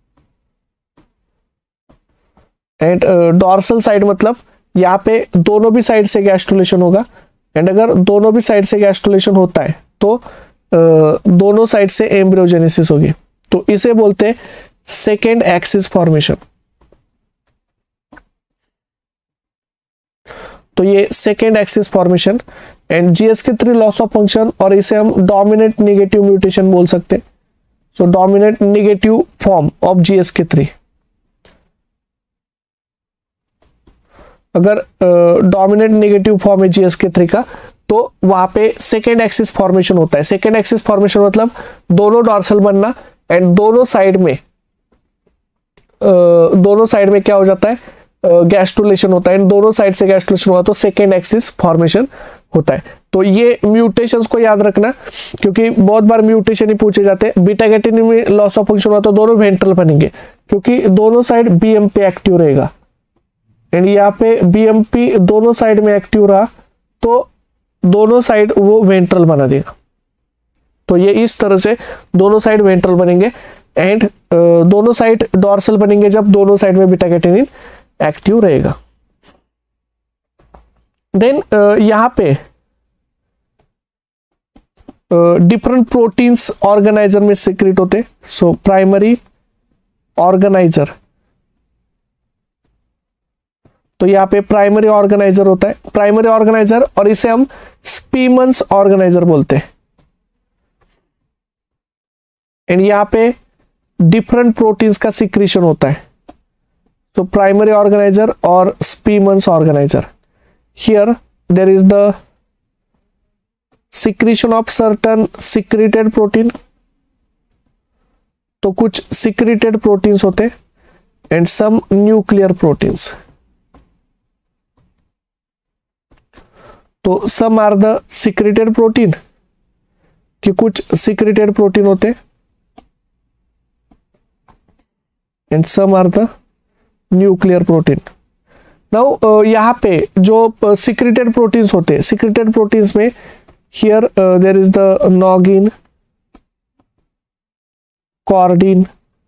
And dorsal side मतलब यहाँ पे दोनों भी साइड से गैस्ट्रुलेशन होगा। एंड अगर दोनों भी साइड से गैस्ट्रुलेशन होता है तो uh, दोनों साइड से एम्ब्रियोजेनेसिस होगी, तो इसे बोलते हैं सेकेंड एक्सिस फॉर्मेशन। तो ये second axis formation and G S K three loss of function, और इसे हम डोमिनेंट नेगेटिव म्यूटेशन बोल सकते हैं। So dominant negative form of G S K three. अगर डोमिनेंट नेगेटिव फॉर्म है जी एस के थ्री का, तो वहां पे सेकेंड एक्सिस फॉर्मेशन होता है। सेकेंड एक्सिस फॉर्मेशन मतलब दोनों डॉर्सल बनना एंड दोनों साइड में uh, दोनों साइड में क्या हो जाता है, गैस्ट्रुलेशन होता है। दोनों साइड से गैस्ट्रुलेशन हुआ तो सेकेंड एक्सिस फॉर्मेशन होता है। तो ये म्यूटेशंस को याद रखना, क्योंकि बहुत बार म्यूटेशन ही पूछे जाते हैं। बीटा कैटेनिन में लॉस ऑफ फंक्शन हुआ तो दोनों वेंट्रल बनेंगे, क्योंकि दोनों साइड बीएमपी एक्टिव रहेगा एंड यहाँ पे बीएमपी दोनों साइड में एक्टिव रहा तो दोनों साइड वो वेंट्रल बना देगा। तो ये इस तरह से दोनों साइड वेंट्रल बनेंगे एंड दोनों साइड डॉर्सल बनेंगे जब दोनों साइड में बीटा कैटेनिन एक्टिव रहेगा। देन uh, यहां पे डिफरेंट प्रोटीन्स ऑर्गेनाइजर में सीक्रेट होते। सो प्राइमरी ऑर्गेनाइजर, तो यहाँ पे प्राइमरी ऑर्गेनाइजर होता है, प्राइमरी ऑर्गेनाइजर, और इसे हम स्पीमन्स ऑर्गेनाइजर बोलते हैं। एंड यहाँ पे डिफरेंट प्रोटीन्स का सिक्रीशन होता है। So primary organizer or Spearman's organizer. Here there is the secretion of certain secreted protein. तो कुछ secreted proteins होते and some nuclear proteins. तो some are the secreted protein, कि कुछ secreted protein होते and some are the nuclear protein. Now यहाँ पे जो सिक्रेटेड प्रोटीन्स होते हैं, सिक्रेटेड प्रोटीन्स में here there is the noggin, chordin,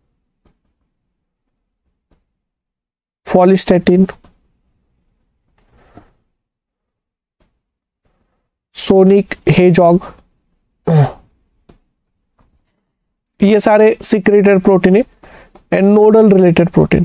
follistatin, sonic hedgehog, ये सारे सिक्रेटेड प्रोटीन है and nodal related protein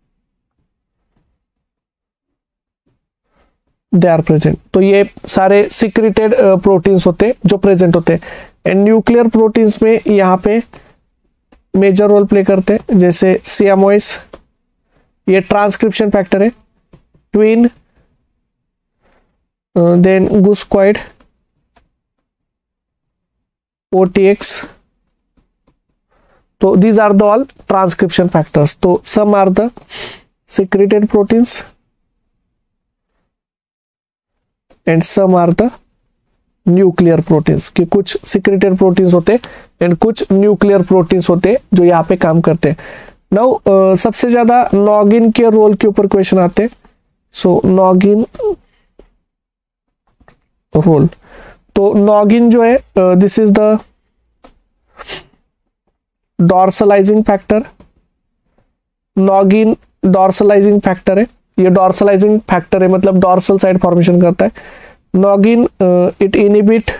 they are present. तो ये सारे सिक्रेटेड प्रोटीन्स होते हैं जो प्रेजेंट होते हैं। एंड न्यूक्लियर प्रोटीन्स में यहाँ पे मेजर रोल प्ले करते हैं, जैसे सियामोइस, ये ट्रांसक्रिप्शन फैक्टर है, ट्विन, देन गुस्क्वाइड, ओटीएक्स। तो these are the all transcription factors. तो some are the secreted proteins and some are the nuclear proteins, कि कुछ secreted proteins होते and कुछ nuclear proteins होते जो यहाँ पे काम करते हैं। Now uh, सबसे ज्यादा नॉगिन के रोल के ऊपर क्वेश्चन आते हैं। सो नॉगिन रोल, तो नॉगिन जो है this is the dorsalising factor. Noggin dorsalising factor है, ये डॉर्सलाइजिंग फैक्टर है मतलब डॉर्सल साइड फॉर्मेशन करता है। नॉगिन इट इनिबिट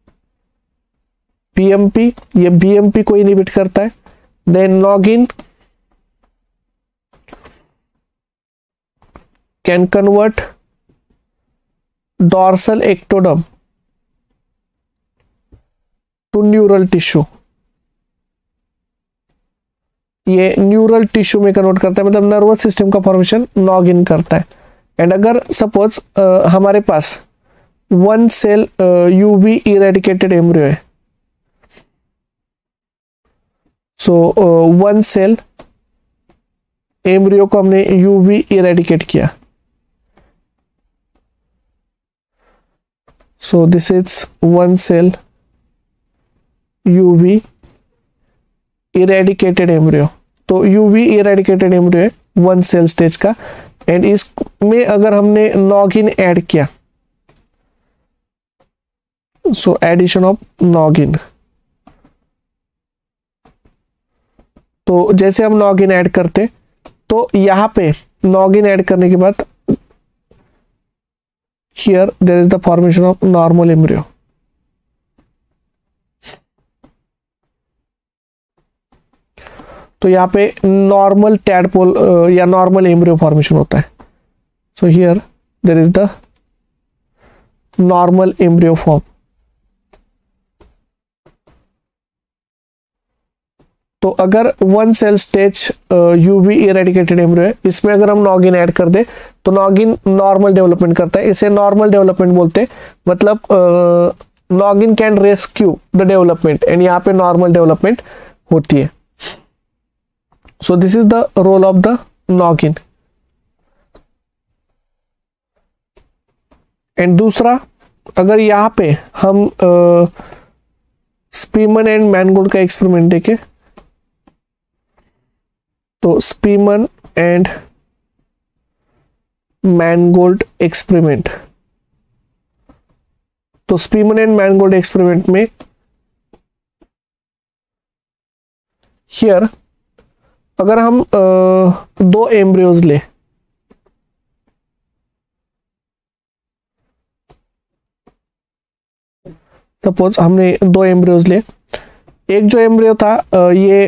बीएमपी, ये बीएमपी को इनिबिट करता है। Then noggin can convert dorsal ectoderm to neural tissue, ये न्यूरल टिश्यू में कन्वर्ट करता है मतलब नर्वस सिस्टम का फॉर्मेशन नॉगिन करता है। एंड अगर सपोज uh, हमारे पास one cell UV eradicated embryo है, सो वन सेल एम्ब्रियो को हमने यूवी इरेडिकेट किया, so this is one cell UV eradicated embryo. तो यूवी इरेडिकेटेड एम्ब्रियो है वन सेल स्टेज का, एंड इसमें अगर हमने नॉगिन ऐड किया, सो एडिशन ऑफ नॉगिन, तो जैसे हम नॉगिन ऐड करते तो यहां पे नॉगिन ऐड करने के बाद here there is the formation of normal embryo. तो यहाँ पे नॉर्मल टैडपोल या नॉर्मल एम्ब्रियो फॉर्मेशन होता है। So here there is the normal embryo form. तो अगर one cell stage UV eradicated embryo है, इसमें अगर हम नॉगिन ऐड कर दे तो नॉगिन नॉर्मल डेवलपमेंट करता है, इसे नॉर्मल डेवलपमेंट बोलते हैं। मतलब noggin can rescue the development and यहाँ पे नॉर्मल डेवलपमेंट होती है। So this is the role of the noggin. And दूसरा, अगर यहाँ पे हम स्पीमन एंड मैनगोल्ड का एक्सपेरिमेंट देखें तो स्पीमन एंड मैनगोल्ड एक्सपेरिमेंट, तो स्पीमन एंड मैनगोल्ड एक्सपेरिमेंट में हियर अगर हम uh, दो एम्ब्रियोज ले, सपोज हमने दो एम्ब्रियोज ले, एक जो एम्ब्रियो था uh, ये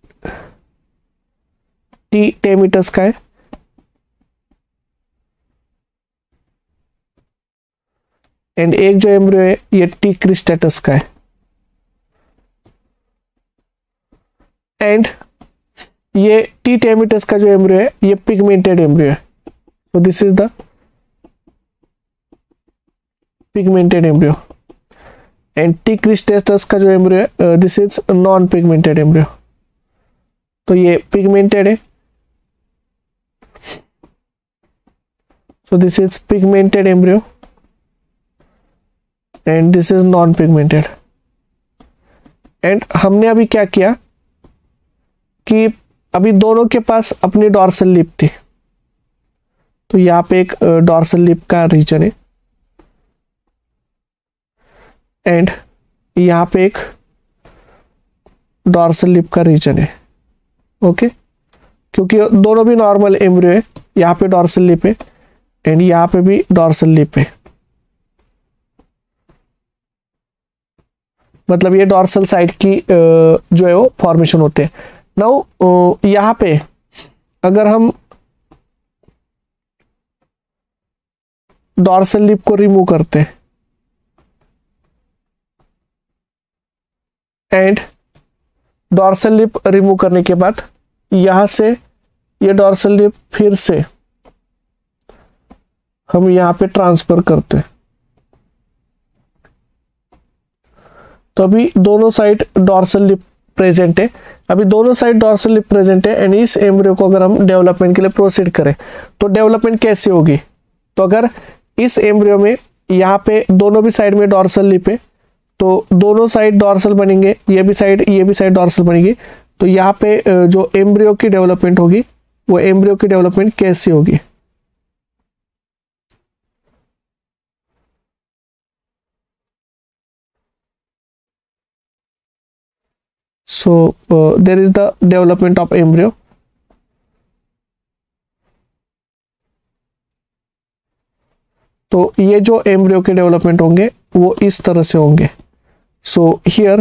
टी टेमिटस का है एंड एक जो एम्ब्रियो है ये टी क्रिस्टेटस का है। एंड ये टी टेमिटस का जो एम्ब्रियो है ये पिगमेंटेड एम्ब्रियो है। So this is the pigmented embryo and T cristatus का जो एम्ब्रियो है this is non pigmented embryo. तो ये पिगमेंटेड है, so this is pigmented embryo and this is non pigmented। And हमने अभी क्या किया कि अभी दोनों के पास अपनी डॉर्सल लिप थी, तो यहाँ पे एक डॉर्सल लिप का रीजन है एंड यहाँ पे एक डॉर्सल लिप का रीजन है। ओके, क्योंकि दोनों भी नॉर्मल एम्ब्रियो है, यहाँ पे डॉर्सल लिप है एंड यहाँ पे भी डॉर्सल लिप है, मतलब ये डॉर्सल साइड की जो है वो फॉर्मेशन होते हैं। नाउ यहाँ पे अगर हम डॉर्सल लिप को रिमूव करते हैं एंड डॉर्सल लिप रिमूव करने के बाद यहां से ये डॉर्सल लिप फिर से हम यहां पे ट्रांसफर करते हैं, तो अभी दोनों साइड डॉर्सल लिप प्रेजेंट है। अभी दोनों साइड डॉर्सल लिप प्रेजेंट है एंड इस एम्ब्रियो को अगर हम डेवलपमेंट के लिए प्रोसीड करें तो डेवलपमेंट कैसे होगी? तो अगर इस एम्ब्रियो में यहाँ पे दोनों भी साइड में डॉर्सल लिप है तो दोनों साइड डॉर्सल बनेंगे, ये भी साइड ये भी साइड डॉर्सल बनेगी, तो यहाँ पे जो एम्ब्रियो की डेवलपमेंट होगी वो एम्ब्रियो की डेवलपमेंट कैसी होगी? So uh, there is the development of embryo. तो ये जो एम्ब्रियो के डेवलपमेंट होंगे वो इस तरह से होंगे। सो हियर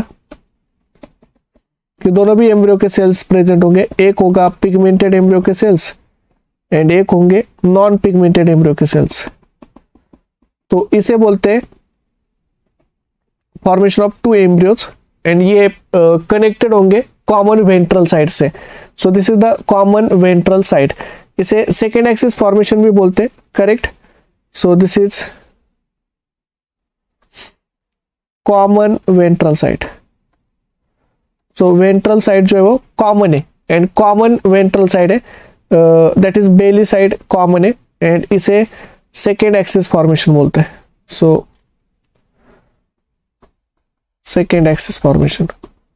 कि दोनों भी एम्ब्रियो के सेल्स प्रेजेंट होंगे, एक होगा पिगमेंटेड एम्ब्रियो के सेल्स एंड एक होंगे नॉन पिगमेंटेड एम्ब्रियो के सेल्स। तो इसे बोलते हैं formation of two embryos and ये कनेक्टेड uh, होंगे कॉमन वेंट्रल साइड से। So this is the common ventral side. इसे सेकेंड एक्सिस फॉर्मेशन भी बोलते हैं, correct? So this is common ventral side. So ventral side जो है वो कॉमन है एंड कॉमन वेंट्रल साइड है, that is Bailey side common है एंड इसे सेकेंड एक्सिस फॉर्मेशन बोलते हैं। So second axis formation.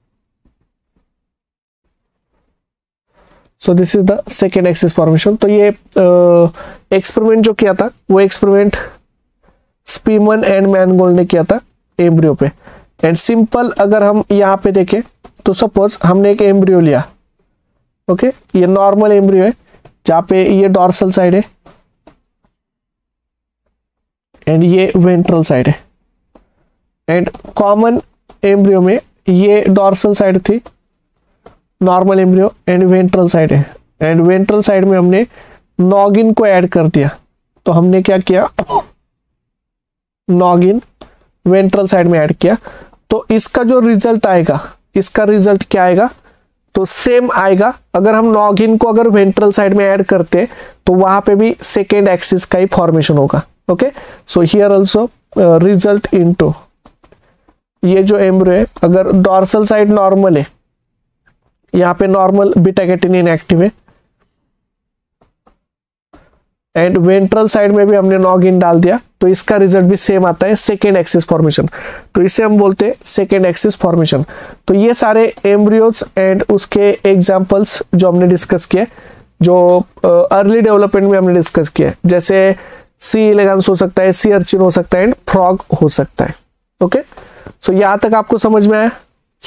So this is the second axis formation. तो ये एक्सपेरिमेंट uh, जो किया था वो एक्सपेरिमेंट स्पीमन एंड मैनगोल्ड ने किया था एम्ब्रियो पे। एंड सिंपल अगर हम यहाँ पे देखें तो सपोज हमने एक एम्ब्रियो लिया, ओके okay? ये नॉर्मल एम्ब्रियो है जहाँ पे ये डॉर्सल साइड है एंड ये वेंट्रल साइड है एंड कॉमन एम्ब्रियो में ये डॉर्सल साइड थी normal embryo and ventral side है एंड वेंट्रल साइड में हमने नॉगिन को ऐड कर दिया। तो हमने क्या किया, नॉगिन वेंट्रल साइड में ऐड किया, तो इसका जो रिजल्ट आएगा, इसका रिजल्ट क्या आएगा, तो सेम आएगा। अगर हम नॉगिन को अगर वेंट्रल साइड में ऐड करते तो वहां पे भी सेकेंड एक्सिस का ही फॉर्मेशन होगा। Okay, so here also result into ये जो एम्ब्रियो है, अगर डॉर्सल साइड नॉर्मल है, यहाँ पे नॉर्मल बीटा कैरोटीन इनएक्टिव है, एंड वेंट्रल साइड में भी हमने नॉगिन डाल दिया, तो इसका रिजल्ट भी सेम आता है, सेकेंड एक्सिस फॉर्मेशन। तो इसे हम बोलते हैं सेकेंड एक्सिस फॉर्मेशन। तो ये सारे एम्ब्रियोज एंड उसके एग्जांपल्स जो हमने डिस्कस किए, जो अर्ली डेवलपमेंट में हमने डिस्कस किया, जैसे सी एलिगेंस हो सकता है, सी अर्चिन हो सकता है, एंड फ्रॉग हो सकता है। ओके, सो यहां तक आपको समझ में आया।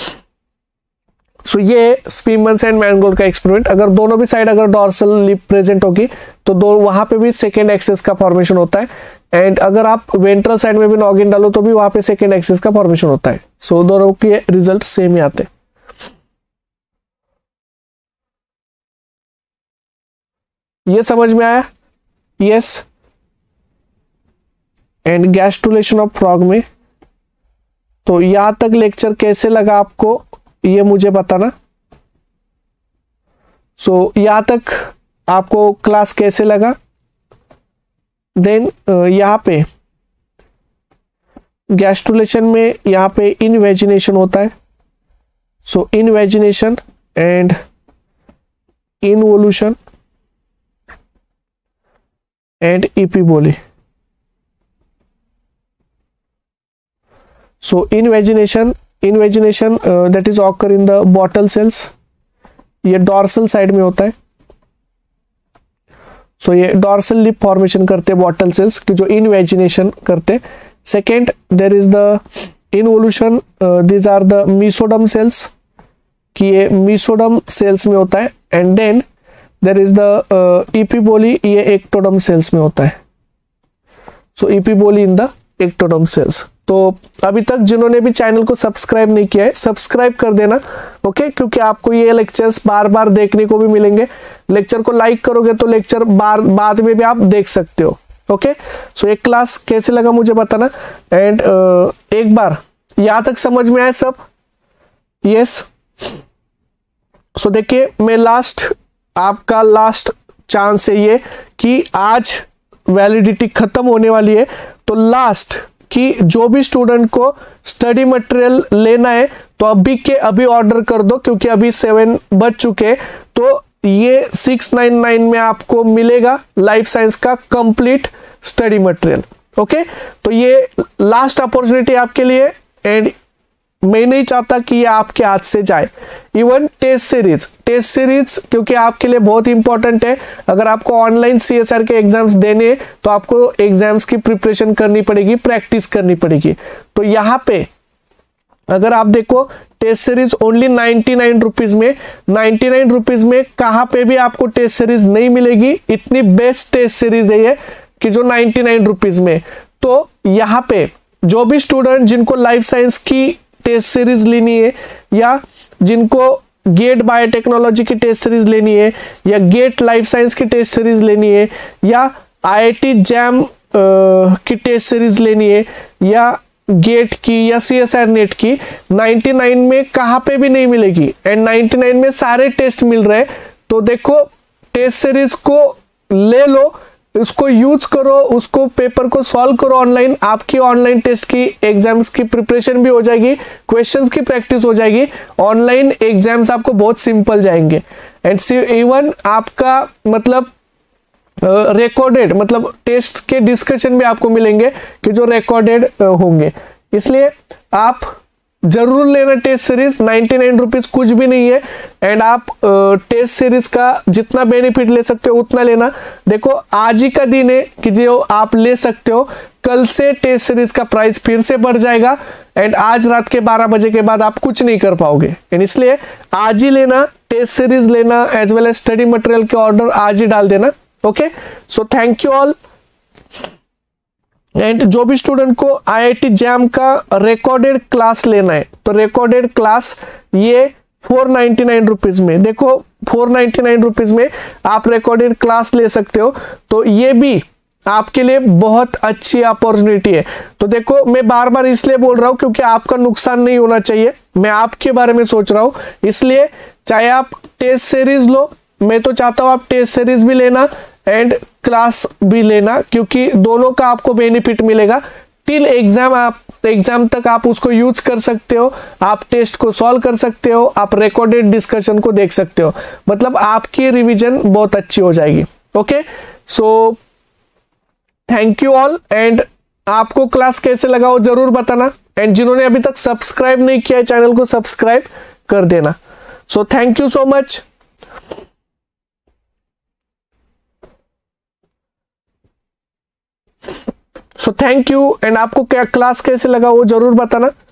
सो so, ये स्पीमन्स एंड मैनगोल्ड का एक्सपेरिमेंट, अगर दोनों भी साइड अगर डॉर्सल लिप प्रेजेंट होगी तो दो वहां पे भी सेकेंड एक्सिस का फॉर्मेशन होता है, एंड अगर आप वेंट्रल साइड में भी नॉगिन डालो तो भी वहां पे सेकेंड एक्सिस का फॉर्मेशन होता है। सो so, दोनों के रिजल्ट सेम ही आते हैं। ये समझ में आया? Yes. And gastrulation of frog में, तो यहां तक लेक्चर कैसे लगा आपको ये मुझे बताना। सो so, यहां तक आपको क्लास कैसे लगा, देन यहां पे गैस्ट्रुलेशन में यहां पे इनवेजिनेशन होता है। So invagination and involution and epiboly. So invagination invagination that is occur in the bottle cells, ये डॉर्सल साइड में होता है। सो so, ये डॉर्सल लिप फॉर्मेशन करते हैं बॉटल सेल्स की, जो इनवेजिनेशन करते। Second, there is the involution, these are the mesoderm cells, कि ये मीसोडम सेल्स में होता है। And then there is the epiboly, ये एक्टोडम सेल्स में होता है। सो इपीबोली इन द एक्टोडम सेल्स। तो अभी तक जिन्होंने भी चैनल को सब्सक्राइब नहीं किया है, सब्सक्राइब कर देना। ओके, क्योंकि आपको ये लेक्चर्स बार बार देखने को भी मिलेंगे। लेक्चर को लाइक करोगे तो लेक्चर बार बाद में भी आप देख सकते हो। ओके, सो एक क्लास कैसे लगा मुझे बताना। एंड uh, एक बार यहां तक समझ में आया सब? यस। सो देखिए, मैं लास्ट आपका लास्ट चांस है ये कि आज वैलिडिटी खत्म होने वाली है, तो लास्ट कि जो भी स्टूडेंट को स्टडी मटेरियल लेना है तो अभी के अभी ऑर्डर कर दो, क्योंकि अभी सेवन बज चुके। तो ये सिक्स नाइन नाइन में आपको मिलेगा लाइफ साइंस का कंप्लीट स्टडी मटेरियल। ओके, तो ये लास्ट अपॉर्चुनिटी आपके लिए, एंड मैं नहीं चाहता कि ये आपके हाथ से जाए। Even test series test series क्योंकि आपके लिए बहुत इंपॉर्टेंट है। अगर आपको ऑनलाइन सीएसआर के एग्जाम्स देने हैं तो आपको एग्जाम्स की प्रिपरेशन करनी पड़ेगी, प्रैक्टिस करनी पड़ेगी। तो यहाँ पे अगर आप देखो, test series only ninety nine rupees में नाइन्टी नाइन रुपीज में कहाँ पे भी आपको टेस्ट सीरीज नहीं मिलेगी। इतनी बेस्ट टेस्ट सीरीज है ये कि जो नाइन्टी नाइन रुपीज में। तो यहाँ पे जो भी स्टूडेंट जिनको लाइफ साइंस की टेस्ट सीरीज लेनी है, या जिनको गेट बायोटेक्नोलॉजी की टेस्ट सीरीज लेनी है, या गेट लाइफ साइंस की टेस्ट सीरीज लेनी है, या आईआईटी जैम की टेस्ट सीरीज लेनी है, या गेट की या सीएसआर नेट की, नाइन्टी नाइन में कहाँ पे भी नहीं मिलेगी, एंड नाइन्टी नाइन में सारे टेस्ट मिल रहे हैं। तो देखो, टेस्ट सीरीज को ले लो, उसको यूज करो, उसको पेपर को सॉल्व करो ऑनलाइन। आपकी ऑनलाइन टेस्ट की एग्जाम्स की प्रिपरेशन भी हो जाएगी, क्वेश्चंस की प्रैक्टिस हो जाएगी। ऑनलाइन एग्जाम्स आपको बहुत सिंपल जाएंगे, एंड इवन आपका मतलब रिकॉर्डेड uh, मतलब टेस्ट के डिस्कशन भी आपको मिलेंगे कि जो रिकॉर्डेड uh, होंगे। इसलिए आप जरूर लेना test series. Ninety nine rupees कुछ भी नहीं है, एंड आप टेस्ट सीरीज का जितना बेनिफिट ले सकते हो उतना लेना। देखो, आज ही का दिन है कि जो आप ले सकते हो, कल से टेस्ट सीरीज का प्राइस फिर से बढ़ जाएगा, एंड आज रात के बारह बजे के बाद आप कुछ नहीं कर पाओगे। एंड इसलिए आज ही लेना, टेस्ट सीरीज लेना, as well as study material के ऑर्डर आज ही डाल देना। Okay, so thank you all. And जो भी स्टूडेंट को आईआईटी जैम का रिकॉर्डेड क्लास लेना है, तो रिकॉर्डेड क्लास ये फोर नाइन्टी नाइन रुपीज में, देखो फोर नाइन्टी नाइन रुपीज में आप रिकॉर्डेड क्लास ले सकते हो। तो ये भी आपके लिए बहुत अच्छी अपॉर्चुनिटी है। तो देखो मैं बार बार इसलिए बोल रहा हूं क्योंकि आपका नुकसान नहीं होना चाहिए, मैं आपके बारे में सोच रहा हूं। इसलिए चाहे आप टेस्ट सीरीज लो, मैं तो चाहता हूं आप टेस्ट सीरीज भी लेना एंड क्लास भी लेना, क्योंकि दोनों का आपको बेनिफिट मिलेगा। टिल एग्जाम, आप एग्जाम तक आप उसको यूज कर सकते हो, आप टेस्ट को सॉल्व कर सकते हो, आप रिकॉर्डेड डिस्कशन को देख सकते हो, मतलब आपकी रिवीजन बहुत अच्छी हो जाएगी। Okay, so thank you all, and आपको क्लास कैसे लगा वो जरूर बताना, एंड जिन्होंने अभी तक सब्सक्राइब नहीं किया है चैनल को सब्सक्राइब कर देना। So thank you so much. So thank you, and आपको क्या क्लास कैसे लगा वो जरूर बताना।